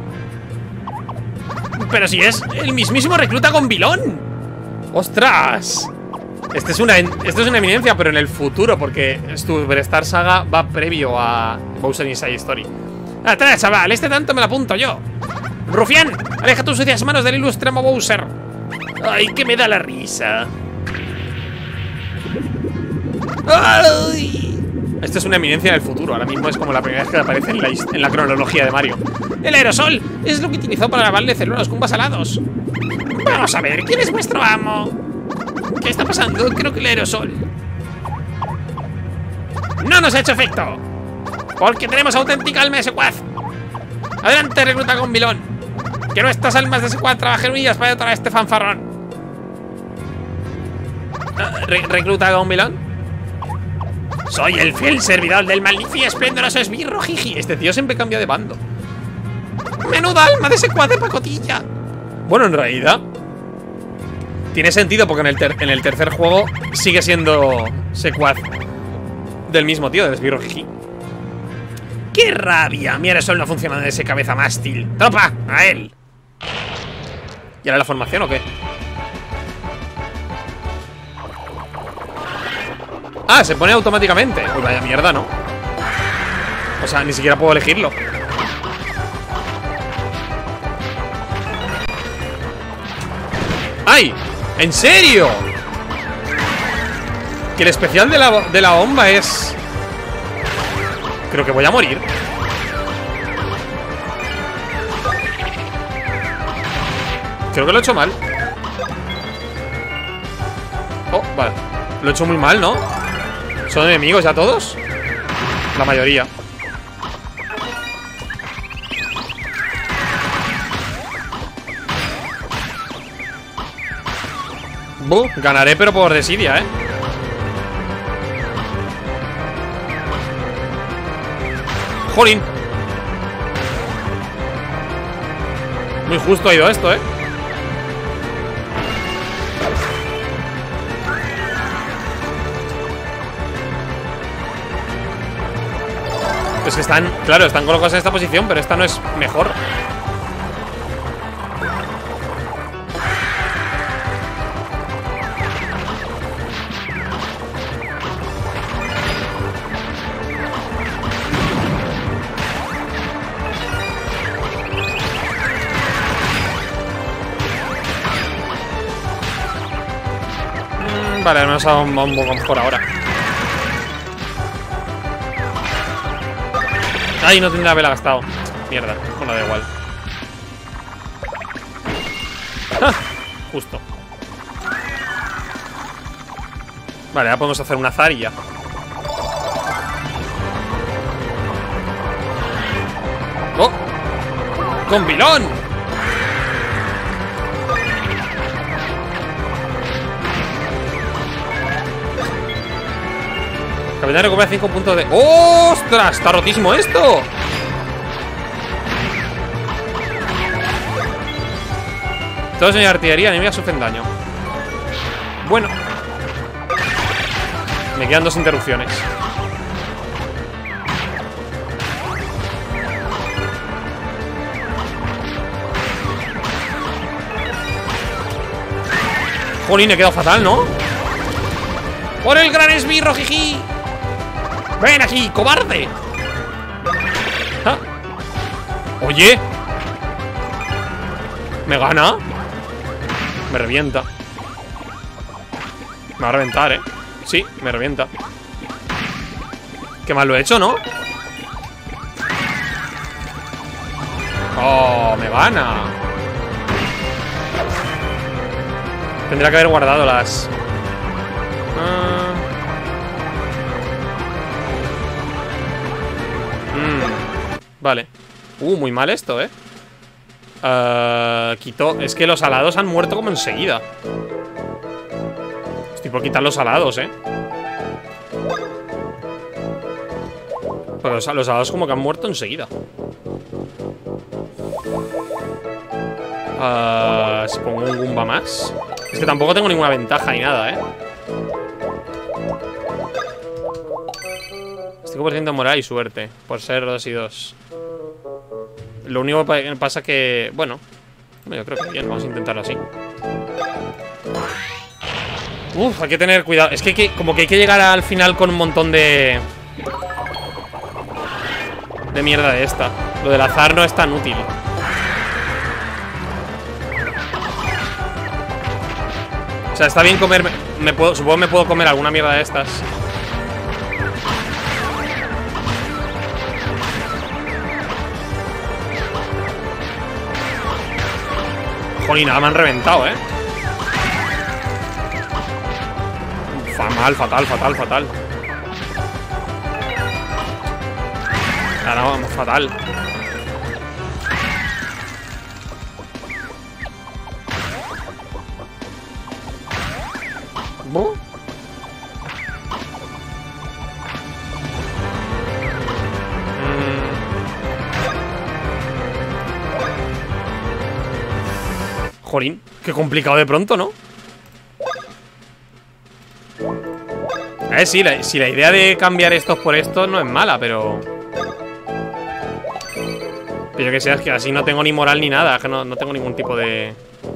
Pero si es el mismísimo recluta Gombilón. ¡Ostras! Este es una, esto es una eminencia, pero en el futuro, porque Superstar Saga va previo a Bowser Inside Story. ¡Atrás, chaval! Este tanto me lo apunto yo. ¡Rufián! ¡Aleja tus sucias manos del ilustre amo Bowser! ¡Ay, que me da la risa! ¡Ay! Esto es una eminencia en el futuro. Ahora mismo es como la primera vez que aparece en la, en la cronología de Mario. ¡El aerosol! Es lo que utilizó para lavarle células con Goombas alados. Vamos a ver, ¿quién es vuestro amo? ¿Qué está pasando? Creo que el aerosol no nos ha hecho efecto, porque tenemos auténtica alma de secuaz. Adelante, recluta Gombilón. Que nuestras almas de secuaz trabajen unidas para otra este fanfarrón. Re ¿Recluta Gombilón? Soy el fiel servidor del magnífico esplendoroso esbirro, jiji. Este tío siempre cambia de bando. Menuda alma de secuaz de pacotilla. Bueno, en realidad tiene sentido, porque en el, ter en el tercer juego sigue siendo secuaz del mismo tío, del esbirro jiji. ¡Qué rabia! Mi aerosol no funciona de ese cabeza mástil. ¡Tropa! ¡A él! ¿Y ahora la formación o qué? Ah, se pone automáticamente. Uy, vaya mierda, ¿no? O sea, ni siquiera puedo elegirlo. ¡Ay! ¿En serio? Que el especial de la, de la bomba es... Creo que voy a morir. Creo que lo he hecho mal. Oh, vale. Lo he hecho muy mal, ¿no? ¿Son enemigos ya todos? La mayoría. Buh, ganaré pero por desidia, eh. ¡Jolín! Muy justo ha ido esto, eh. Es que están, claro, están colocados en esta posición, pero esta no es mejor. Mm, vale, me ha dado un, un poco mejor ahora. Ay, no tendría haberla gastado. Mierda, bueno, da igual. ¡Ah! Justo. Vale, ahora podemos hacer un azar y ya. ¡Oh! ¡Con pilón! Capitán recupera cinco puntos de... ¡Ostras! ¡Está rotísimo esto! Todos en artillería enemiga sufren daño. Bueno. Me quedan dos interrupciones. Jolín, he quedado fatal, ¿no? ¡Por el gran esbirro, jiji! ¡Ven aquí, cobarde! ¿Ah? Oye. ¿Me gana? Me revienta. Me va a reventar, ¿eh? Sí, me revienta. Qué mal lo he hecho, ¿no? Oh, me gana. Tendría que haber guardado las... Ah. Mm. Vale. Uh, muy mal esto, ¿eh? Uh, quito... Es que los alados han muerto como enseguida. Estoy por quitar los alados, ¿eh? Pero los, los alados como que han muerto enseguida. Uh, si pongo un Goomba más. Es que tampoco tengo ninguna ventaja ni nada, ¿eh? cinco por ciento de moral y suerte. Por ser dos y dos. Lo único que pasa que... Bueno, yo creo que bien, vamos a intentarlo así. Uf, hay que tener cuidado. Es que, hay que como que hay que llegar al final con un montón de... De mierda de esta. Lo del azar no es tan útil. O sea, está bien comerme... Me puedo, supongo que me puedo comer alguna mierda de estas. Jolín, nada, me han reventado, ¿eh? Mal, fatal, fatal, fatal. Ahora vamos, fatal. ¿Buh? Jolín, qué complicado de pronto, ¿no? A ver, sí, la, si la idea de cambiar estos por estos no es mala, pero... Pero que sea, es que así no tengo ni moral ni nada. Es que no, no tengo ningún tipo de...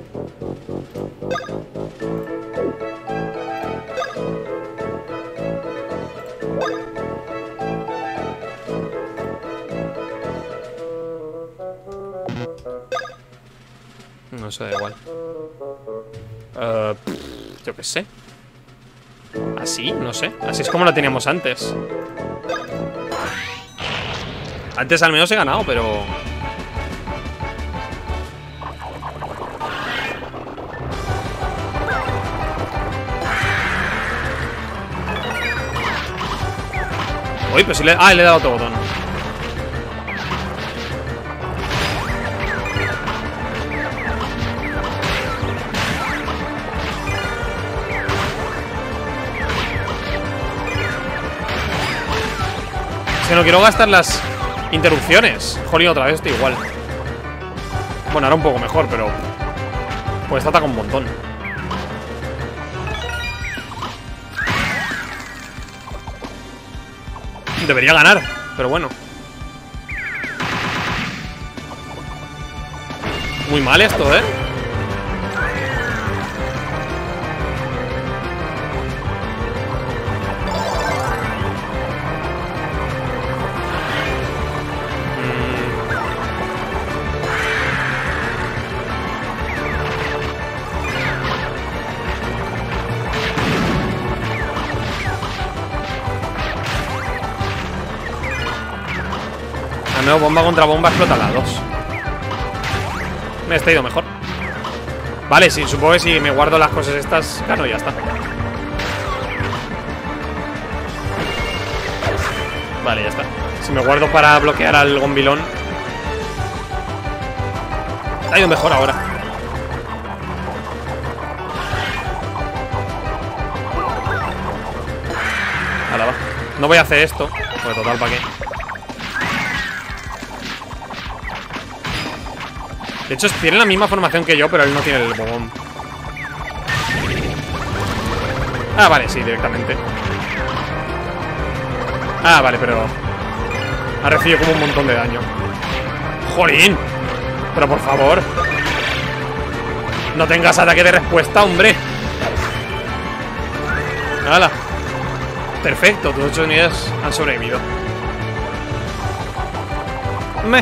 No, eso da igual. Uh, pff, yo qué sé. Así, no sé. Así es como lo teníamos antes. Antes al menos he ganado, pero... Uy, pues sí le... Ah, le he dado otro botón. que no quiero gastar las interrupciones. Jolín, otra vez estoy igual. Bueno, ahora un poco mejor, pero pues ataca un montón. Debería ganar, pero bueno. Muy mal esto, ¿eh? Al menos bomba contra bomba explota las dos. Me está ido mejor. Vale, sí, supongo que si me guardo las cosas estas, gano y ya está. Vale, ya está. Si me guardo para bloquear al gombilón. Ha ido mejor ahora. Ahora va. No voy a hacer esto, porque total, ¿para qué? De hecho, tiene la misma formación que yo, pero él no tiene el bobón. Ah, vale, sí, directamente. Ah, vale, pero ha recibido como un montón de daño. ¡Jolín! Pero por favor, no tengas ataque de respuesta, hombre. ¡Hala! Perfecto, tus ocho unidades han sobrevivido. Me...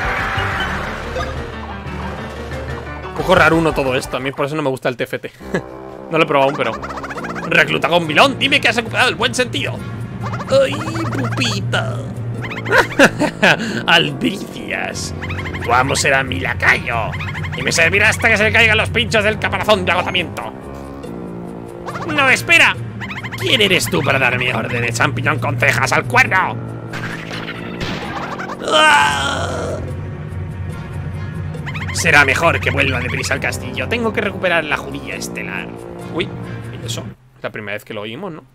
Un poco raro uno todo esto. A mí por eso no me gusta el T F T. No lo he probado aún, pero... Recluta gombilón, dime que has recuperado el buen sentido. ¡Ay, pupita! Albricias. Tu amo será mi lacayo y me servirá hasta que se le caigan los pinchos del caparazón de agotamiento. ¡No, espera! ¿Quién eres tú para darme orden de champiñón con cejas al cuerno? ¡Ah! Será mejor que vuelva deprisa al castillo. Tengo que recuperar la judía estelar. Uy, ¿y eso? Es la primera vez que lo oímos, ¿no?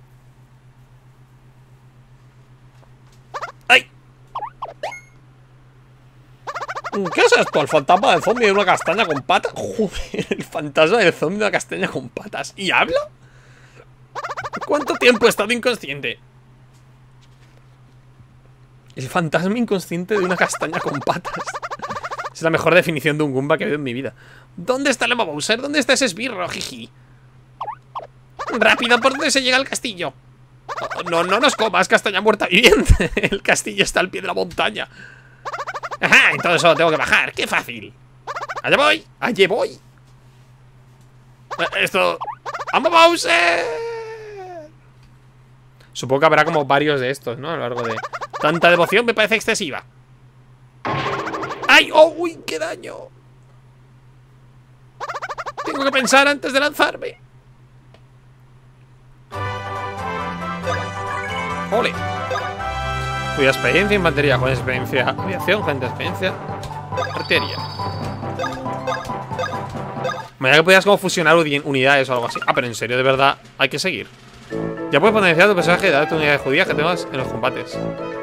¡Ay! ¿Qué es esto? El fantasma del zombie de una castaña con patas. Joder, el fantasma del zombie de una castaña con patas. ¿Y habla? ¿Cuánto tiempo he estado inconsciente? El fantasma inconsciente de una castaña con patas. Es la mejor definición de un Goomba que he visto en mi vida. ¿Dónde está el Emo Bowser? ¿Dónde está ese esbirro? Jiji. Rápido, ¿por dónde se llega al castillo? Oh, no, no nos comas, castaña muerta viviente. El castillo está al pie de la montaña. Ajá, y todo eso tengo que bajar. ¡Qué fácil! ¡Allá voy! ¡Allí voy! Esto... ¡Emo Bowser! Supongo que habrá como varios de estos, ¿no? A lo largo de... Tanta devoción me parece excesiva. ¡Ay! ¡Oh! ¡Uy! ¡Qué daño! Tengo que pensar antes de lanzarme. ¡Ole! Cuya experiencia, infantería, con experiencia, aviación, gente de experiencia, artillería. Me que podías como fusionar unidades o algo así. Ah, pero en serio, de verdad, hay que seguir. Ya puedes potenciar tu personaje y darte unidades judías que tengas en los combates.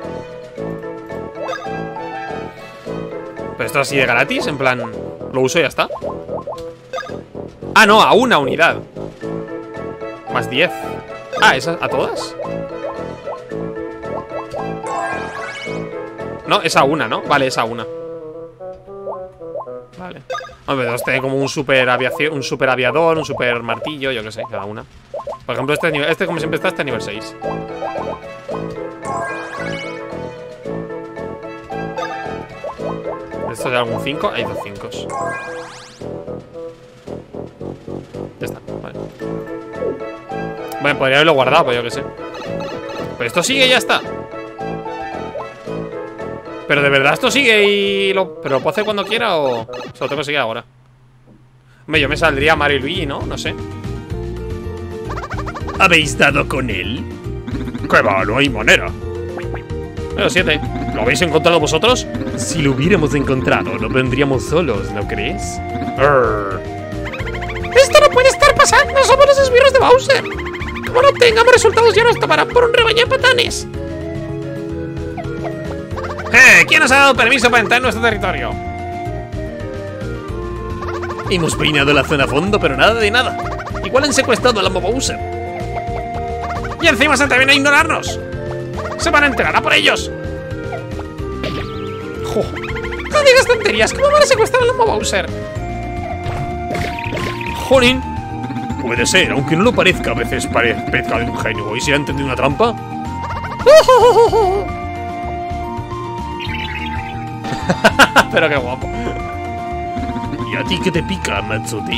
Pero esto así de gratis, en plan, lo uso y ya está. Ah, no, a una unidad. Más diez. Ah, ¿esas a todas? No, es a una, ¿no? Vale, es a una. Vale. Hombre, dos tiene como un super aviación, un super aviador, un super martillo, yo qué sé, cada una. Por ejemplo, este, nivel, este como siempre está, está a nivel seis. ¿Esto de algún cinco? Hay dos cinco. Ya está, vale. Bueno, podría haberlo guardado, pues yo qué sé. Pero esto sigue y ya está. Pero de verdad esto sigue y lo... ¿Pero lo puedo hacer cuando quiera o se lo tengo que seguir ahora? Hombre, yo me saldría Mario y Luigi, ¿no? No sé. ¿Habéis dado con él? ¡Qué va! No hay manera. Pero siete. ¿Lo habéis encontrado vosotros? Si lo hubiéramos encontrado, no vendríamos solos, ¿no crees? Arr. ¡Esto no puede estar pasando! ¡Somos los esbirros de Bowser! Como no obtengamos resultados, ya nos tomarán por un rebaño de patanes. ¡Eh! ¿Quién nos ha dado permiso para entrar en nuestro territorio? Hemos peinado la zona a fondo, pero nada de nada. Igual han secuestrado al amo Bowser. Y encima se atreven a ignorarnos. Se van a enterar a por ellos. Jo. No digas tonterías. ¿Cómo van a secuestrar al amo Bowser? Jolín. Puede ser, aunque no lo parezca, a veces parezca de un genio. ¿Y si ha entendido una trampa? Pero qué guapo. ¿Y a ti qué te pica, Matsuti?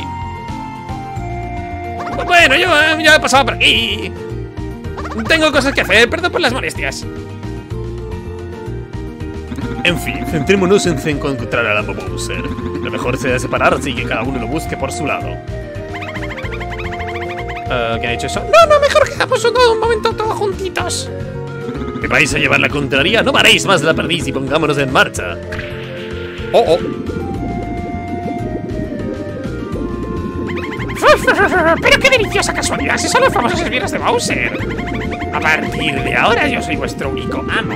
Bueno, yo eh, ya he pasado por aquí. Tengo cosas que hacer, perdón por las molestias. En fin, centrémonos en encontrar al amo Bowser. Lo mejor será separarse y que cada uno lo busque por su lado. Uh, ¿Quién ha dicho eso? No, no, mejor quedamos todo un momento todos juntitos. ¿Me vais a llevar la contraria? No paréis más la perdiz y pongámonos en marcha. Oh, oh. Pero qué deliciosa casualidad, si son los famosos esbirros de Bowser. A partir de ahora yo soy vuestro único amo.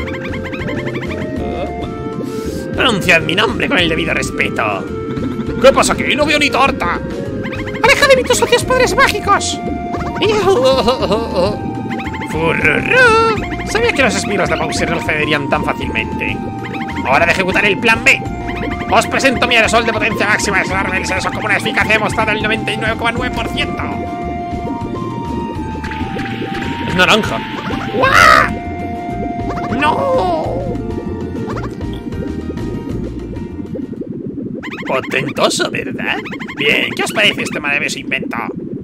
Pronunciad mi nombre con el debido respeto. ¿Qué pasa aquí? No veo ni torta. ¡Aleja de mí tus sucios poderes mágicos! Fururú. Sabía que los esbirros de Bowser no cederían tan fácilmente. Hora de ejecutar el plan B. Os presento mi aerosol de potencia máxima. Es arma del senso con una eficacia demostrada del noventa y nueve coma nueve por ciento. Es naranja. ¡Guau! ¡No! Potentoso, ¿verdad? Bien, ¿qué os parece este maravilloso invento?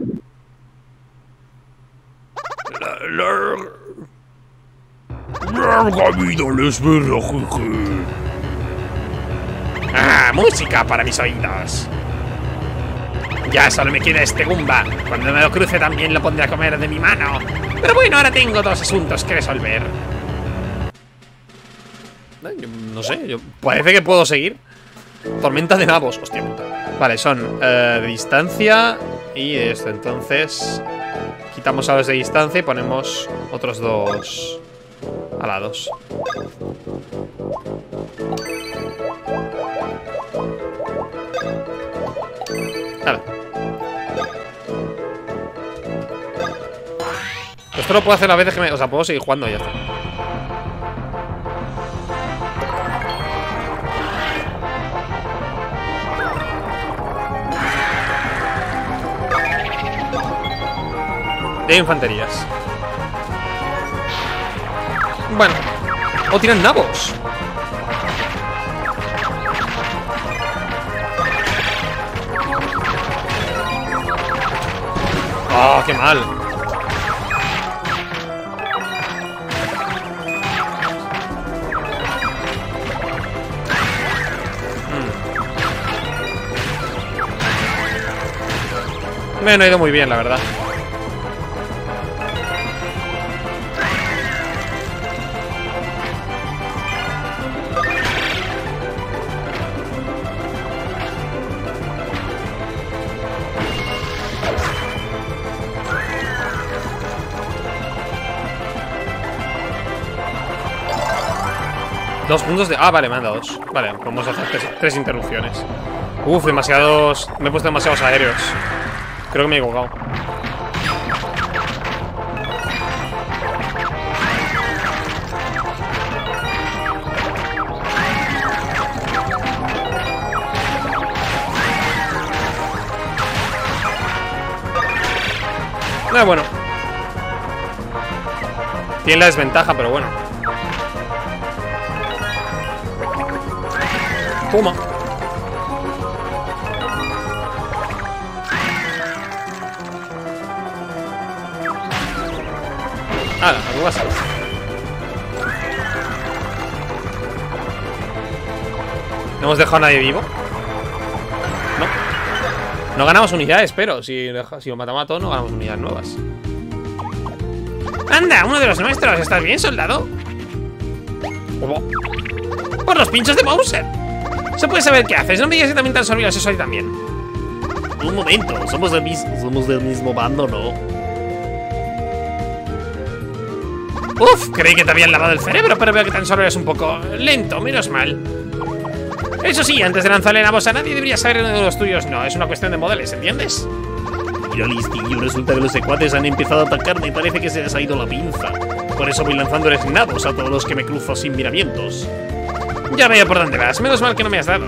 Larga vida al esbirro, jeje. ¡Ah! ¡Música para mis oídos! Ya solo me queda este Goomba. Cuando me lo cruce también lo pondré a comer de mi mano. Pero bueno, ahora tengo dos asuntos que resolver. No sé, yo... parece que puedo seguir. Tormenta de nabos, hostia puta. Vale, son eh, de distancia y esto, entonces quitamos a los de distancia y ponemos otros dos alados. Vale. Esto lo puedo hacer a veces que me... O sea, puedo seguir jugando y ya está. De infanterías. Bueno. O tiran nabos. Oh, qué mal. Mm. Me ha ido muy bien, la verdad. Dos puntos de... Ah, vale, me han dado dos. Vale, vamos a hacer tres, tres interrupciones. Uf, demasiados... Me he puesto demasiados aéreos. Creo que me he equivocado. Ah, bueno. Tiene la desventaja, pero bueno. Toma. Ah, ¿qué pasa? ¿No hemos dejado a nadie vivo? No. No ganamos unidades, pero si, si lo matamos a todos no ganamos unidades nuevas. ¡Anda! ¡Uno de los nuestros! ¿Estás bien, soldado? ¿Cómo? ¡Por los pinchos de Bowser! ¿Se puede saber qué haces? No me digas que también te han sorbido eso ahí también. Un momento, somos del mismo, somos del mismo bando, ¿no? Uf, creí que te habían lavado el cerebro, pero veo que tan solo eres un poco lento, menos mal. Eso sí, antes de lanzarle la voz a nadie deberías saber uno de los tuyos. No, es una cuestión de modelos, ¿entiendes? Mira, listillo, resulta que los secuaces han empezado a atacarme y parece que se les ha ido la pinza. Por eso voy lanzándoles nabos a todos los que me cruzo sin miramientos. Ya veo por dónde vas, menos mal que no me has dado.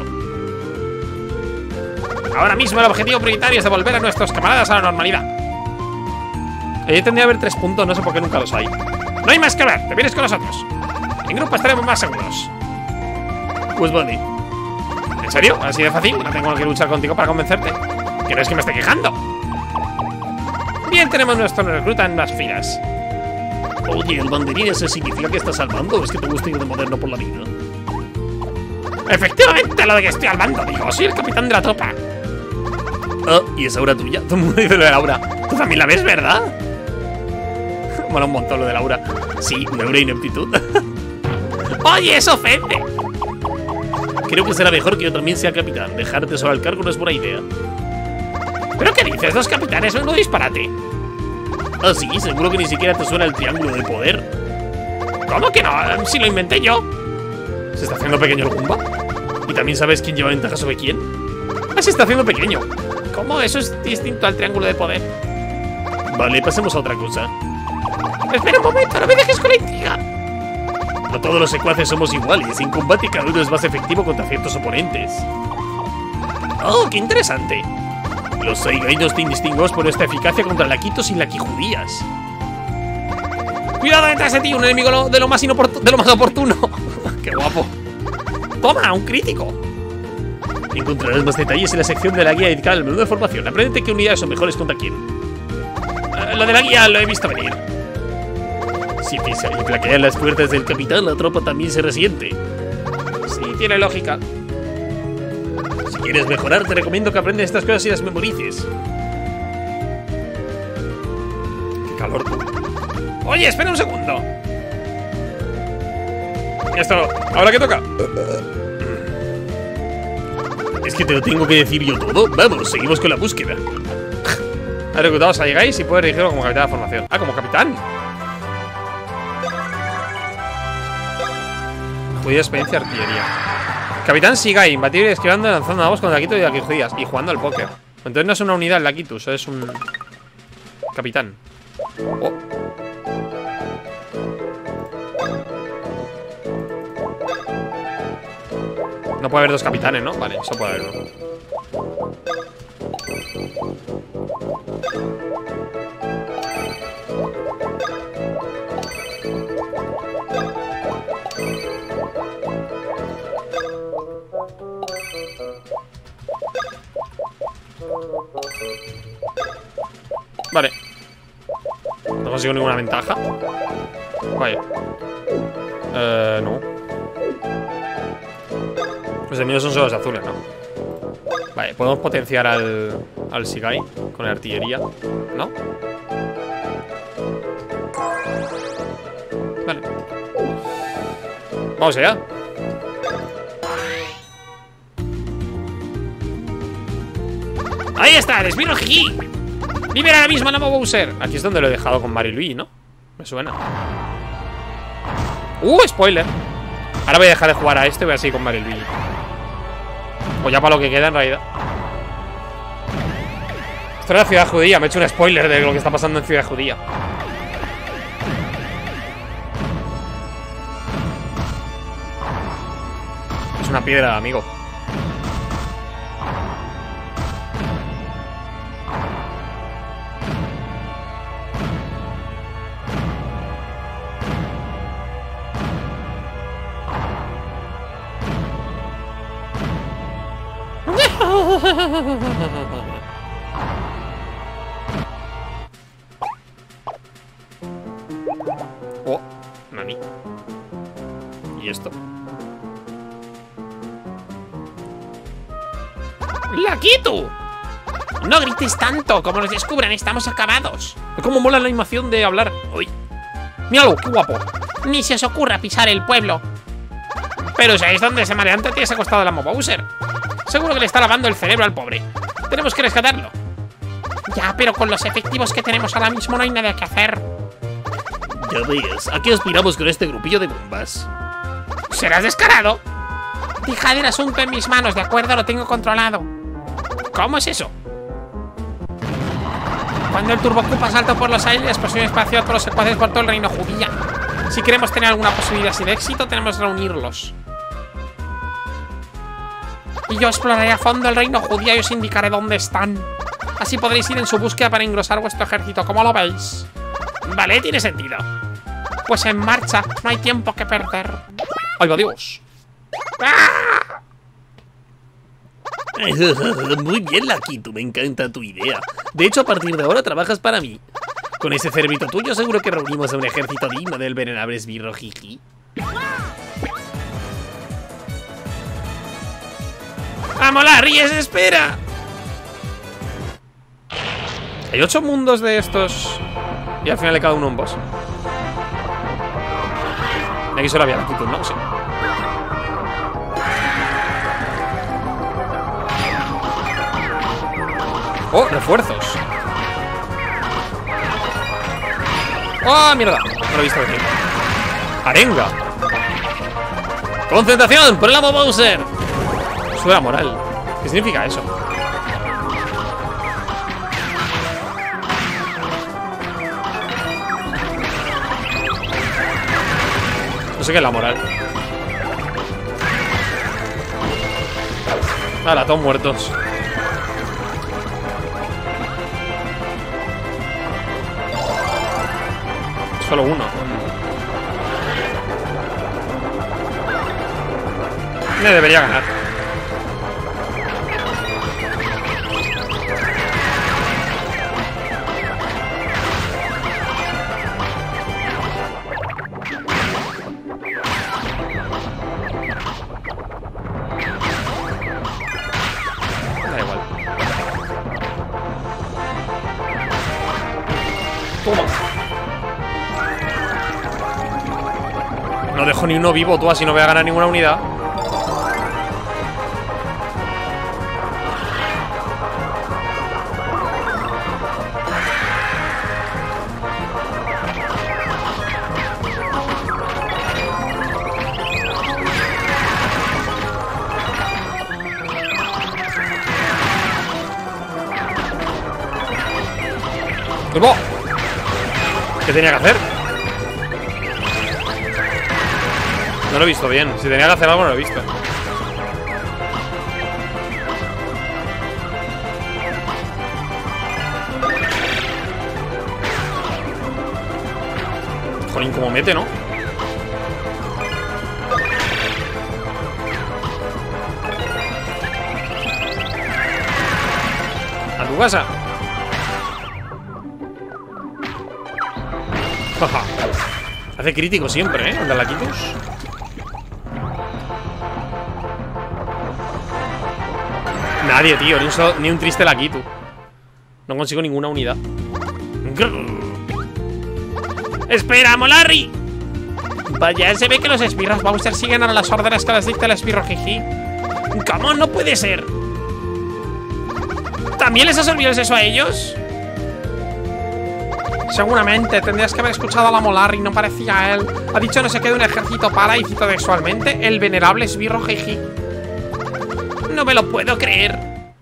Ahora mismo el objetivo prioritario es devolver a nuestros camaradas a la normalidad. Ahí tendría que haber tres puntos, no sé por qué nunca los hay. No hay más que hablar, te vienes con nosotros. En grupo estaremos más seguros. Pues vale. ¿En serio? ¿Así de fácil? ¿No tengo que luchar contigo para convencerte? ¿Quieres que me esté quejando? Bien, tenemos nuestro recluta en las filas. Oye, ¿el banderín ese significa que estás salvando o es que te gusta ir de moderno por la vida? Efectivamente, lo de que estoy al mando, digo, soy el capitán de la tropa. Ah, ¿y esa aura tuya? Todo el mundo dice lo de Laura. Tú también la ves, ¿verdad? Mola un montón lo de Laura. Sí, una aura ineptitud. Oye, eso ofende. Creo que será mejor que yo también sea capitán. Dejarte solo al cargo no es buena idea. ¿Pero qué dices? Dos capitanes, no disparate. Ah, sí, seguro que ni siquiera te suena el triángulo de poder. ¿Cómo que no? Si lo inventé yo. ¿Se está haciendo pequeño el Goomba? ¿Y también sabes quién lleva ventaja sobre quién? Ah, se está haciendo pequeño. ¿Cómo? Eso es distinto al triángulo de poder. Vale, pasemos a otra cosa. Espera un momento, no me dejes con la intriga. No todos los secuaces somos iguales. En combate cada uno es más efectivo contra ciertos oponentes. Oh, qué interesante. Los Saigai nos distinguimos por nuestra eficacia contra laquitos y laquijudías. Cuidado detrás de ti, un enemigo de lo más inoportuno, de lo más oportuno. Qué guapo. Toma, un crítico. Encontrarás más detalles en la sección de la guía dedicada al menú de formación. Aprende qué unidades son mejores contra quién. Uh, lo de la guía lo he visto venir. Si pisa y flaquean las puertas del capitán, la tropa también se resiente. Sí, tiene lógica. Si quieres mejorar, te recomiendo que aprendas estas cosas y las memorices. Qué calor, tú. Oye, espera un segundo. Esto, ¿ahora qué toca? ¿Es que te lo tengo que decir yo todo? Vamos, seguimos con la búsqueda. Ha reclutado a Saigai y puede dirigirlo como capitán de formación. Ah, como capitán. Judía experiencia artillería. Capitán Saigai, imbatible, esquivando, lanzando nabos con laquitos y laquijudías y jugando al póker. Entonces no es una unidad laquitus, es un capitán. Oh. No puede haber dos capitanes, ¿no? Vale, eso puede haber uno. Vale. No consigo ninguna ventaja. Vaya. Eh, no. Los enemigos son solo los azules, ¿no? Vale, podemos potenciar al, al Saigai con la artillería, ¿no? Vale. Vamos allá. ¡Ahí está! ¡Desviro Jiji! ¡Libera ahora mismo a Namo Bowser! Aquí es donde lo he dejado con Mario y Luigi, ¿no? Me suena. ¡Uh! Spoiler. Ahora voy a dejar de jugar a este y voy a seguir con Mario y Luigi. O ya para lo que queda en realidad. Esto era Ciudad Judía. Me he hecho un spoiler de lo que está pasando en Ciudad Judía. Es una piedra, amigo. Oh, Nani. ¿Y esto? ¡Lakitu! No grites tanto, como nos descubran, estamos acabados. ¿Cómo mola la animación de hablar? Uy. Míralo, qué guapo. Ni se os ocurra pisar el pueblo. Pero ¿sabéis dónde ese mareante te has acostado a la Namo Bowser? Seguro que le está lavando el cerebro al pobre. Tenemos que rescatarlo. Ya, pero con los efectivos que tenemos ahora mismo no hay nada que hacer. Ya ves, ¿a qué aspiramos con este grupillo de bombas? ¿Serás descarado? Dejad el asunto en mis manos, ¿de acuerdo? Lo tengo controlado. ¿Cómo es eso? Cuando el turbocupa salta por los aires, pues un espacio a todos los secuaces por todo el reino judía. Si queremos tener alguna posibilidad así de éxito, tenemos que reunirlos. Y yo exploraré a fondo el reino judía y os indicaré dónde están. Así podréis ir en su búsqueda para engrosar vuestro ejército, ¿cómo lo veis? Vale, tiene sentido. Pues en marcha, no hay tiempo que perder. ¡Ay, va Dios! ¡Ah! Muy bien, Lakitu, me encanta tu idea. De hecho, a partir de ahora trabajas para mí. Con ese cerdito tuyo seguro que reunimos a un ejército digno del venerable esbirro Jiji. ¡Vamos, Larry! ¡Espera! Hay ocho mundos de estos. Y al final de cada uno un boss. Y aquí solo había Lakitu, ¿no? Sí. ¡Oh, refuerzos! ¡Oh, mierda! No lo he visto venir. ¡Arenga! ¡Concentración! ¡Por el amo Bowser! Sube la moral. ¿Qué significa eso? No sé qué es la moral. Hala, todos muertos. Solo uno. Me debería ganar. Da igual. Toma. No dejo ni uno vivo, tú, así no voy a ganar ninguna unidad. ¡Vivo! ¿Qué tenía que hacer? No lo he visto bien. Si tenía que hacer algo, no lo he visto. Jolín, como mete, ¿no? A tu casa. Hace crítico siempre, ¿eh? El de Lakitus. Nadie, tío, ni un, so, ni un triste Lakitu. No consigo ninguna unidad. Grrr. ¡Espera, Molarri! Vaya, se ve que los esbirros Bowser siguen a las órdenes que les dicta el esbirro Jiji. ¿Cómo? No puede ser. ¿También les has olvidado eso a ellos? Seguramente, tendrías que haber escuchado a la Molarri, no parecía él. Ha dicho no sé qué de un ejército para, y cito textualmente, el venerable esbirro Jiji. No me lo puedo creer.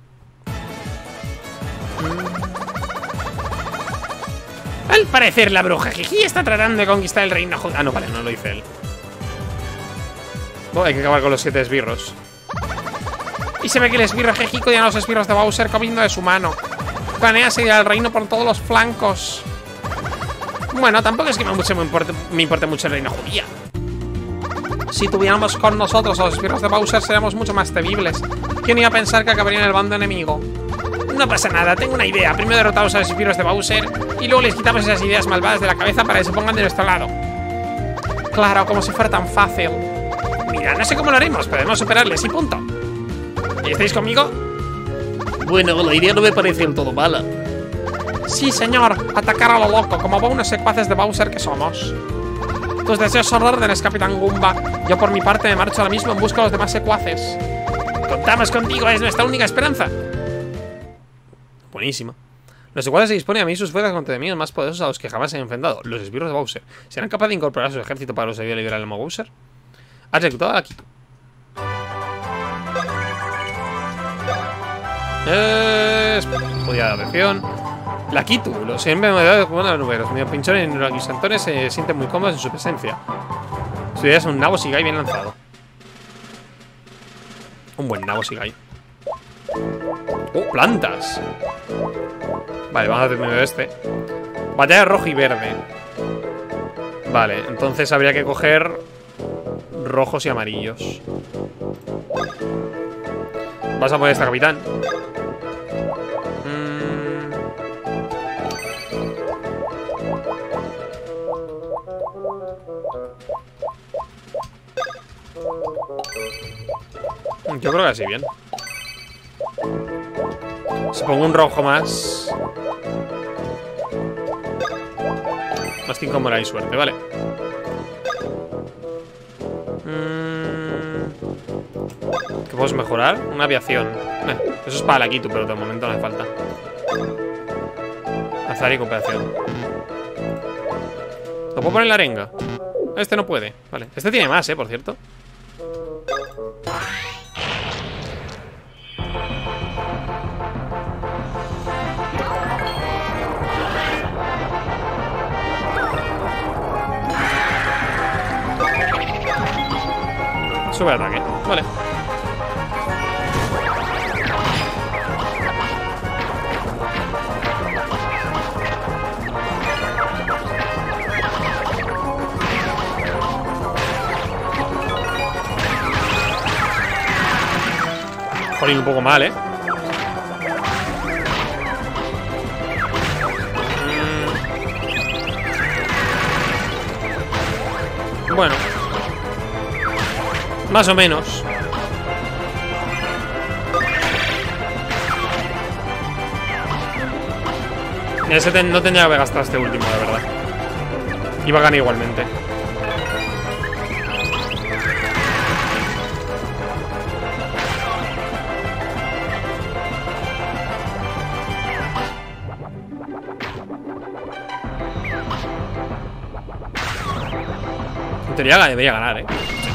Al parecer la bruja Jiji está tratando de conquistar el reino. Ah, no, vale, no lo dice él. Oh, hay que acabar con los siete esbirros. Y se ve que el esbirro Jiji cuida a los esbirros de Bowser comiendo de su mano. Planea seguir al reino por todos los flancos. Bueno, tampoco es que me, mucho, me, importe, me importe mucho el reino judía. Si tuviéramos con nosotros a los esbirros de Bowser, seríamos mucho más temibles. ¿Quién iba a pensar que acabaría en el bando enemigo? No pasa nada, tengo una idea. Primero derrotamos a los esbirros de Bowser y luego les quitamos esas ideas malvadas de la cabeza para que se pongan de nuestro lado. Claro, como si fuera tan fácil. Mira, no sé cómo lo haremos, pero debemos superarles y punto. ¿Y estáis conmigo? Bueno, la idea no me parece del todo mala. Sí, señor, atacar a lo loco, como buenos secuaces de Bowser que somos. Tus deseos son órdenes, Capitán Goomba. Yo por mi parte me marcho ahora mismo en busca de los demás secuaces. Contamos contigo, es nuestra única esperanza. Buenísima. Los iguales se disponen a mí sus fuerzas contra enemigos más poderosos a los que jamás se han enfrentado. Los esbirros de Bowser. ¿Serán capaces de incorporar a su ejército para los ayudar a liberar al amo Bowser? Has reclutado a la Kitu. Es... Podía dar atención. La Kitu. Los siempre me da como una nube. Los medio pinchones y los guisantones se sienten muy cómodos en su presencia. Su idea es un nabo Sigai bien lanzado. Un buen nabo Sigai. ¡Oh, plantas! Vale, vamos a hacer primero este. Batalla rojo y verde. Vale, entonces habría que coger rojos y amarillos. Vas a poner esta, capitán. mm. Yo creo que así bien. Si pongo un rojo más. Más cinco moral y suerte, vale. Mm. ¿Qué podemos mejorar? Una aviación. Eh, eso es para la Kitu, pero de momento no hace falta. Azar y cooperación. ¿Lo puedo poner en la arenga? Este no puede. Vale. Este tiene más, eh, por cierto. Sube ataque, vale. Jolín, un poco mal, eh. Mm. Bueno. Más o menos. Ese ten, no tenía que haber gastado este último, de verdad. Iba a ganar igualmente. En teoría debería ganar, eh.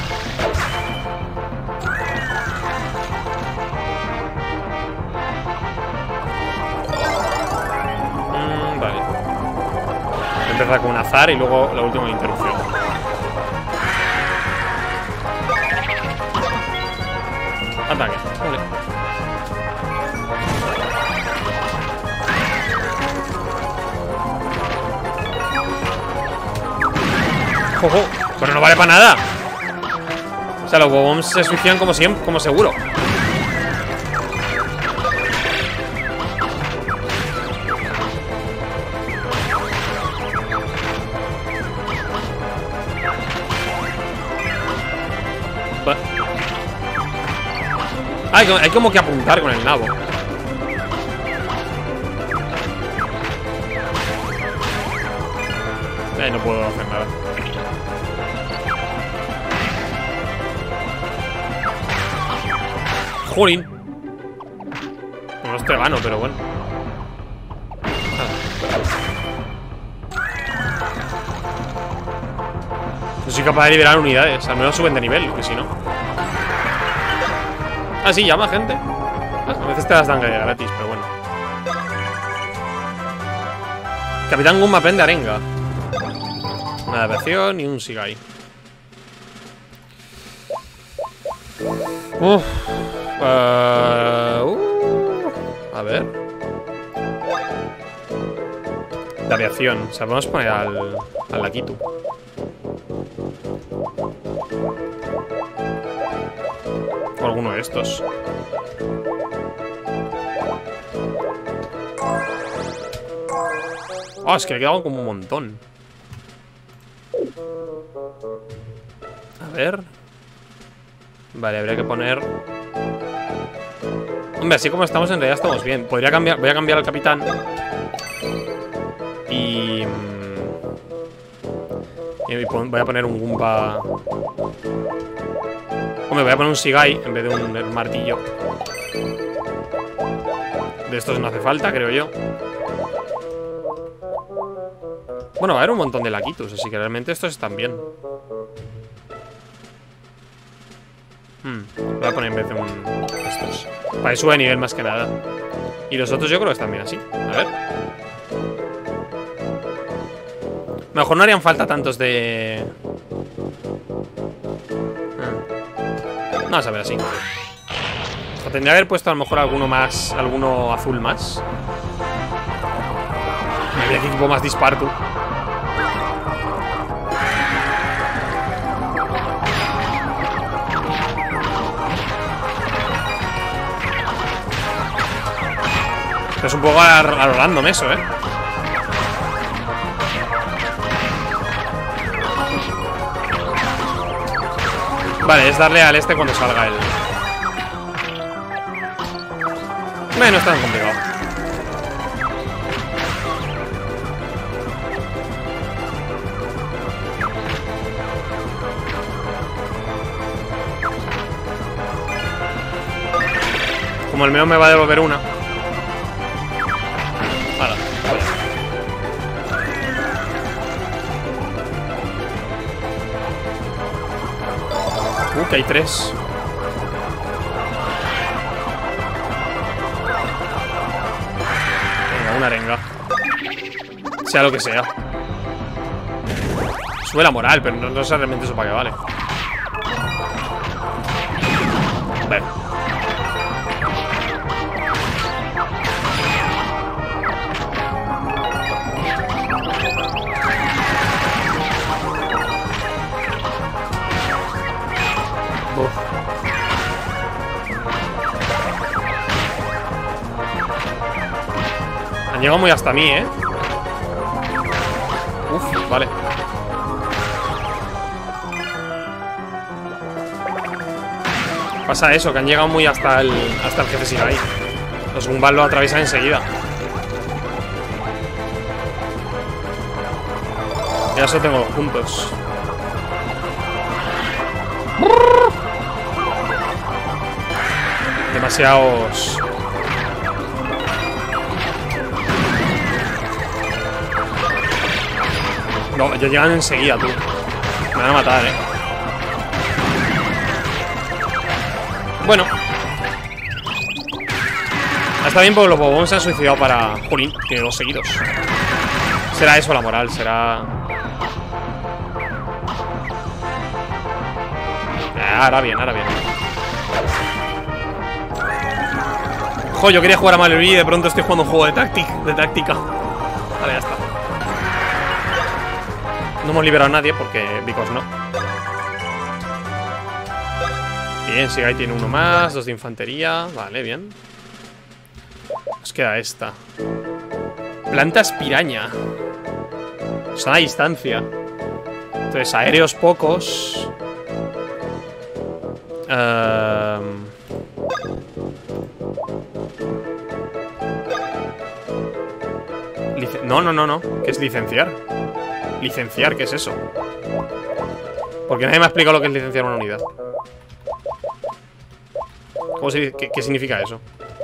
Empezar con un azar y luego la última interrupción. Ataque, vale. ¡Jojo! Pero no vale para nada. O sea, los bobombs se suicidan como siempre, como seguro. Ah, hay como que apuntar con el nabo. Eh, no puedo hacer nada. Jolín. No estoy gano, pero bueno. No soy capaz de liberar unidades. Al menos suben de nivel, que si no. Ah, sí, llama gente. A veces te las dan gratis, pero bueno. Capitán Goomba aprende arenga. Una aviación y un Sigai. Uf. Uh, uh, a ver. De aviación. O sea, podemos poner al, al la Kitu. O alguno de estos. Oh, es que le he quedado como un montón. A ver. Vale, habría que poner. Hombre, así como estamos, en realidad estamos bien. Podría cambiar. Voy a cambiar al capitán. Y. Y voy a poner un Goomba. Hombre, voy a poner un Sigai en vez de un martillo. De estos no hace falta, creo yo. Bueno, va a haber un montón de laquitus, así que realmente estos están bien. Hmm, lo voy a poner en vez de un... estos, para que suba de nivel más que nada. Y los otros yo creo que están bien así. A ver. Mejor no harían falta tantos de... Ah. Vamos a ver así. O tendría que haber puesto a lo mejor alguno más, alguno azul más. Mira qué equipo más dispar, tú. Es un poco a, a lo random eso, ¿eh? Vale, es darle al este cuando salga él. Bueno, no es tan complicado. Como el mío me va a devolver una. Vale, vale. Uh, que hay tres. Venga, una arenga. Sea lo que sea. Sube la moral, pero no, no sé realmente eso para qué vale. Vale. Han llegado muy hasta mí, ¿eh? Uf, vale. Pasa eso, que han llegado muy hasta el hasta el jefe Sirai. Los Gumball lo atraviesan enseguida. Ya eso tengo los puntos. Demasiados. No, ya llegan enseguida, tú. Me van a matar, eh. Bueno. Está bien porque los bobones se han suicidado para... Jolín, tiene dos seguidos. Será eso la moral, será... Ah, ahora bien, ahora bien. Jo, yo quería jugar a Mallory y de pronto estoy jugando un juego de táctica. De táctica. Vale, ya está. No hemos liberado a nadie porque Vicos no. Bien, Sigai tiene uno más. Dos de infantería. Vale, bien. Nos queda esta. Plantas piraña. Son a distancia. Entonces, aéreos pocos. Um... Lic- no, no, no, no. ¿Qué es licenciar? Licenciar, ¿qué es eso? Porque nadie me ha explicado lo que es licenciar una unidad. ¿Cómo se, qué, ¿Qué significa eso?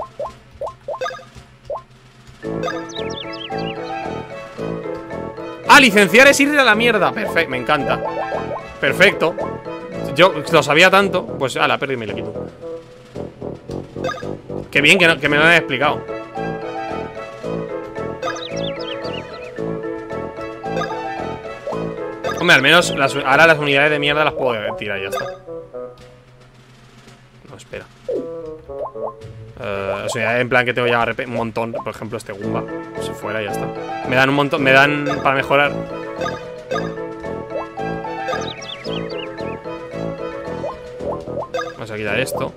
Ah, licenciar es ir a la mierda. Perfecto, me encanta. Perfecto. Yo lo sabía tanto. Pues, ah, la perdí y me la quito. Qué bien que, no, que me lo hayan explicado. Hombre, al menos las, ahora las unidades de mierda las puedo tirar y ya está. No, espera. Uh, o sea, en plan que tengo ya un montón. Por ejemplo, este Goomba. Si fuera, ya está. Me dan un montón. Me dan para mejorar. Vamos a quitar esto.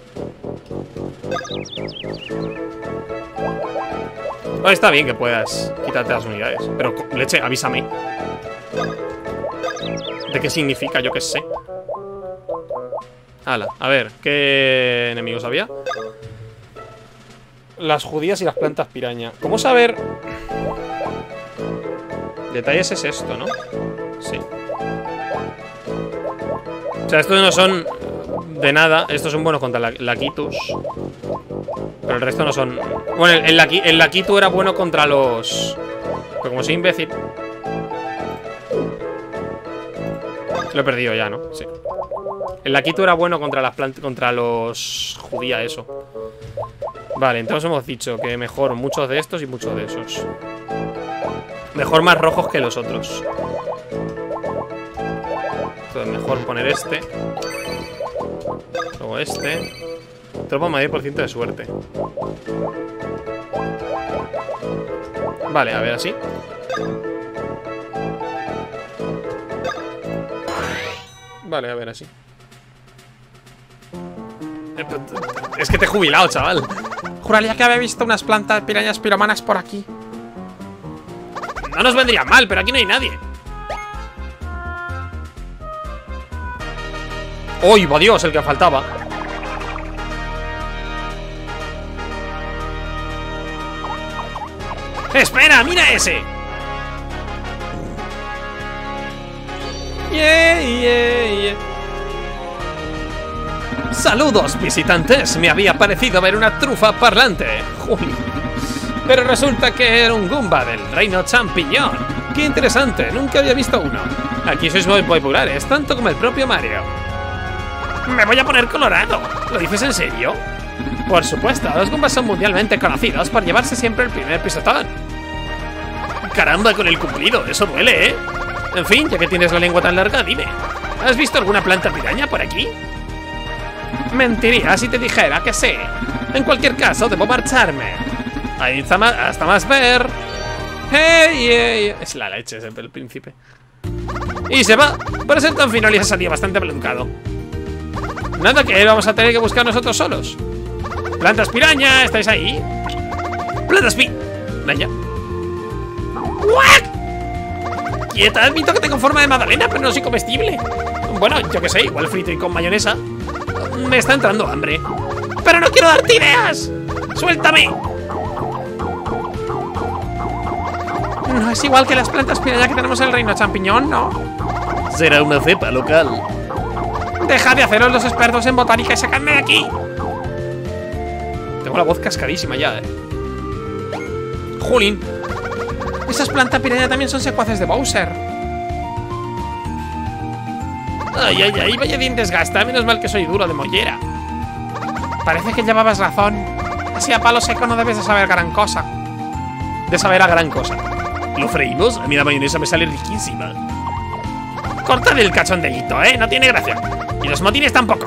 No, está bien que puedas quitarte las unidades. Pero, leche, avísame. ¿De qué significa? Yo qué sé. Hala, a ver, ¿qué enemigos había? Las judías y las plantas piraña. ¿Cómo saber? Detalles es esto, ¿no? Sí. O sea, estos no son de nada. Estos son buenos contra la Lakitus. Pero el resto no son... Bueno, el, el, el Lakitu era bueno contra los... Pero como soy imbécil... Lo he perdido ya, ¿no? Sí. El Lakitu era bueno contra las plantas, contra los judía, eso. Vale, entonces hemos dicho que mejor muchos de estos y muchos de esos. Mejor más rojos que los otros. Entonces mejor poner este. Luego este. Tropa mayor por ciento de suerte. Vale, a ver, así. Vale, a ver, así. Es que te he jubilado, chaval. Juraría que había visto unas plantas pirañas piromanas por aquí. No nos vendría mal, pero aquí no hay nadie. ¡Uy, va Dios! El que faltaba. ¡Espera! ¡Mira ese! Yeah, yeah, yeah. Saludos, visitantes. Me había parecido ver una trufa parlante. Uy. Pero resulta que era un Goomba del reino champiñón. ¡Qué interesante! Nunca había visto uno. Aquí sois muy populares, tanto como el propio Mario. Me voy a poner colorado. ¿Lo dices en serio? Por supuesto, los Goombas son mundialmente conocidos por llevarse siempre el primer pisotón. Caramba, con el cumplido, eso duele, ¿eh? En fin, ya que tienes la lengua tan larga, dime, ¿has visto alguna planta piraña por aquí? Mentiría si te dijera que sí. En cualquier caso, debo marcharme. Ahí está más, hasta más ver. Hey, hey. Es la leche, es el príncipe. Y se va. Para ser tan fino, les salió bastante maleducado. Nada, que vamos a tener que buscar nosotros solos. Plantas piraña, ¿estáis ahí? Plantas pi... Vaya. ¿What? Quieta, admito que tengo forma de magdalena, pero no soy comestible. Bueno, yo qué sé, igual frito y con mayonesa. Me está entrando hambre. ¡Pero no quiero darte ideas! ¡Suéltame! No es igual que las plantas piraña que tenemos en el reino champiñón, ¿no? Será una cepa local. Deja de haceros los expertos en botánica y sacadme de aquí. Tengo la voz cascadísima ya, eh. Jolín. Esas plantas piraña también son secuaces de Bowser. Ay, ay, ay, vaya bien desgasta. Menos mal que soy duro de mollera. Parece que llevabas razón. Así a palo seco no debes de saber gran cosa. De saber a gran cosa. ¿Lo freímos? A mí la mayonesa me sale riquísima. Cortad el cachondeíto, ¿eh? No tiene gracia. Y los motines tampoco.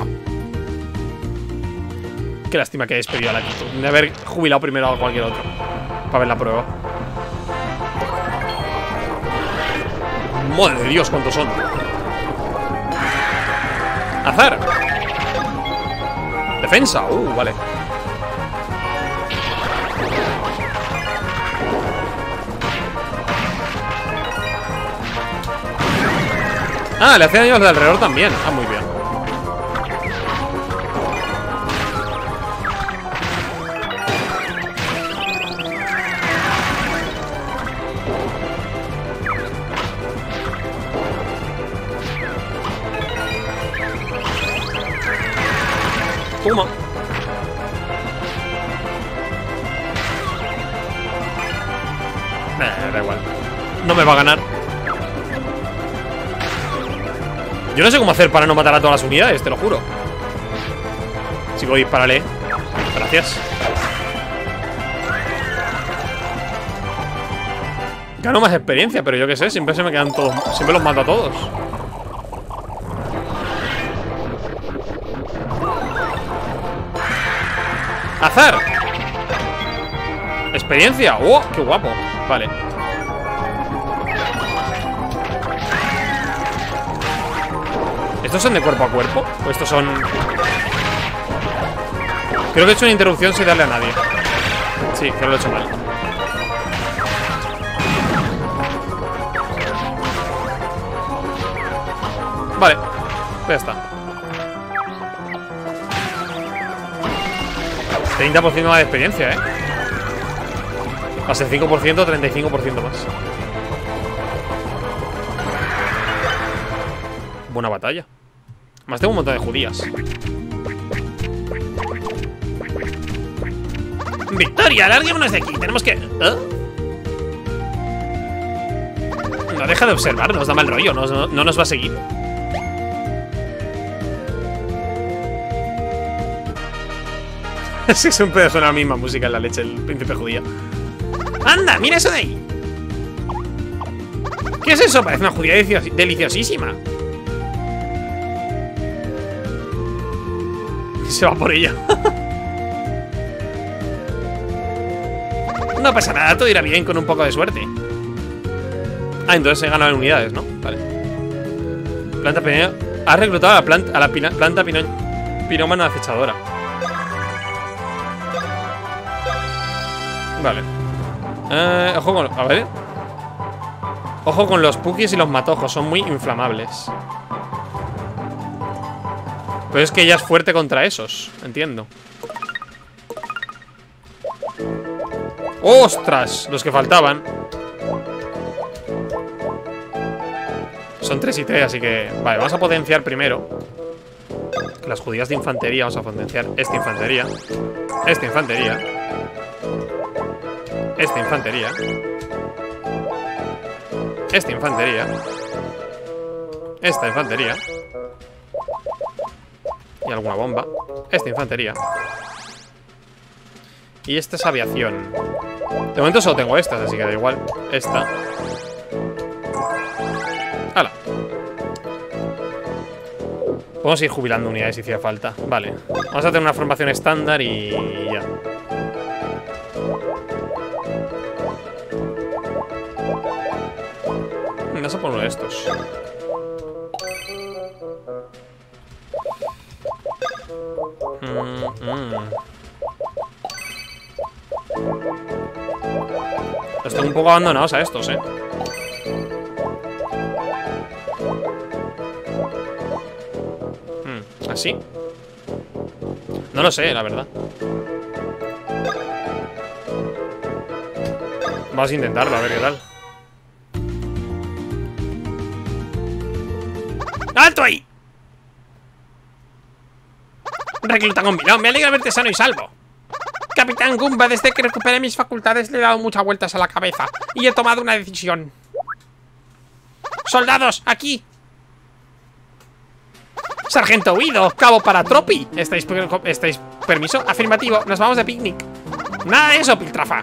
Qué lástima que he despedido a la Lakitu. De haber jubilado primero a cualquier otro. Para ver la prueba. Madre de Dios, cuántos son. Azar. Defensa. Uh, vale. Ah, le hace daño a los de alrededor también. Ah, muy bien. Toma. Eh, da igual. No me va a ganar. Yo no sé cómo hacer para no matar a todas las unidades, te lo juro. Sigo disparale. Gracias. Gano más experiencia, pero yo qué sé, siempre se me quedan todos. Siempre los mato a todos. Azar. Experiencia. ¡Oh! ¡Qué guapo! Vale. ¿Estos son de cuerpo a cuerpo? ¿O estos son...? Creo que he hecho una interrupción sin darle a nadie. Sí, que lo he hecho mal. Vale, pues ya está. treinta por ciento más de experiencia, eh. Más el cinco por ciento, treinta y cinco por ciento más. Buena batalla. Más tengo un montón de judías. ¡Victoria! ¡Larguémonos de aquí! Tenemos que... ¿Eh? No deja de observarnos, da mal rollo. No, no, no nos va a seguir. Sí, siempre suena la misma música en la leche, el príncipe judío. ¡Anda! ¡Mira eso de ahí! ¿Qué es eso? Parece una judía delici deliciosísima. Se va por ella. No pasa nada, todo irá bien con un poco de suerte. Ah, entonces se ganan unidades, ¿no? Vale. Planta piñón. Ha reclutado a la planta, a la pina, planta piñón, pirómana acechadora. Vale. Eh, ojo con... A ver. Ojo con los pukis y los matojos. Son muy inflamables. Pero es que ella es fuerte contra esos. Entiendo. ¡Ostras! Los que faltaban. Son tres y tres, así que... Vale, vamos a potenciar primero las judías de infantería. Vamos a potenciar esta infantería. Esta infantería. Esta infantería. Esta infantería. Esta infantería. Y alguna bomba. Esta infantería. Y esta es aviación. De momento solo tengo estas, así que da igual. Esta. ¡Hala! Podemos ir jubilando unidades si hiciera falta. Vale. Vamos a tener una formación estándar y ya. Vamos a poner uno de estos. Mm, mm. Los tengo un poco abandonados a estos, eh. Mm, ¿así? No lo sé, la verdad. Vamos a intentarlo, a ver qué tal. ¡Alto ahí! Recluta con Milón, me alegra verte sano y salvo. Capitán Goomba, desde que recuperé mis facultades le he dado muchas vueltas a la cabeza y he tomado una decisión. ¡Soldados, aquí! Sargento Huido, cabo para Tropi. ¿Estáis, ¿Estáis permiso? Afirmativo, nos vamos de picnic. Nada de eso, piltrafa.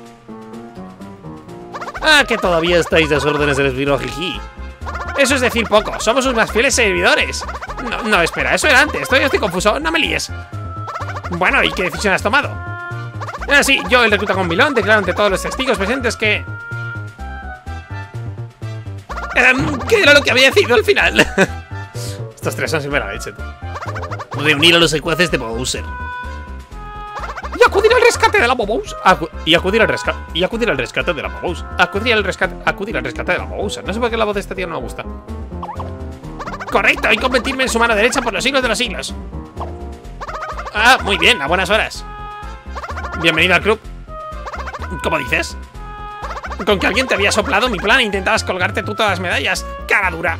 Ah, que todavía estáis de órdenes del esbirro jiji. Eso es decir poco, somos sus más fieles servidores. No, no, espera, eso era antes, estoy, estoy confuso, no me líes. Bueno, ¿y qué decisión has tomado? Ah, sí, yo, el recluta con Milón, declaro ante todos los testigos presentes que... Um, ¿Qué era lo que había decidido al final? Estos tres son siempre la leche, tú. Reunir a los secuaces de Bowser. Y acudir al rescate de la Bowser. Acu y acudir al rescate. Y acudir al rescate de la Bowser. Acudir al rescate. Acudir al rescate de la Bowser. No sé por qué la voz de este tío no me gusta. Correcto, y convertirme en su mano derecha por los siglos de los siglos. Ah, muy bien, a buenas horas. Bienvenido al club. ¿Cómo dices? Con que alguien te había soplado mi plan e intentabas colgarte tú todas las medallas. ¡Cara dura!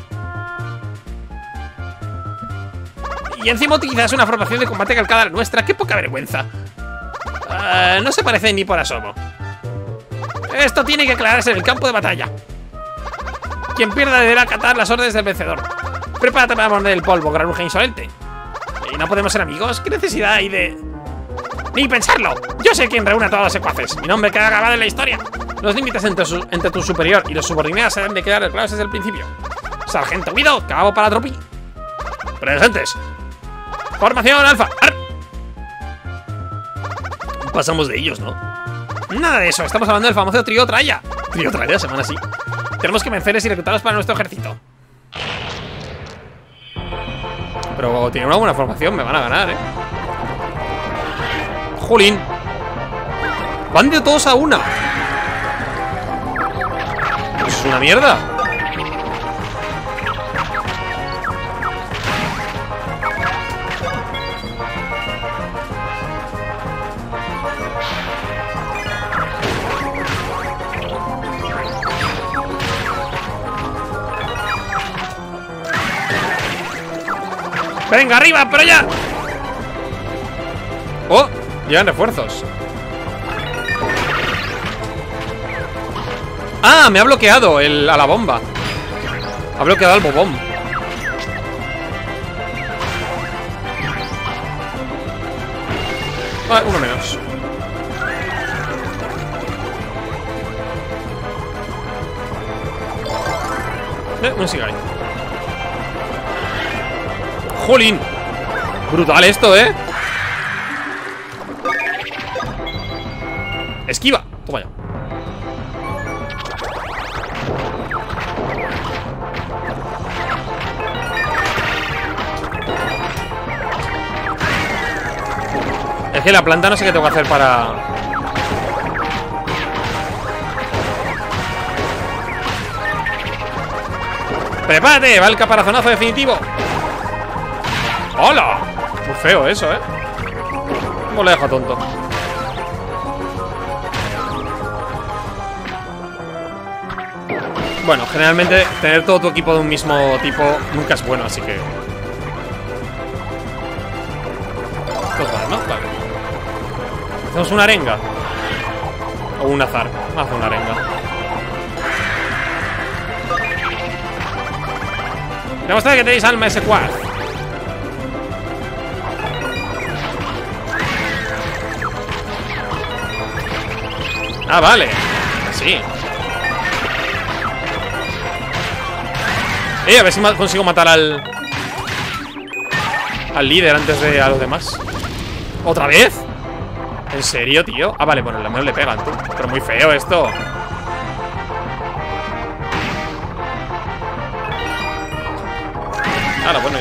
Y encima utilizas una formación de combate calcada a la nuestra. ¡Qué poca vergüenza! Uh, no se parece ni por asomo. Esto tiene que aclararse en el campo de batalla. Quien pierda deberá acatar las órdenes del vencedor. Prepárate para morder el polvo, granuja insolente. ¿Y no podemos ser amigos? ¿Qué necesidad hay de...? ¡Ni pensarlo! Yo sé quién reúne a todos los secuaces. Mi nombre queda grabado en la historia. Los límites entre, su, entre tu superior y los subordinados se deben de quedar claros desde el principio. Sargento Guido, cabo para Tropi. Presentes. Formación alfa. ¡Ar! Pasamos de ellos, ¿no? Nada de eso, estamos hablando del famoso trío Traya. Trío Traya, semana así. Tenemos que vencerles y reclutarlos para nuestro ejército. Pero tiene una buena formación, me van a ganar, eh. Jolín. Van de todos a una. Es una mierda. ¡Venga, arriba, pero ya! ¡Oh! Llegan refuerzos. ¡Ah! Me ha bloqueado el, a la bomba. Ha bloqueado al bobón. Vale, uno menos. Eh, no sigue ahí. ¡Jolín! Brutal esto, ¿eh? Esquiva. Toma ya. Es que la planta no sé qué tengo que hacer para... ¡Prepárate! ¡Va el caparazonazo definitivo! ¡Hola! Muy feo eso, ¿eh? ¿Cómo le deja tonto? Bueno, generalmente tener todo tu equipo de un mismo tipo nunca es bueno, así que... Pues vale, ¿no? Vale. Hacemos una arenga. O un azar. Vamos a hacer una arenga. Demostrad que tenéis alma ese quad. Ah, vale. Así. Eh, a ver si ma consigo matar al... Al líder antes de a los demás. ¿Otra vez? ¿En serio, tío? Ah, vale, bueno, al menos le pegan, tú. Pero muy feo esto. Ahora, bueno, ya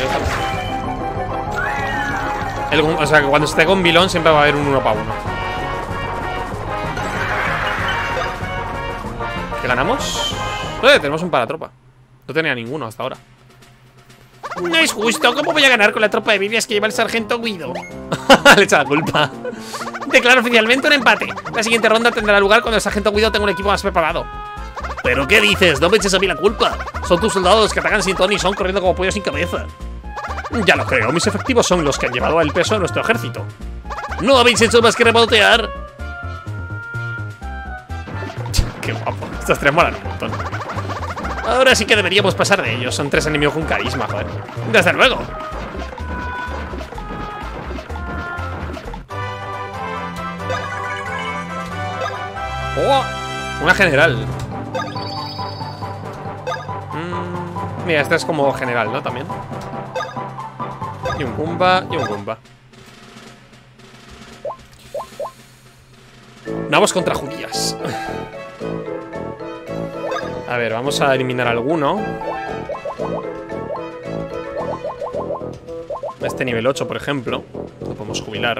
está. El, o sea, que cuando esté con Vilón siempre va a haber un uno para uno. ¿Qué ganamos? Eh, tenemos un paratropa. No tenía ninguno hasta ahora. No es justo. ¿Cómo voy a ganar con la tropa de Biblias que lleva el sargento Guido? Le echa la culpa. Declaro oficialmente un empate. La siguiente ronda tendrá lugar cuando el sargento Guido tenga un equipo más preparado. ¿Pero qué dices? No me eches a mí la culpa. Son tus soldados los que atacan sin ton y son corriendo como pollos sin cabeza. Ya lo creo. Mis efectivos son los que han llevado el peso de nuestro ejército. No habéis hecho más que rebotear. Qué guapo. Estos tres molan un montón. Ahora sí que deberíamos pasar de ellos. Son tres enemigos con carisma, joder. Desde luego. Oh, una general. Mm, mira, esta es como general, ¿no? También. Y un Goomba y un Goomba. Vamos contra judías. A ver, vamos a eliminar alguno. Este nivel ocho, por ejemplo. Lo podemos jubilar.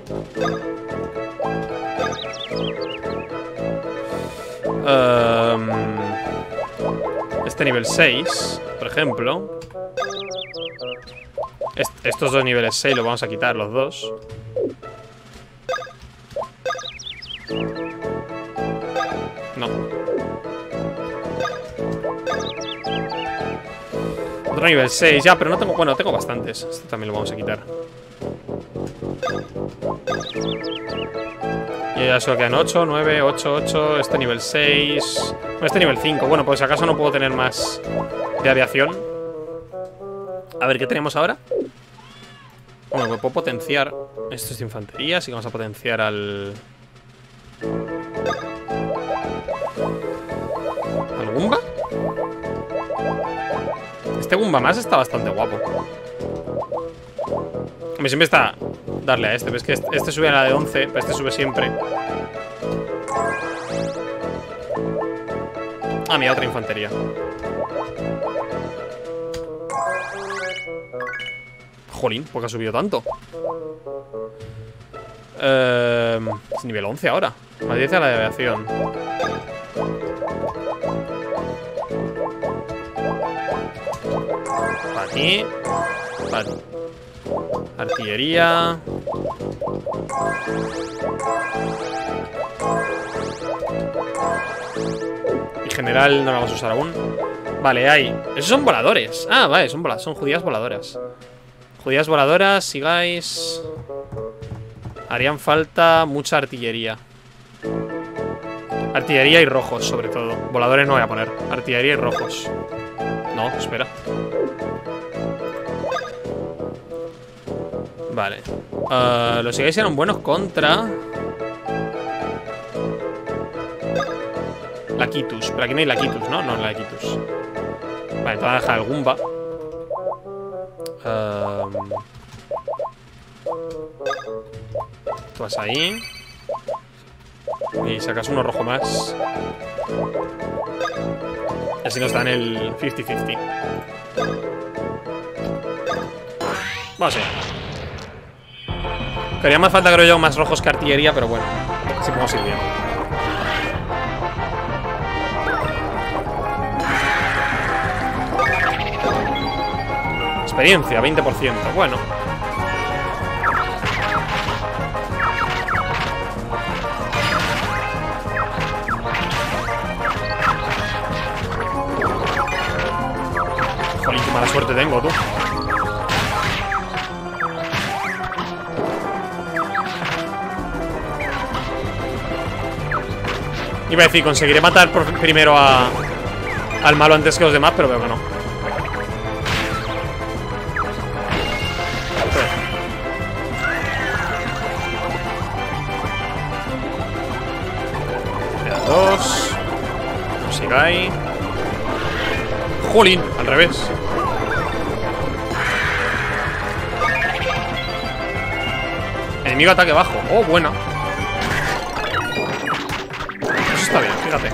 Um, este nivel seis, por ejemplo. Est estos dos niveles seis los vamos a quitar, los dos. No. Otro nivel seis, ya, pero no tengo... Bueno, tengo bastantes. Este también lo vamos a quitar. Y ya solo quedan ocho, nueve, ocho, ocho. Este nivel seis. No, este nivel cinco. Bueno, pues si acaso no puedo tener más de aviación. A ver, ¿qué tenemos ahora? Bueno, pues puedo potenciar. Esto es de infantería, así que vamos a potenciar al... ¿Al Goomba? Este Goomba más está bastante guapo. A mí siempre está darle a este. Ves que este, este sube a la de once, pero este sube siempre. Ah, mira, otra infantería. Jolín, ¿por qué ha subido tanto? Eh, es nivel once ahora. Más diez a la de aviación. Para aquí. Para ti. Artillería. Y general no la vamos a usar aún. Vale, hay. Esos son voladores. Ah, vale, son, vola son judías voladoras. Judías voladoras, sigáis. Harían falta mucha artillería. Artillería y rojos, sobre todo. Voladores no voy a poner. Artillería y rojos. No, espera. Vale. Uh, los Sigais eran buenos contra Lakitus. Pero aquí no hay Lakitus, ¿no? No, Lakitus. Vale, te voy a dejar el Goomba. Um, tú vas ahí. Y sacas uno rojo más. Y así nos dan el cincuenta cincuenta. Vamos allá. Haría más falta, creo yo, más rojos que artillería, pero bueno, así podemos ir bien. Experiencia, veinte por ciento. Bueno. Jolín, qué mala suerte tengo, tú. Iba a decir, conseguiré matar por primero a, al malo antes que los demás, pero veo que no. Quedan dos. No sigáis. Jolín, al revés. Enemigo ataque bajo. Oh, buena. Está bien, fíjate.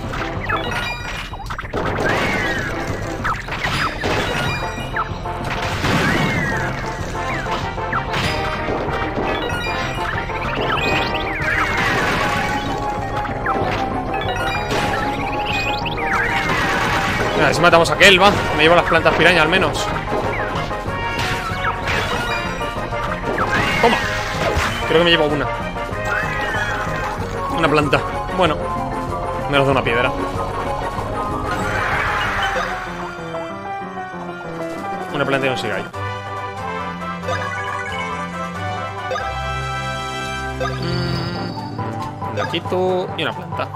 A ver si matamos a aquel, va. Me llevo las plantas piraña al menos. Toma. Creo que me llevo una. Una planta. Bueno. Menos de una piedra. Una planta y un Sigai. Mm, la quito y una planta.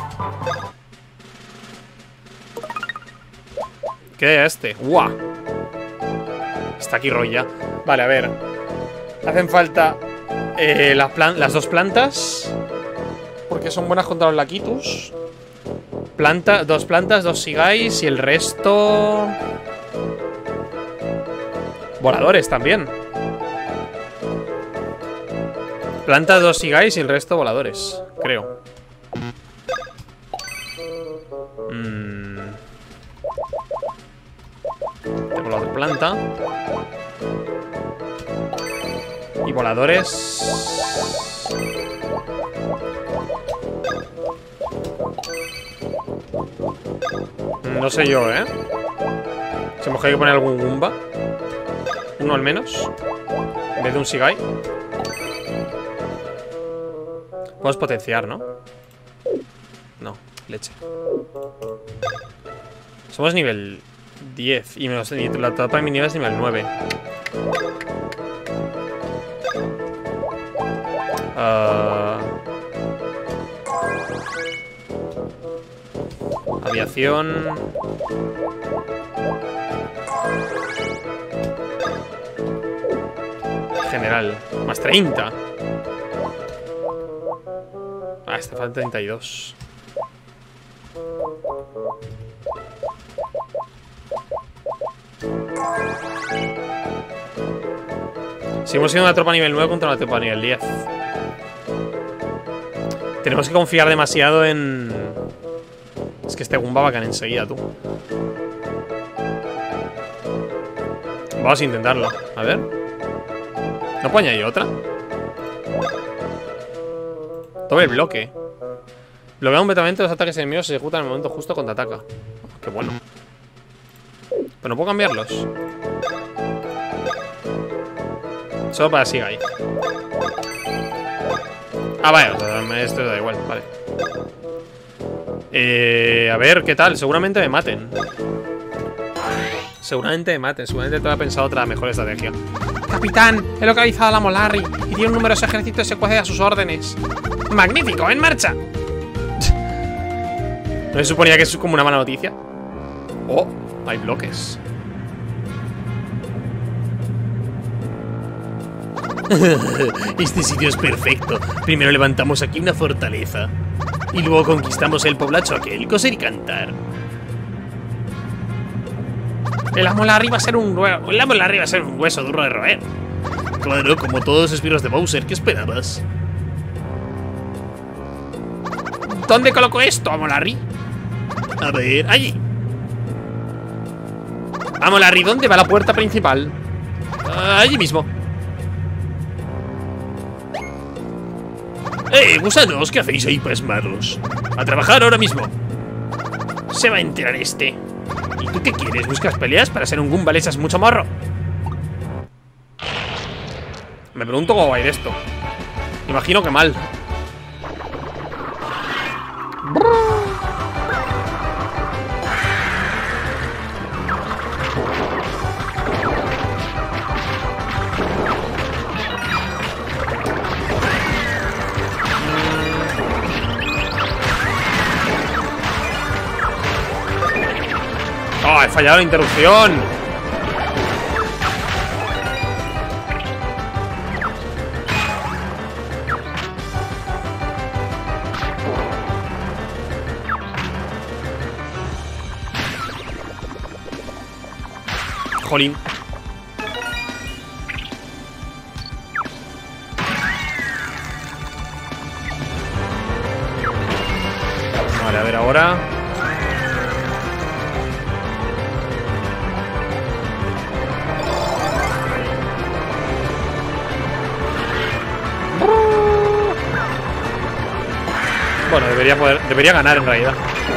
¿Qué es este? ¡Guau! Está aquí Roya. Vale, a ver. Hacen falta eh, las, plan las dos plantas, porque son buenas contra los Lakitus. Planta, dos plantas, dos Sigais y el resto... voladores también. Plantas, dos Sigais y el resto voladores, creo. Mm. Tengo la otra planta. Y voladores... No sé yo, ¿eh? Se me hay que poner algún Goomba. Uno al menos. En vez de un Sigai. Podemos potenciar, ¿no? No, leche. Somos nivel diez. Y menos, la tapa de mi nivel es nivel nueve. Uh... Aviación. General. Más treinta. Ah, este falta treinta y dos. Seguimos siendo una tropa nivel nueve contra una tropa nivel diez. Tenemos que confiar demasiado en... Es que este Goomba va a caer enseguida, tú. Vamos a intentarlo. A ver. ¿No puedo añadir otra? Doble bloque. Bloquea completamente los ataques enemigos se ejecutan en el momento justo cuando ataca. Qué bueno. Pero no puedo cambiarlos. Solo para Sigai. Ah, vale, esto da igual, vale. Eh, a ver, ¿qué tal? Seguramente me maten. Seguramente me maten. Seguramente te ha pensado otra mejor estrategia. Capitán, he localizado a la Molari y tiene un numeroso ejército de secuaces a sus órdenes. ¡Magnífico! ¡En marcha! ¿No se suponía que es como una mala noticia? Oh, hay bloques. Este sitio es perfecto. Primero levantamos aquí una fortaleza. Y luego conquistamos el poblacho aquel, coser y cantar. El amo Larry va a ser un hueso. El amo Larry va a ser un hueso duro de roer. Claro, como todos los esbirros de Bowser, ¿qué esperabas? ¿Dónde coloco esto, amo Larry? A ver, allí. Amo Larry, ¿dónde va la puerta principal? Uh, allí mismo. ¡Eh, gusanos! ¿Qué hacéis ahí pasmados? ¡A trabajar ahora mismo! Se va a enterar este. ¿Y tú qué quieres? ¿Buscas peleas? Para ser un Goomba le echas mucho morro. Me pregunto cómo va a ir esto. Imagino que mal. ¡Oh, he fallado la interrupción! Jolín. Vale, a ver ahora. Bueno, debería poder, debería ganar en realidad.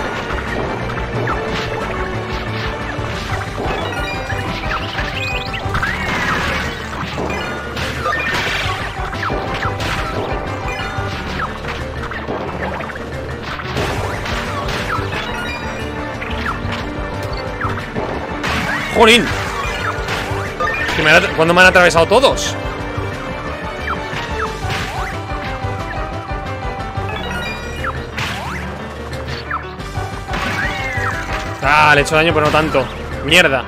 ¡Jolín! ¿Que me han, ¿Cuándo me han atravesado todos? Ah, le he hecho daño, pero no tanto. Mierda.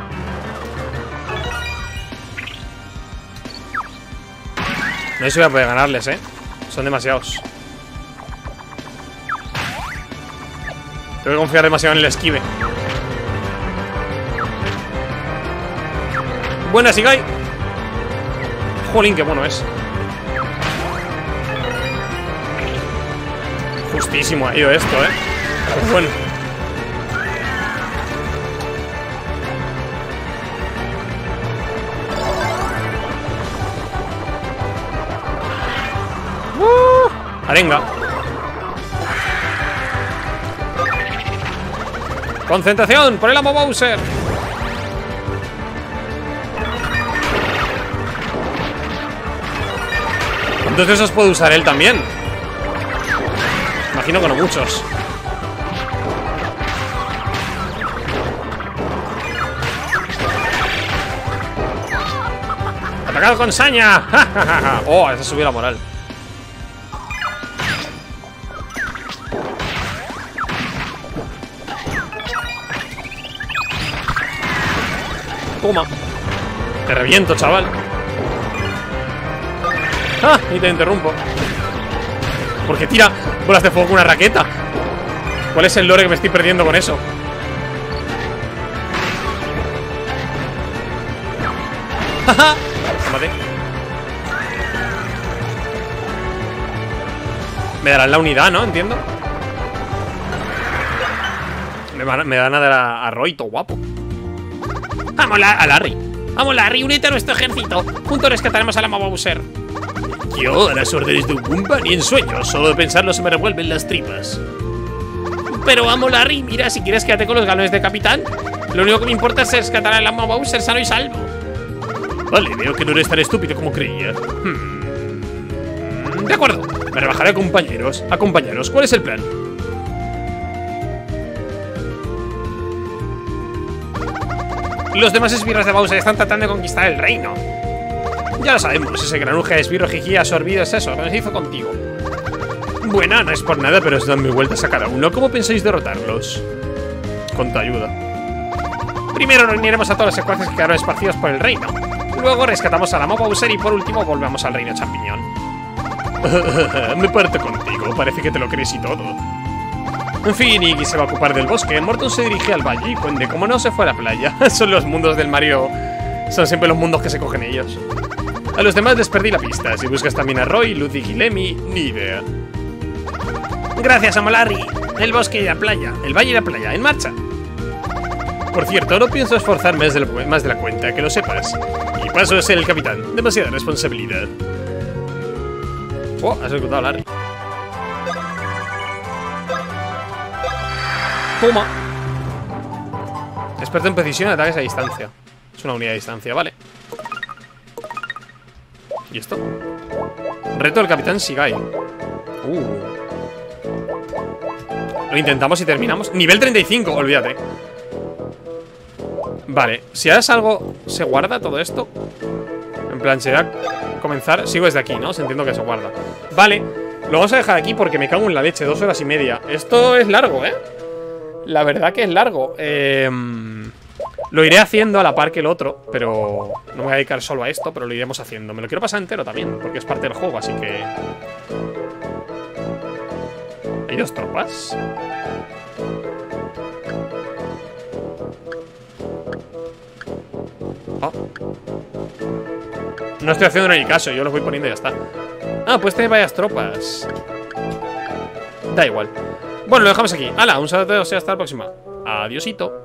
No sé si voy a poder ganarles, eh. Son demasiados. Tengo que confiar demasiado en el esquive. Buena, Sigai. Jolín, qué bueno es. Justísimo ha ido esto, eh. Pero bueno. Uh, arenga. Concentración por el amo Bowser. ¿Cuántos de esos puede usar él también? Imagino que no muchos. ¡Atacado con saña! ¡Oh! Esa subió la moral. Toma. Te reviento, chaval. ¡Ah! Y te interrumpo. Porque tira bolas de fuego con una raqueta. ¿Cuál es el lore que me estoy perdiendo con eso? ¡Ja! Tómate. Me darán la unidad, ¿no? Entiendo. Me, van, me dan a dar a, a Roito, guapo. ¡Vamos a Larry! ¡Vamos, Larry! ¡Únete a nuestro ejército! Juntos rescataremos al amo Bowser. Yo, a las órdenes de un Goomba, ni en sueños. Solo de pensarlo se me revuelven las tripas. Pero amo Larry, mira, si quieres quédate con los galones de capitán. Lo único que me importa es rescatar al amo Bowser sano y salvo. Vale, veo que no eres tan estúpido como creía. Hmm. De acuerdo, me rebajaré a compañeros. A compañeros, ¿cuál es el plan? Los demás esbirros de Bowser están tratando de conquistar el reino. Ya lo sabemos, ese granuja de esbirro jiji absorbido es eso, lo que se hizo contigo. Bueno, no es por nada, pero os dan mil vueltas a cada uno. ¿Cómo pensáis derrotarlos? Con tu ayuda. Primero reuniremos a todos los secuaces que quedaron esparcidos por el reino. Luego rescatamos a la Amo Bowser y por último volvemos al reino champiñón. Me parto contigo, parece que te lo crees y todo. En fin, Iggy se va a ocupar del bosque. Morton se dirige al valle y Cuende, como no, se fue a la playa. Son los mundos del Mario. Son siempre los mundos que se cogen ellos. A los demás les perdí la pista. Si buscas también a Roy, Ludwig y Lemmy, ni idea. Gracias, Amo Larry. El bosque y la playa. El valle y la playa. En marcha. Por cierto, no pienso esforzarme más de la, más de la cuenta, que lo sepas. Y paso a ser el capitán. Demasiada responsabilidad. Oh, has ejecutado a Larry. Toma. Experto en precisión, ataques a distancia. Es una unidad de distancia, vale. ¿Y esto? Reto del capitán Sigai. Uh. Lo intentamos y terminamos. Nivel treinta y cinco, olvídate. Vale, si ahora salgo, ¿se guarda todo esto? En plan, ¿se va a comenzar? Sigo desde aquí, ¿no? Se entiendo que se guarda. Vale, lo vamos a dejar aquí porque me cago en la leche. Dos horas y media. Esto es largo, ¿eh? La verdad que es largo. Eh... Lo iré haciendo a la par que el otro, pero no me voy a dedicar solo a esto, pero lo iremos haciendo. Me lo quiero pasar entero también, porque es parte del juego, así que... ¿Hay dos tropas? Oh. No estoy haciendo ni caso, yo los voy poniendo y ya está. Ah, pues tiene varias tropas. Da igual. Bueno, lo dejamos aquí. ¡Hala! Un saludo y hasta la próxima. Adiosito.